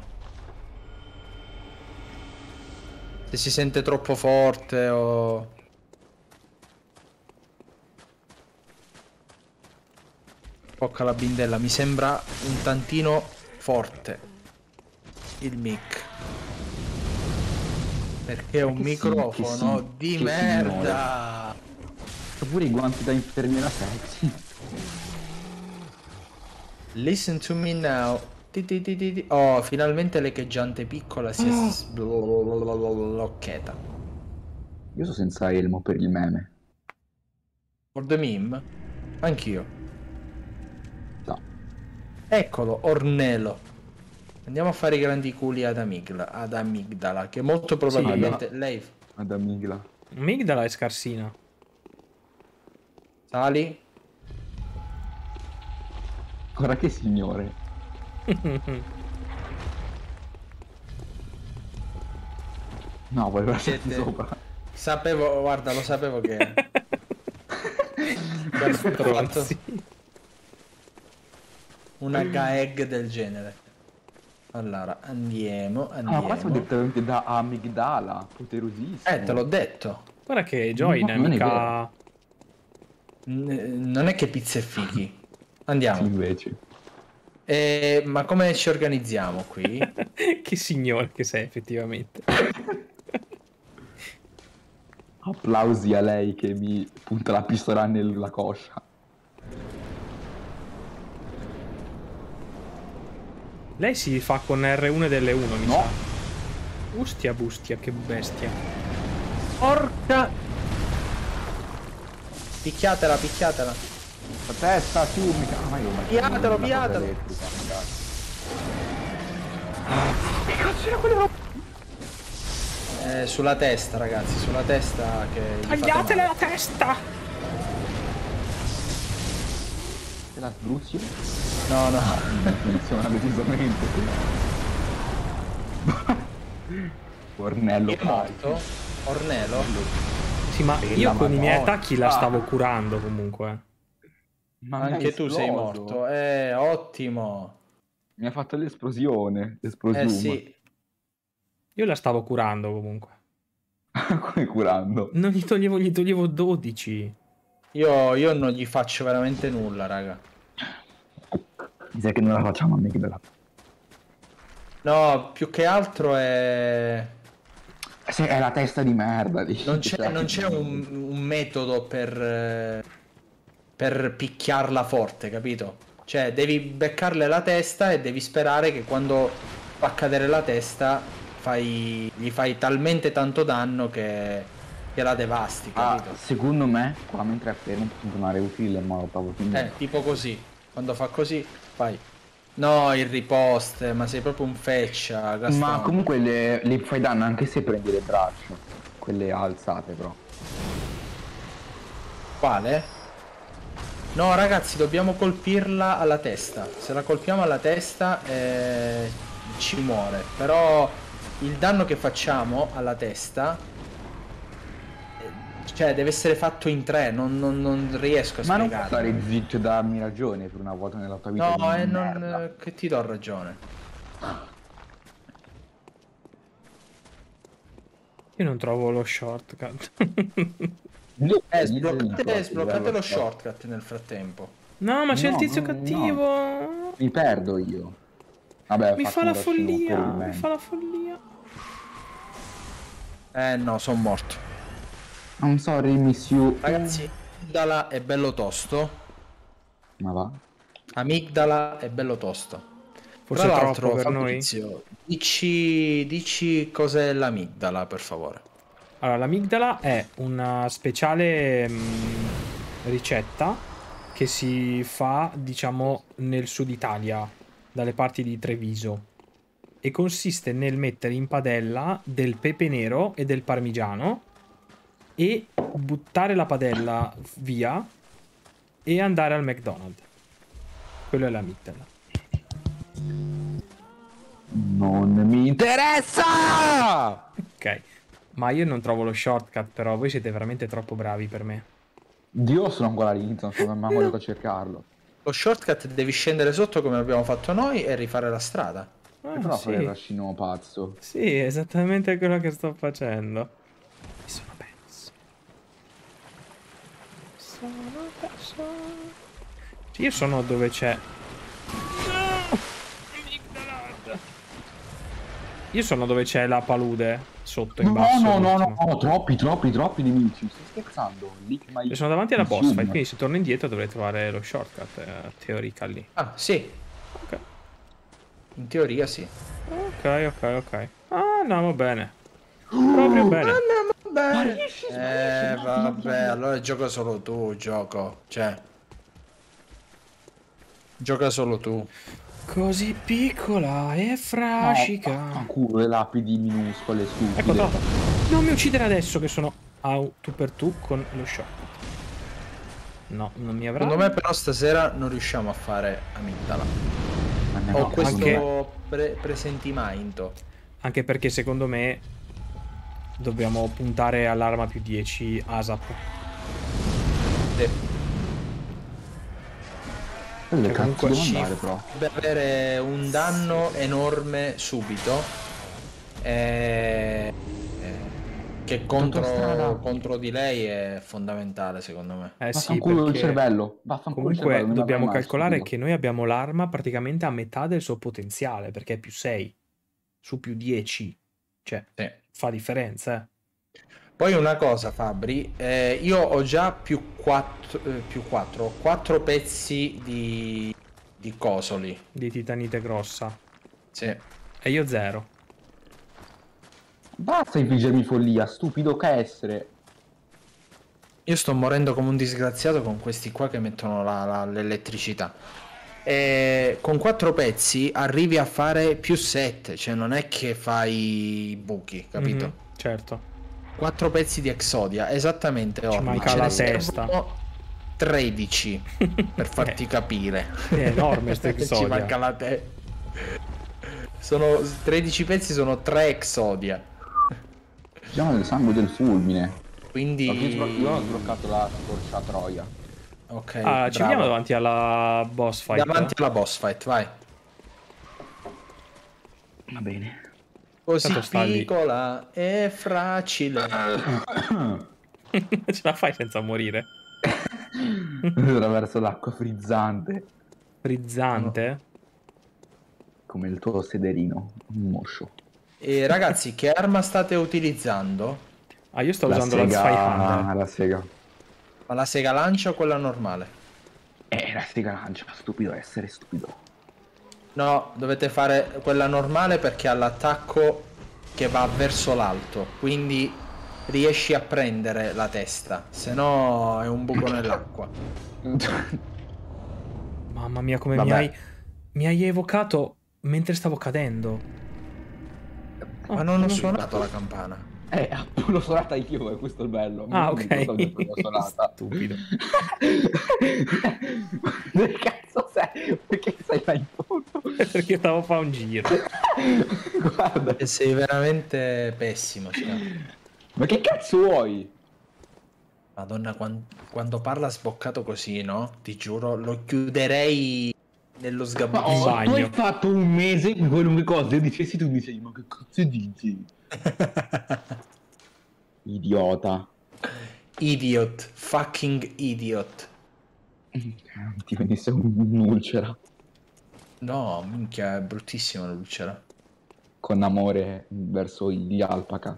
Se si sente troppo forte o... Pocca la bindella, mi sembra un tantino forte il mic. Perché è un che sì, microfono che sì, di che merda. C'ho pure i guanti da infermiera sexy. Listen to me now. Ti ti ti ti ti. Oh, finalmente l'echeggiante piccola si è sbloccheta. Io sono senza elmo per il meme. For the meme? Anch'io. No. Eccolo, Ornello. Andiamo a fare i grandi culi ad Amigdala, ad Amigdala che molto probabilmente lei... Ad amigla. Amigdala è scarsina. Sali? Guarda che signore. No, volevo lasciarti Siete- sopra. Sapevo, guarda, lo sapevo che... Guarda, ho fatto Stronzi. una gag del genere. Allora, andiamo, Ah, qua andiamo. siamo direttamente da amigdala. Poderosissimo. Eh, te l'ho detto. Guarda che Join è No, non è mica... N- non è che pizza e fichi. Andiamo. Sì, invece. Eh, ma come ci organizziamo qui? che signore che sei effettivamente. Applausi a lei che mi punta la pistola nella coscia. Lei si fa con R uno ed L uno, mi No. sa. Ustia bustia, che bestia. Porca. Picchiatela, picchiatela. La testa, su, mi ca- ah, ma io ho messo Piatelo, una cosa piatelo. elettrica, magari. Eh, sulla testa, ragazzi, sulla testa che gli fate Tagliatele male. la testa! Te la sbruzzi? No, no. Non funziona decisamente. Ornello Chi è morto? Ornello? Sì, ma Bella io con i miei Madonna. attacchi la stavo curando comunque. Ma mi Anche hai tu sei esploso. morto. Eh, ottimo. Mi ha fatto l'esplosione. L'esplosione. Eh sì. Io la stavo curando comunque. Come curando? Non gli toglievo, gli toglievo dodici. Io, io non gli faccio veramente nulla, raga. Mi sa che non la facciamo amici della... No, più che altro è... Se è la testa di merda lì. Non c'è, non c'è un, un metodo per, eh, per picchiarla forte, capito? Cioè, devi beccarle la testa e devi sperare che quando fa cadere la testa fai, gli fai talmente tanto danno che, che la devasti, Ah, capito? secondo me, qua mentre è fermo può tornare utile il molotov. Quindi... Eh, tipo così. Quando fa così, fai. No, il riposte, ma sei proprio un feccia, Gastone. Ma comunque le, le fai danno anche se prendi le braccia. Quelle alzate però. Quale? No, ragazzi, dobbiamo colpirla alla testa. Se la colpiamo alla testa eh, ci muore. Però il danno che facciamo alla testa, eh, cioè, deve essere fatto in tre. Non, non- non riesco a Ma non puoi spiegarlo. stare zitto e darmi ragione per una volta nella tua vita. No, di eh, non, merda. eh, che ti do ragione. Io non trovo lo shortcut. Lì- Eh, lì sbloccate, dentro, sbloccate livello lo sport. shortcut nel frattempo. No, ma c'è il No, tizio no, cattivo. Mi perdo io. Vabbè, Mi faccio fa un la rushino follia. per il Mi man. fa la follia. Eh no, sono morto. I'm sorry, miss you. Ragazzi, Amigdala è bello tosto. Ma va? Amigdala è bello tosto. Forse Tra è l'altro, troppo per noi. Fabrizio, dici, dici cos'è l'amigdala, per favore. Allora, l'amigdala è una speciale mh, ricetta che si fa, diciamo, nel sud Italia, dalle parti di Treviso. E consiste nel mettere in padella del pepe nero e del parmigiano e buttare la padella via e andare al McDonald's. Quello è l'amigdala. Non mi interessa! Ok. Ma io non trovo lo shortcut, però voi siete veramente troppo bravi per me. Dio, sono ancora all'inizio, non sono mai voluto cercarlo. Lo shortcut devi scendere sotto come abbiamo fatto noi e rifare la strada. Ah, E però fare il sì. rushino pazzo. Sì, esattamente quello che sto facendo. Mi sono perso. Sono perso. Io sono dove c'è. Io sono dove c'è la palude sotto in No, basso. no, no, l'ultimo. no, no, troppi, troppi, troppi nemici. Stai scherzando? Lick my... Io sono davanti alla boss consume. fight, quindi se torno indietro dovrei trovare lo shortcut, eh, teorica lì. Ah, sì, Ok, in teoria sì. ok, ok, ok. Ah, andiamo bene. Proprio bene. Eh, vabbè, allora gioca solo tu, gioco. Cioè, gioca solo tu. Così piccola e No, frascica. a culo, le lapidi minuscole, stupide. Ecco, trovato. Non mi uccidere adesso che sono a tu per tu con lo shortcut. No, non mi avrà. Secondo me però stasera non riusciamo a fare amigdala. Ma ne- Ho no, questo anche- pre- presentimento. Anche perché secondo me dobbiamo puntare all'arma più dieci ASAP. Sì. Dove Cioè, cazzo comunque devo ci andare, però? deve avere un danno enorme subito. E... e- Che Autostrada. contro, contro di lei è fondamentale, secondo me. Eh sì, Vaffanculo il perché cervello. Vaffanculo il comunque cervello, non dobbiamo l'avrei mai calcolare subito. che noi abbiamo l'arma praticamente a metà del suo potenziale, perché è più sei su più dieci. Cioè, Sì. fa differenza, eh. Poi una cosa, Fabri, eh, io ho già più quattro, eh, più quattro, quattro pezzi di, di cosoli. Di titanite grossa. Sì. E io zero. Basta infliggermi follia, stupido che essere. Io sto morendo come un disgraziato con questi qua che mettono la- la- l'elettricità. E con quattro pezzi arrivi a fare più sette, cioè non è che fai i buchi, capito? Mhm, certo. Quattro pezzi di Exodia, esattamente. Orbi. manca Ce la ne testa. servono tredici per farti Eh, capire. è enorme sto Ci Exodia. manca la te. Sono tredici pezzi, sono tre Exodia. Siamo del sangue del fulmine. Quindi Io ho sbloccato la scorcia troia. ok. Ah, ci bravo. vediamo davanti alla boss fight. Davanti alla boss fight, vai. Va bene. Così Tanto sta lì. piccola e fragile. Ce la fai senza morire? Attraverso l'acqua frizzante. Frizzante? Come il tuo sederino. Un moscio. E ragazzi, che arma state utilizzando? Ah, io sto La usando la sega... Spy Hunter. La sega. Ma la sega lancia o quella normale? Eh, la sega lancia. Stupido essere stupido. No, dovete fare quella normale perché ha l'attacco che va verso l'alto, quindi riesci a prendere la testa, se no è un buco nell'acqua. Mamma mia, come mi Vabbè. hai... Mi hai evocato mentre stavo cadendo. Ma Oh, non ho l'ho suonato la campana. Eh, l'ho suonata io, è questo il bello. Ah, Non mi ricordo ok. dove l'ho suonata. Stupido. Dove cazzo sei? Perché sei là in fondo? Perché stavo a fare un giro. Guarda. E sei veramente pessimo, cioè. Ma che cazzo vuoi? Madonna, quan- quando parla sboccato così, no? Ti giuro, lo chiuderei nello Ma sgabuzzino. In oh, bagno. tu hai fatto un mese con qualunque cosa. Io dicessi tu dicevi, ma che cazzo dici? Idiota. Idiot, fucking idiot. Ti venisse un'ulcera. No, minchia, è bruttissima l'ulcera. Con amore verso gli alpaca.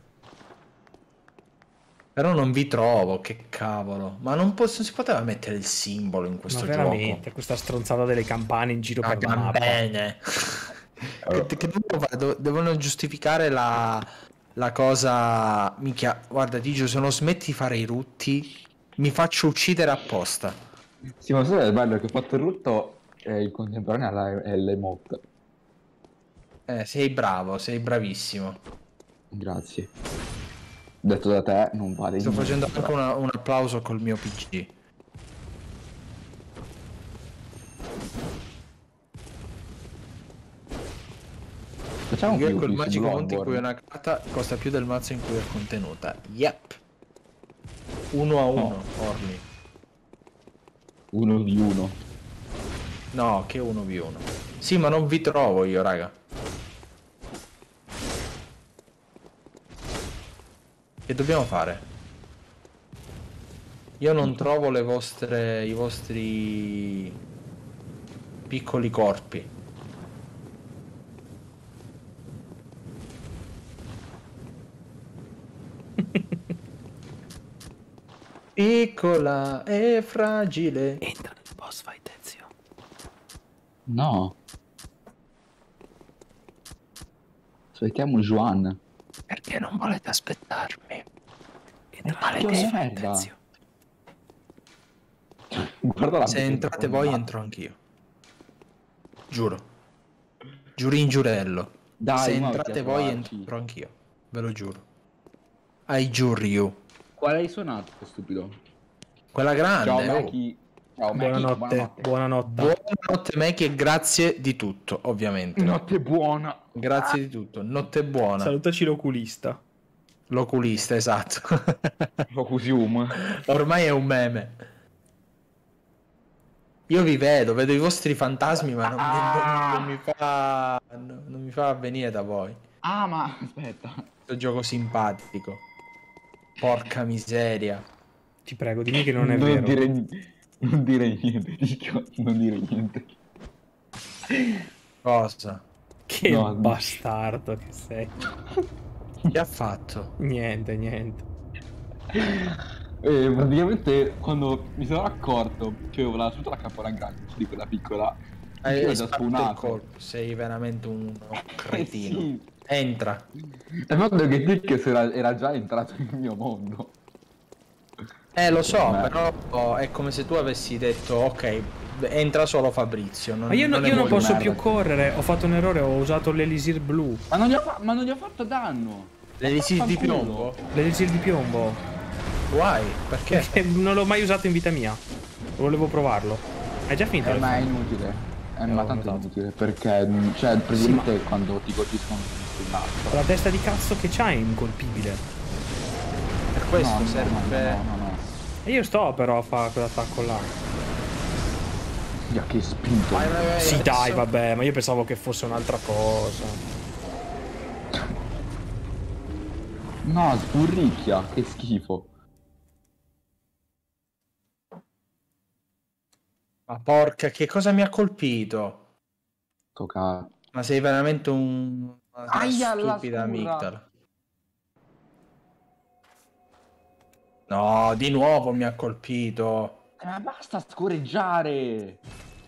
Però non vi trovo, che cavolo. Ma non, posso, non si poteva mettere il simbolo in Ma questo veramente, gioco? questa stronzata delle campane in giro Ah, per la mappa. bene. che, che devono fare? Do- devono giustificare la, la cosa. Minchia, guarda, Digio, se non smetti di fare i rutti, mi faccio uccidere apposta. Sì, ma sai, è bello che ho fatto il rutto e il contemporaneo alla- è l'emote. Eh, sei bravo, sei bravissimo. Grazie. Detto da te, non vale Sto niente, facendo però. anche una- un applauso col mio P C. Facciamo un Io più quel su magico monte in cui Bloodborne. una carta costa più del mazzo in cui è contenuta. Yep. Uno a uno, Orly. Uno di uno. No, che uno v uno. Sì, ma non vi trovo io, raga. Che dobbiamo fare? Io non trovo le vostre... i vostri... piccoli corpi. Piccola e fragile. Entra nel boss fight, Ezio. No. Aspettiamo Juan. Perché non volete aspettarmi? Entra nel che boss merda. fight, Ezio. Guarda la Se bottiglia entrate con voi, un entro anch'io. Giuro. Giurin giurello. Dai, Se muoviti entrate a voi, trovarci. entro anch'io. Ve lo giuro. I giuro you. Quale hai suonato, stupido? Quella grande. Ciao, oh. Maki. Ciao, Maki. Buonanotte, buonanotte. Buonanotte, Meki, e grazie di tutto, ovviamente. Notte buona. Grazie di tutto. Notte buona. Salutaci l'oculista. L'oculista, esatto. Focusium. Ormai è un meme. Io vi vedo, vedo i vostri fantasmi, ma non, mi- non- non mi fa non, non mi fa venire da voi. Ah, ma aspetta. Questo gioco simpatico. Porca miseria. Ti prego, dimmi che non è vero. Dire, non dire niente, Ricchio, non dire niente. Cosa? Che No, bastardo che sei. Che ha fatto? Niente, niente. E praticamente quando mi sono accorto che avevo lasciato la campana grande di quella piccola, Hai Io ho hai già sparato il spawnato. colpo, sei veramente un Eh cretino. sì. Entra. Il fatto che Dick era, era già entrato nel mio mondo. Eh, lo so, Beh. però è come se tu avessi detto, ok, entra solo Fabrizio. Non, Ma io, no- non io non voglio posso merda. più correre, ho fatto un errore, ho usato l'elisir blu. Ma non gli ho, fa- ma non gli ho fatto danno. L'elisir di Vaffanculo. piombo? L'elisir di piombo. Why? Perché? Perché non l'ho mai usato in vita mia. Volevo provarlo. È già finito. Eh, il ma è film. inutile. Eh, Eh, ma ho tanto è notato. inutile perché, mm, cioè, praticamente quando ti colpiscono sul naso. La testa di cazzo che c'hai è incolpibile. Per questo no, no, serve... No, no, no, no. E io sto però a fare quell'attacco là. Dio, che spinto. Vai, vai, vai, Sì, adesso- dai, vabbè, ma io pensavo che fosse un'altra cosa. No, sburricchia, che schifo. Ma porca, che cosa mi ha colpito? Tocca. Ma sei veramente un... una Aia, la stupida scura. amigdala. No, di nuovo mi ha colpito. Eh, ma basta scorreggiare.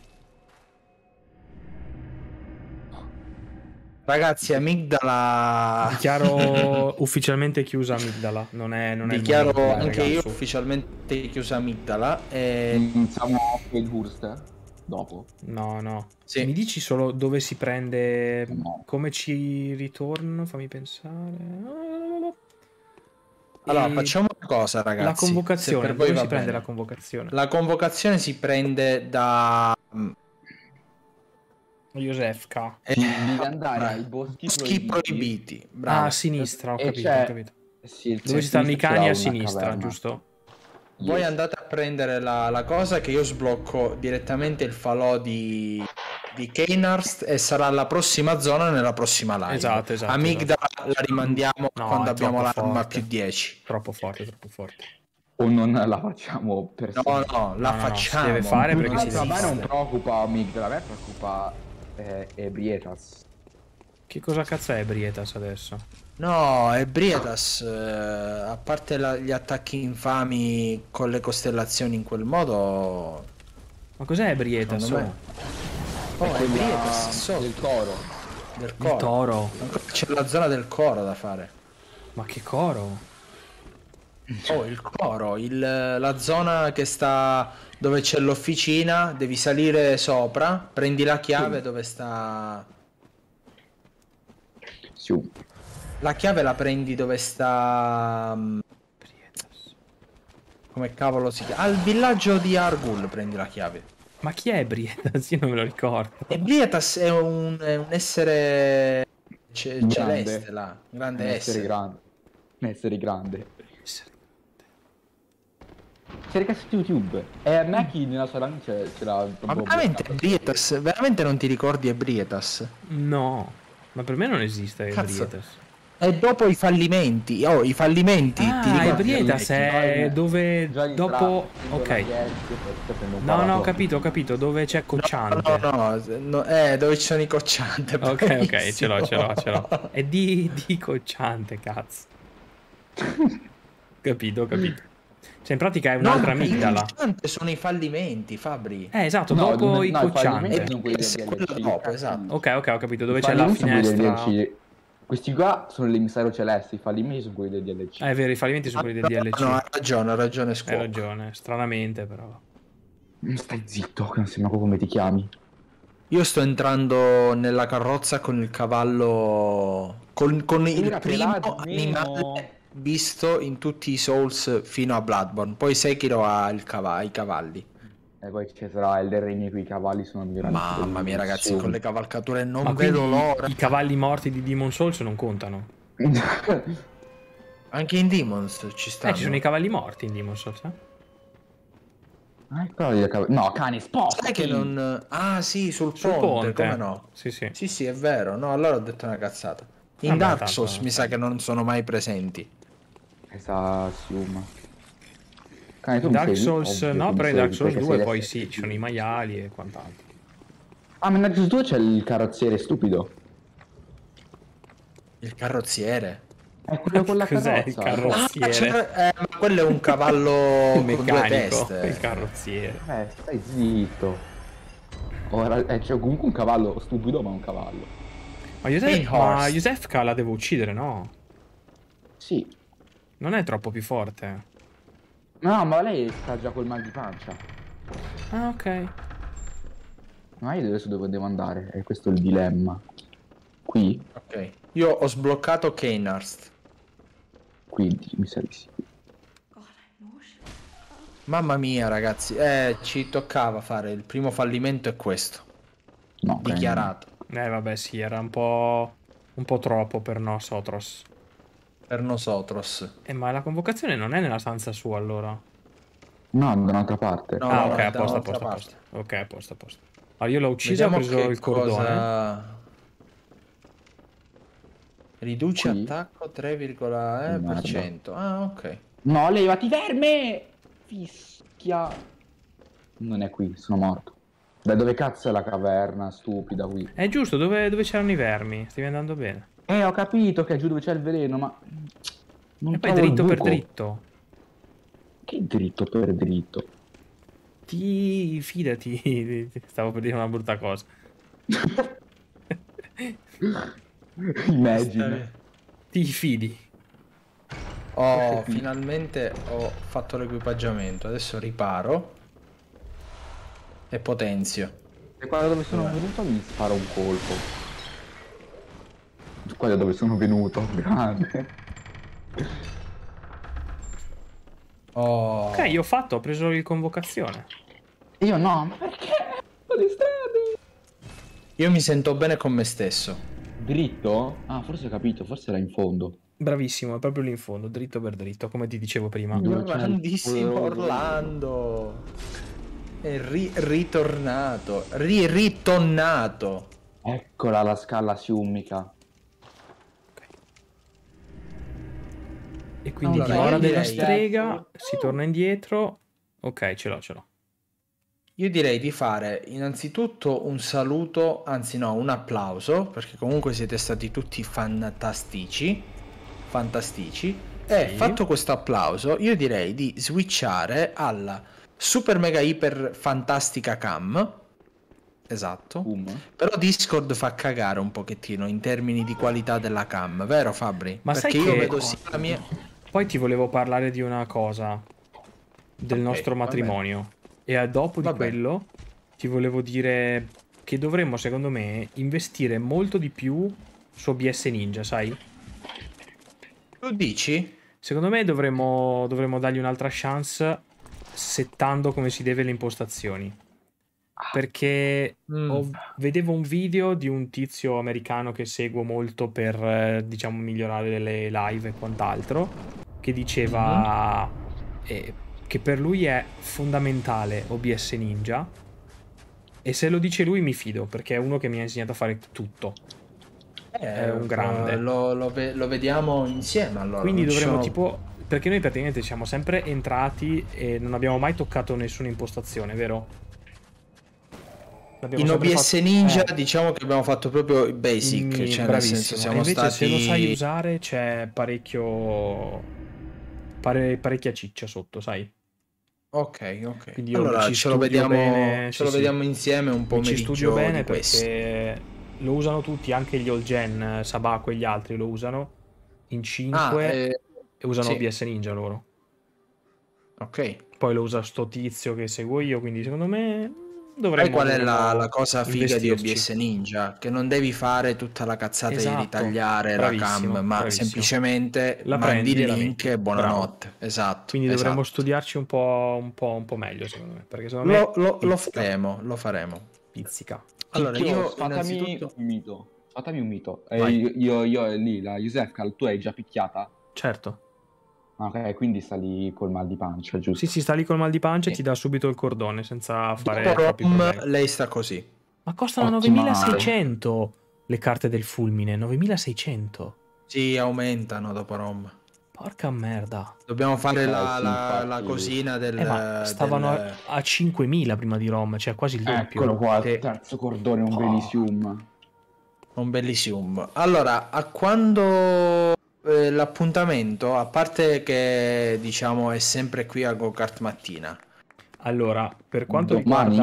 Ragazzi, amigdala... Dichiaro ufficialmente chiusa amigdala. Non è, non è il Dichiaro momento di anche regalo io su. ufficialmente chiusa amigdala. E... Iniziamo il burst dopo. No, no. Sì. Mi dici solo dove si prende. No. Come ci ritorno? Fammi pensare. Allora, E facciamo una cosa, ragazzi. La convocazione. se per voi Dove va si prende bene. la convocazione? La convocazione si prende da... Josefka. eh, Devi andare ai boschi boschi proibiti. proibiti. Bravo. Ah, a sinistra, ho E capito, c'è- ho capito. Sì, Dove sì, ci stanno i sinistra cani c'era a una sinistra, caverna. giusto? Voi Yes. andate a prendere la, la cosa che io sblocco direttamente il falò di, di Keinarst e sarà la prossima zona nella prossima live. Esatto, esatto, Amigdala la rimandiamo No, quando è abbiamo troppo l'arma forte. più dieci. Troppo forte, troppo forte. O non la facciamo per No, sempre. no, la no, no, si facciamo. deve fare perché Non si Tanto a me esiste. non preoccupa Migdala, a me preoccupa eh, Ebrietas. Che cosa cazzo è Brietas adesso? No, è Brietas, eh, a parte la- gli attacchi infami con le costellazioni in quel modo... Ma cos'è Brietas? Secondo me- Oh, Oh, è Quella Brietas, so, del toro. del il coro. toro. Ancora c'è la zona del coro da fare. Ma che coro? Oh, il coro, il- la zona che sta dove c'è l'officina, devi salire sopra, prendi la chiave Sì. dove sta... Sì. La chiave la prendi dove sta... mm, Brietas. come cavolo si chiama? Al villaggio di Argul prendi la chiave. Ma chi è Brietas? Io non me lo ricordo. E Brietas è un, è un essere ce- Grande. celeste là, un grande Un essere. essere grande. Un essere grande. Cerca su YouTube. E a me chi nella sua live c'è- c'era Ma proprio veramente bloccato. Brietas, veramente non ti ricordi Brietas? No, ma per me non esiste Cazzo. Brietas. E dopo i fallimenti, oh, i fallimenti, ti Ah, ricordi? Brietas è Già dove in dopo... traffico, Ok. la gente, poi prendo un No, no, ho paraplò. capito, ho capito, dove c'è No, Cocciante. no, no, no, eh, dove ci sono i cocciante. Ok, ok, bravissimo. ce l'ho, ce l'ho, ce l'ho. È di, di Cocciante, cazzo. Capito, ho capito. Cioè, in pratica è No, un'altra i amigdala. cocciante sono i fallimenti, Fabri. Eh, esatto, No, dopo non- i no, i Cocciante. fallimenti sono quelli del Sì, D L C. quello dopo, esatto. Ok, ok, ho capito, dove I c'è la fallimenti sono quelli del finestra. D L C. Questi qua sono l'emissario celeste, i fallimenti sono quelli del D L C. Eh, è vero, i fallimenti sono quelli del D L C. No, ha ragione, ha ragione Hai Squawk. ragione, stranamente però. Stai zitto, che non sembra come ti chiami. Io sto entrando nella carrozza con il cavallo, con, con il Era primo pelato, animale visto in tutti i Souls fino a Bloodborne. Poi Sekiro ha il cava- i cavalli. E poi ci sarà il regno qui i cavalli sono migliorati. Mamma mia ragazzi, con le cavalcature non Ma vedo quindi l'ora. i cavalli morti di Demon Souls non contano? Anche in Demons ci stanno. Eh, ci sono i cavalli morti in Demon Souls, eh? Ah, quello dei cavalli- No, cani, sposta. Sai che non... Ah sì, sul, Sul ponte, ponte. come no? Sì, sì. Sì, sì, è vero. No, allora ho detto una cazzata. In Vabbè, Dark tanto- Souls mi sa che non sono mai presenti. Esatto, Siuma. Cani, tu In mi Dark segui? Souls Ovvio no, che mi però in Dark segui, Souls perché due sei poi l'F P G. sì, ci sono i maiali e quant'altro. Ah, ma in Dark Souls due c'è il carrozziere stupido. Il carrozziere. È quello con la Cos'è il carrozza. carrozziere? Ah, c'è- eh, ma quello è un cavallo Il con due meccanico, teste. il carrozziere. Eh, stai zitto. Ora, eh, c'è comunque un cavallo stupido, ma un cavallo. Ma Yusef, Hey, horse. ma Yusefka la devo uccidere, no? Sì. Non è troppo più forte. No, ma lei sta già col mal di pancia. Ah, ok. Ma io adesso dove devo andare? E questo è il dilemma. Qui? Ok. Io ho sbloccato Keinarst. Quindi, mi sa di sì. Mamma mia, ragazzi. Eh, ci toccava fare. Il primo fallimento è questo. No, Dichiarato. Eh, vabbè, sì, era un po'... un po' troppo per Nosotros. Per Nosotros. Eh, ma la convocazione non è nella stanza sua, allora? No, da un'altra parte. No, Ah, no, ok, no, a da posto, a un'altra posto, a parte. posto. Ok, a posto, a posto. Allora, io l'ho uccisa, ho Vediamo preso che il cordone. cosa... Riduce Qui? attacco tre virgola uno per cento. Ah, ok. No, levati verme! Fischia. Non è qui, sono morto. Da dove cazzo è la caverna stupida qui? È giusto, dove, dove c'erano i vermi? Stavi andando bene. Eh, ho capito che è giù dove c'è il veleno, ma... Non E poi trovo il dritto per buco. dritto. Che dritto per dritto? Ti fidati. Stavo per dire una brutta cosa. Immagina. Ti fidi. Oh, finalmente ho fatto l'equipaggiamento. Adesso riparo. E potenzio. E qua da dove sono venuto mi spara un colpo. Qua da dove sono venuto, grande. Oh. Ok, io ho fatto, ho preso il convocazione. Io no, ma perché? Ho le strade. Io mi sento bene con me stesso. Dritto? Ah, forse ho capito, forse era in fondo. Bravissimo, è proprio lì in fondo, dritto per dritto, come ti dicevo prima. Dove c'è il Grandissimo poderoso- Orlando. È ri- ritornato. Ri- ritornato. Eccola la scala siummica. E quindi Allora, dimora io della direi- strega, si torna indietro. Ok, ce l'ho, ce l'ho. Io direi di fare innanzitutto un saluto, anzi no, un applauso, perché comunque siete stati tutti fantastici, fantastici. E Sì. fatto questo applauso, io direi di switchare alla super mega iper fantastica cam. Esatto. Boom. Però Discord fa cagare un pochettino in termini di qualità della cam, vero Fabri? Ma perché sai io che- vedo sia la mia... Poi ti volevo parlare di una cosa, del Ok, nostro va bene. matrimonio. E a- dopo di Va bene. quello ti volevo dire che dovremmo, secondo me, investire molto di più su O B S Ninja, sai? Tu dici? Secondo me dovremmo, dovremmo dargli un'altra chance settando come si deve le impostazioni. Perché Mm. ho- vedevo un video di un tizio americano che seguo molto per, eh, diciamo, migliorare le live e quant'altro, che diceva eh, che per lui è fondamentale O B S Ninja, e se lo dice lui mi fido, perché è uno che mi ha insegnato a fare tutto. È un grande. Eh, Lo, lo ve- lo vediamo insieme allora. Quindi non ci dovremmo sono- tipo... Perché noi praticamente siamo sempre entrati e non abbiamo mai toccato nessuna impostazione, vero? L'abbiamo In sempre O B S fatto- Ninja eh. diciamo che abbiamo fatto proprio i basic, Mm, cioè nel bravissimo. senso E siamo invece stati... se lo sai usare c'è parecchio pare- parecchia ciccia sotto, sai? Ok, ok. Quindi io Allora ci ce lo studio vediamo, bene, ce sì, lo sì. vediamo insieme un Mi pomeriggio ci studio bene di questo. perché lo usano tutti, anche gli old gen, Sabaco e gli altri lo usano in cinque Ah, eh, e usano sì. O B S Ninja loro. ok. Poi lo usa sto tizio che seguo io, quindi secondo me Sai dovremmo... qual è la, dovremmo la cosa figa di investirci. O B S Ninja? Che non devi fare tutta la cazzata Esatto, di ritagliare la bravissimo, cam, ma bravissimo. semplicemente La mandi prendi e il la link metti. e buonanotte. Esatto. Quindi dovremmo esatto. studiarci un po', un po', un po' meglio, secondo me. Perché secondo me Lo, lo- lo pizzica, faremo, lo faremo. pizzica. Allora, Chicchio, io sfatami innanzitutto... un mito. Sfatami un mito. Eh, Vai. io, io, io lì, la Yusefka, tu hai già picchiata? Certo. Ah, ok, quindi sta lì col mal di pancia, giusto? Sì, sì, sta lì col mal di pancia e Sì. ti dà subito il cordone senza fare Dopo troppi Rom, problemi. lei sta così. Ma costano Ottimale. novemilaseicento le carte del fulmine. novemilaseicento. Sì, aumentano dopo Rom. Porca merda. Dobbiamo fare Eh, la, sì, la- infatti. la cosina del... Eh, ma stavano del- a, a cinquemila prima di Rom, cioè quasi il doppio. Eccolo qua, Che- il terzo cordone, un Oh. bellissimo. Un bellissimo. Allora, a quando eh, l'appuntamento, a parte che diciamo è sempre qui a Go Kart Mattina. Allora, per quanto Domani? riguarda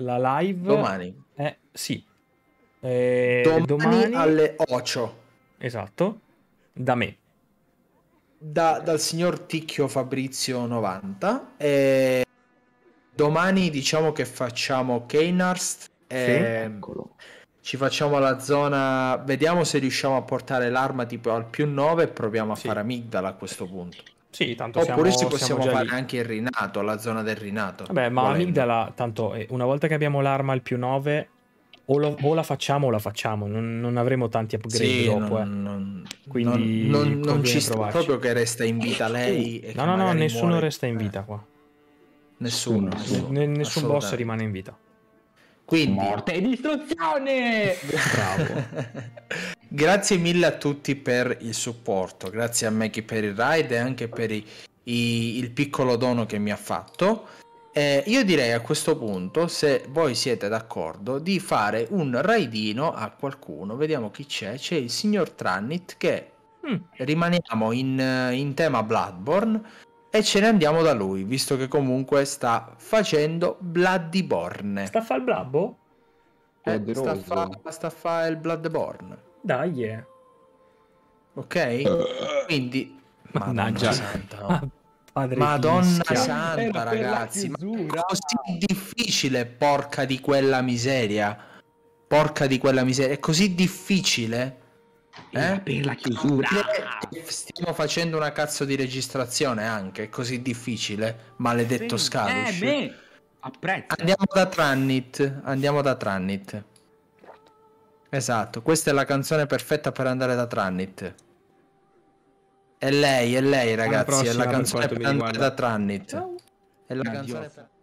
La live Domani. è sì. Eh, Domani, domani alle otto. esatto, da me. Da- dal signor Ticchio Fabrizio novanta. E domani diciamo che facciamo Keinarst e Eccolo. ci facciamo la zona, vediamo se riusciamo a portare l'arma tipo al più nove e proviamo a Sì. fare amigdala a questo punto. Sì, tanto Oppure siamo, ci possiamo siamo già fare lì. anche il rinato, la zona del rinato. Vabbè, ma volendo. amigdala, tanto eh, una volta che abbiamo l'arma al più nove, o, lo- o la facciamo o la facciamo, non, non avremo tanti upgrade Sì, dopo. non, eh. non, Quindi non, non- non conviene ci sta provarci. proprio che resta in vita lei e No, che no, no, magari nessuno muore. resta in Eh, vita qua. nessuno, Nessuno, nessuno, Ne- nessun boss assolutamente. rimane in vita. Quindi Morte e distruzione! Bravo. grazie mille a tutti per il supporto, grazie a Mackie per il ride e anche per i- i- il piccolo dono che mi ha fatto. Eh, io direi a questo punto, se voi siete d'accordo, di fare un raidino a qualcuno. Vediamo chi c'è. C'è il signor Trannit che Mm, rimaniamo in, in tema Bloodborne e ce ne andiamo da lui, visto che comunque sta facendo Bloodborne. sta a fa il blabbo? Eh, sta a Poderoso. fa, sta a fa il Bloodborne. Dai, eh. Ok? Quindi Madonna Mannaggia. santa, no? Ah, padre Madonna fischia. santa, Era per la ragazzi, ma chiusura. è così difficile, porca di quella miseria. Porca di quella miseria, è così difficile. Era Eh? per la chiusura. Che Stiamo facendo una cazzo di registrazione anche, è così difficile, maledetto Sì, Scadush. Eh, beh, apprezzo. Andiamo da Trannit, andiamo da Trannit. Esatto, questa è la canzone perfetta per andare da Trannit. È lei, è lei ragazzi, è prossima la per canzone quanto per mi andare riguarda. da Trannit. Ciao. È la Addio. canzone per...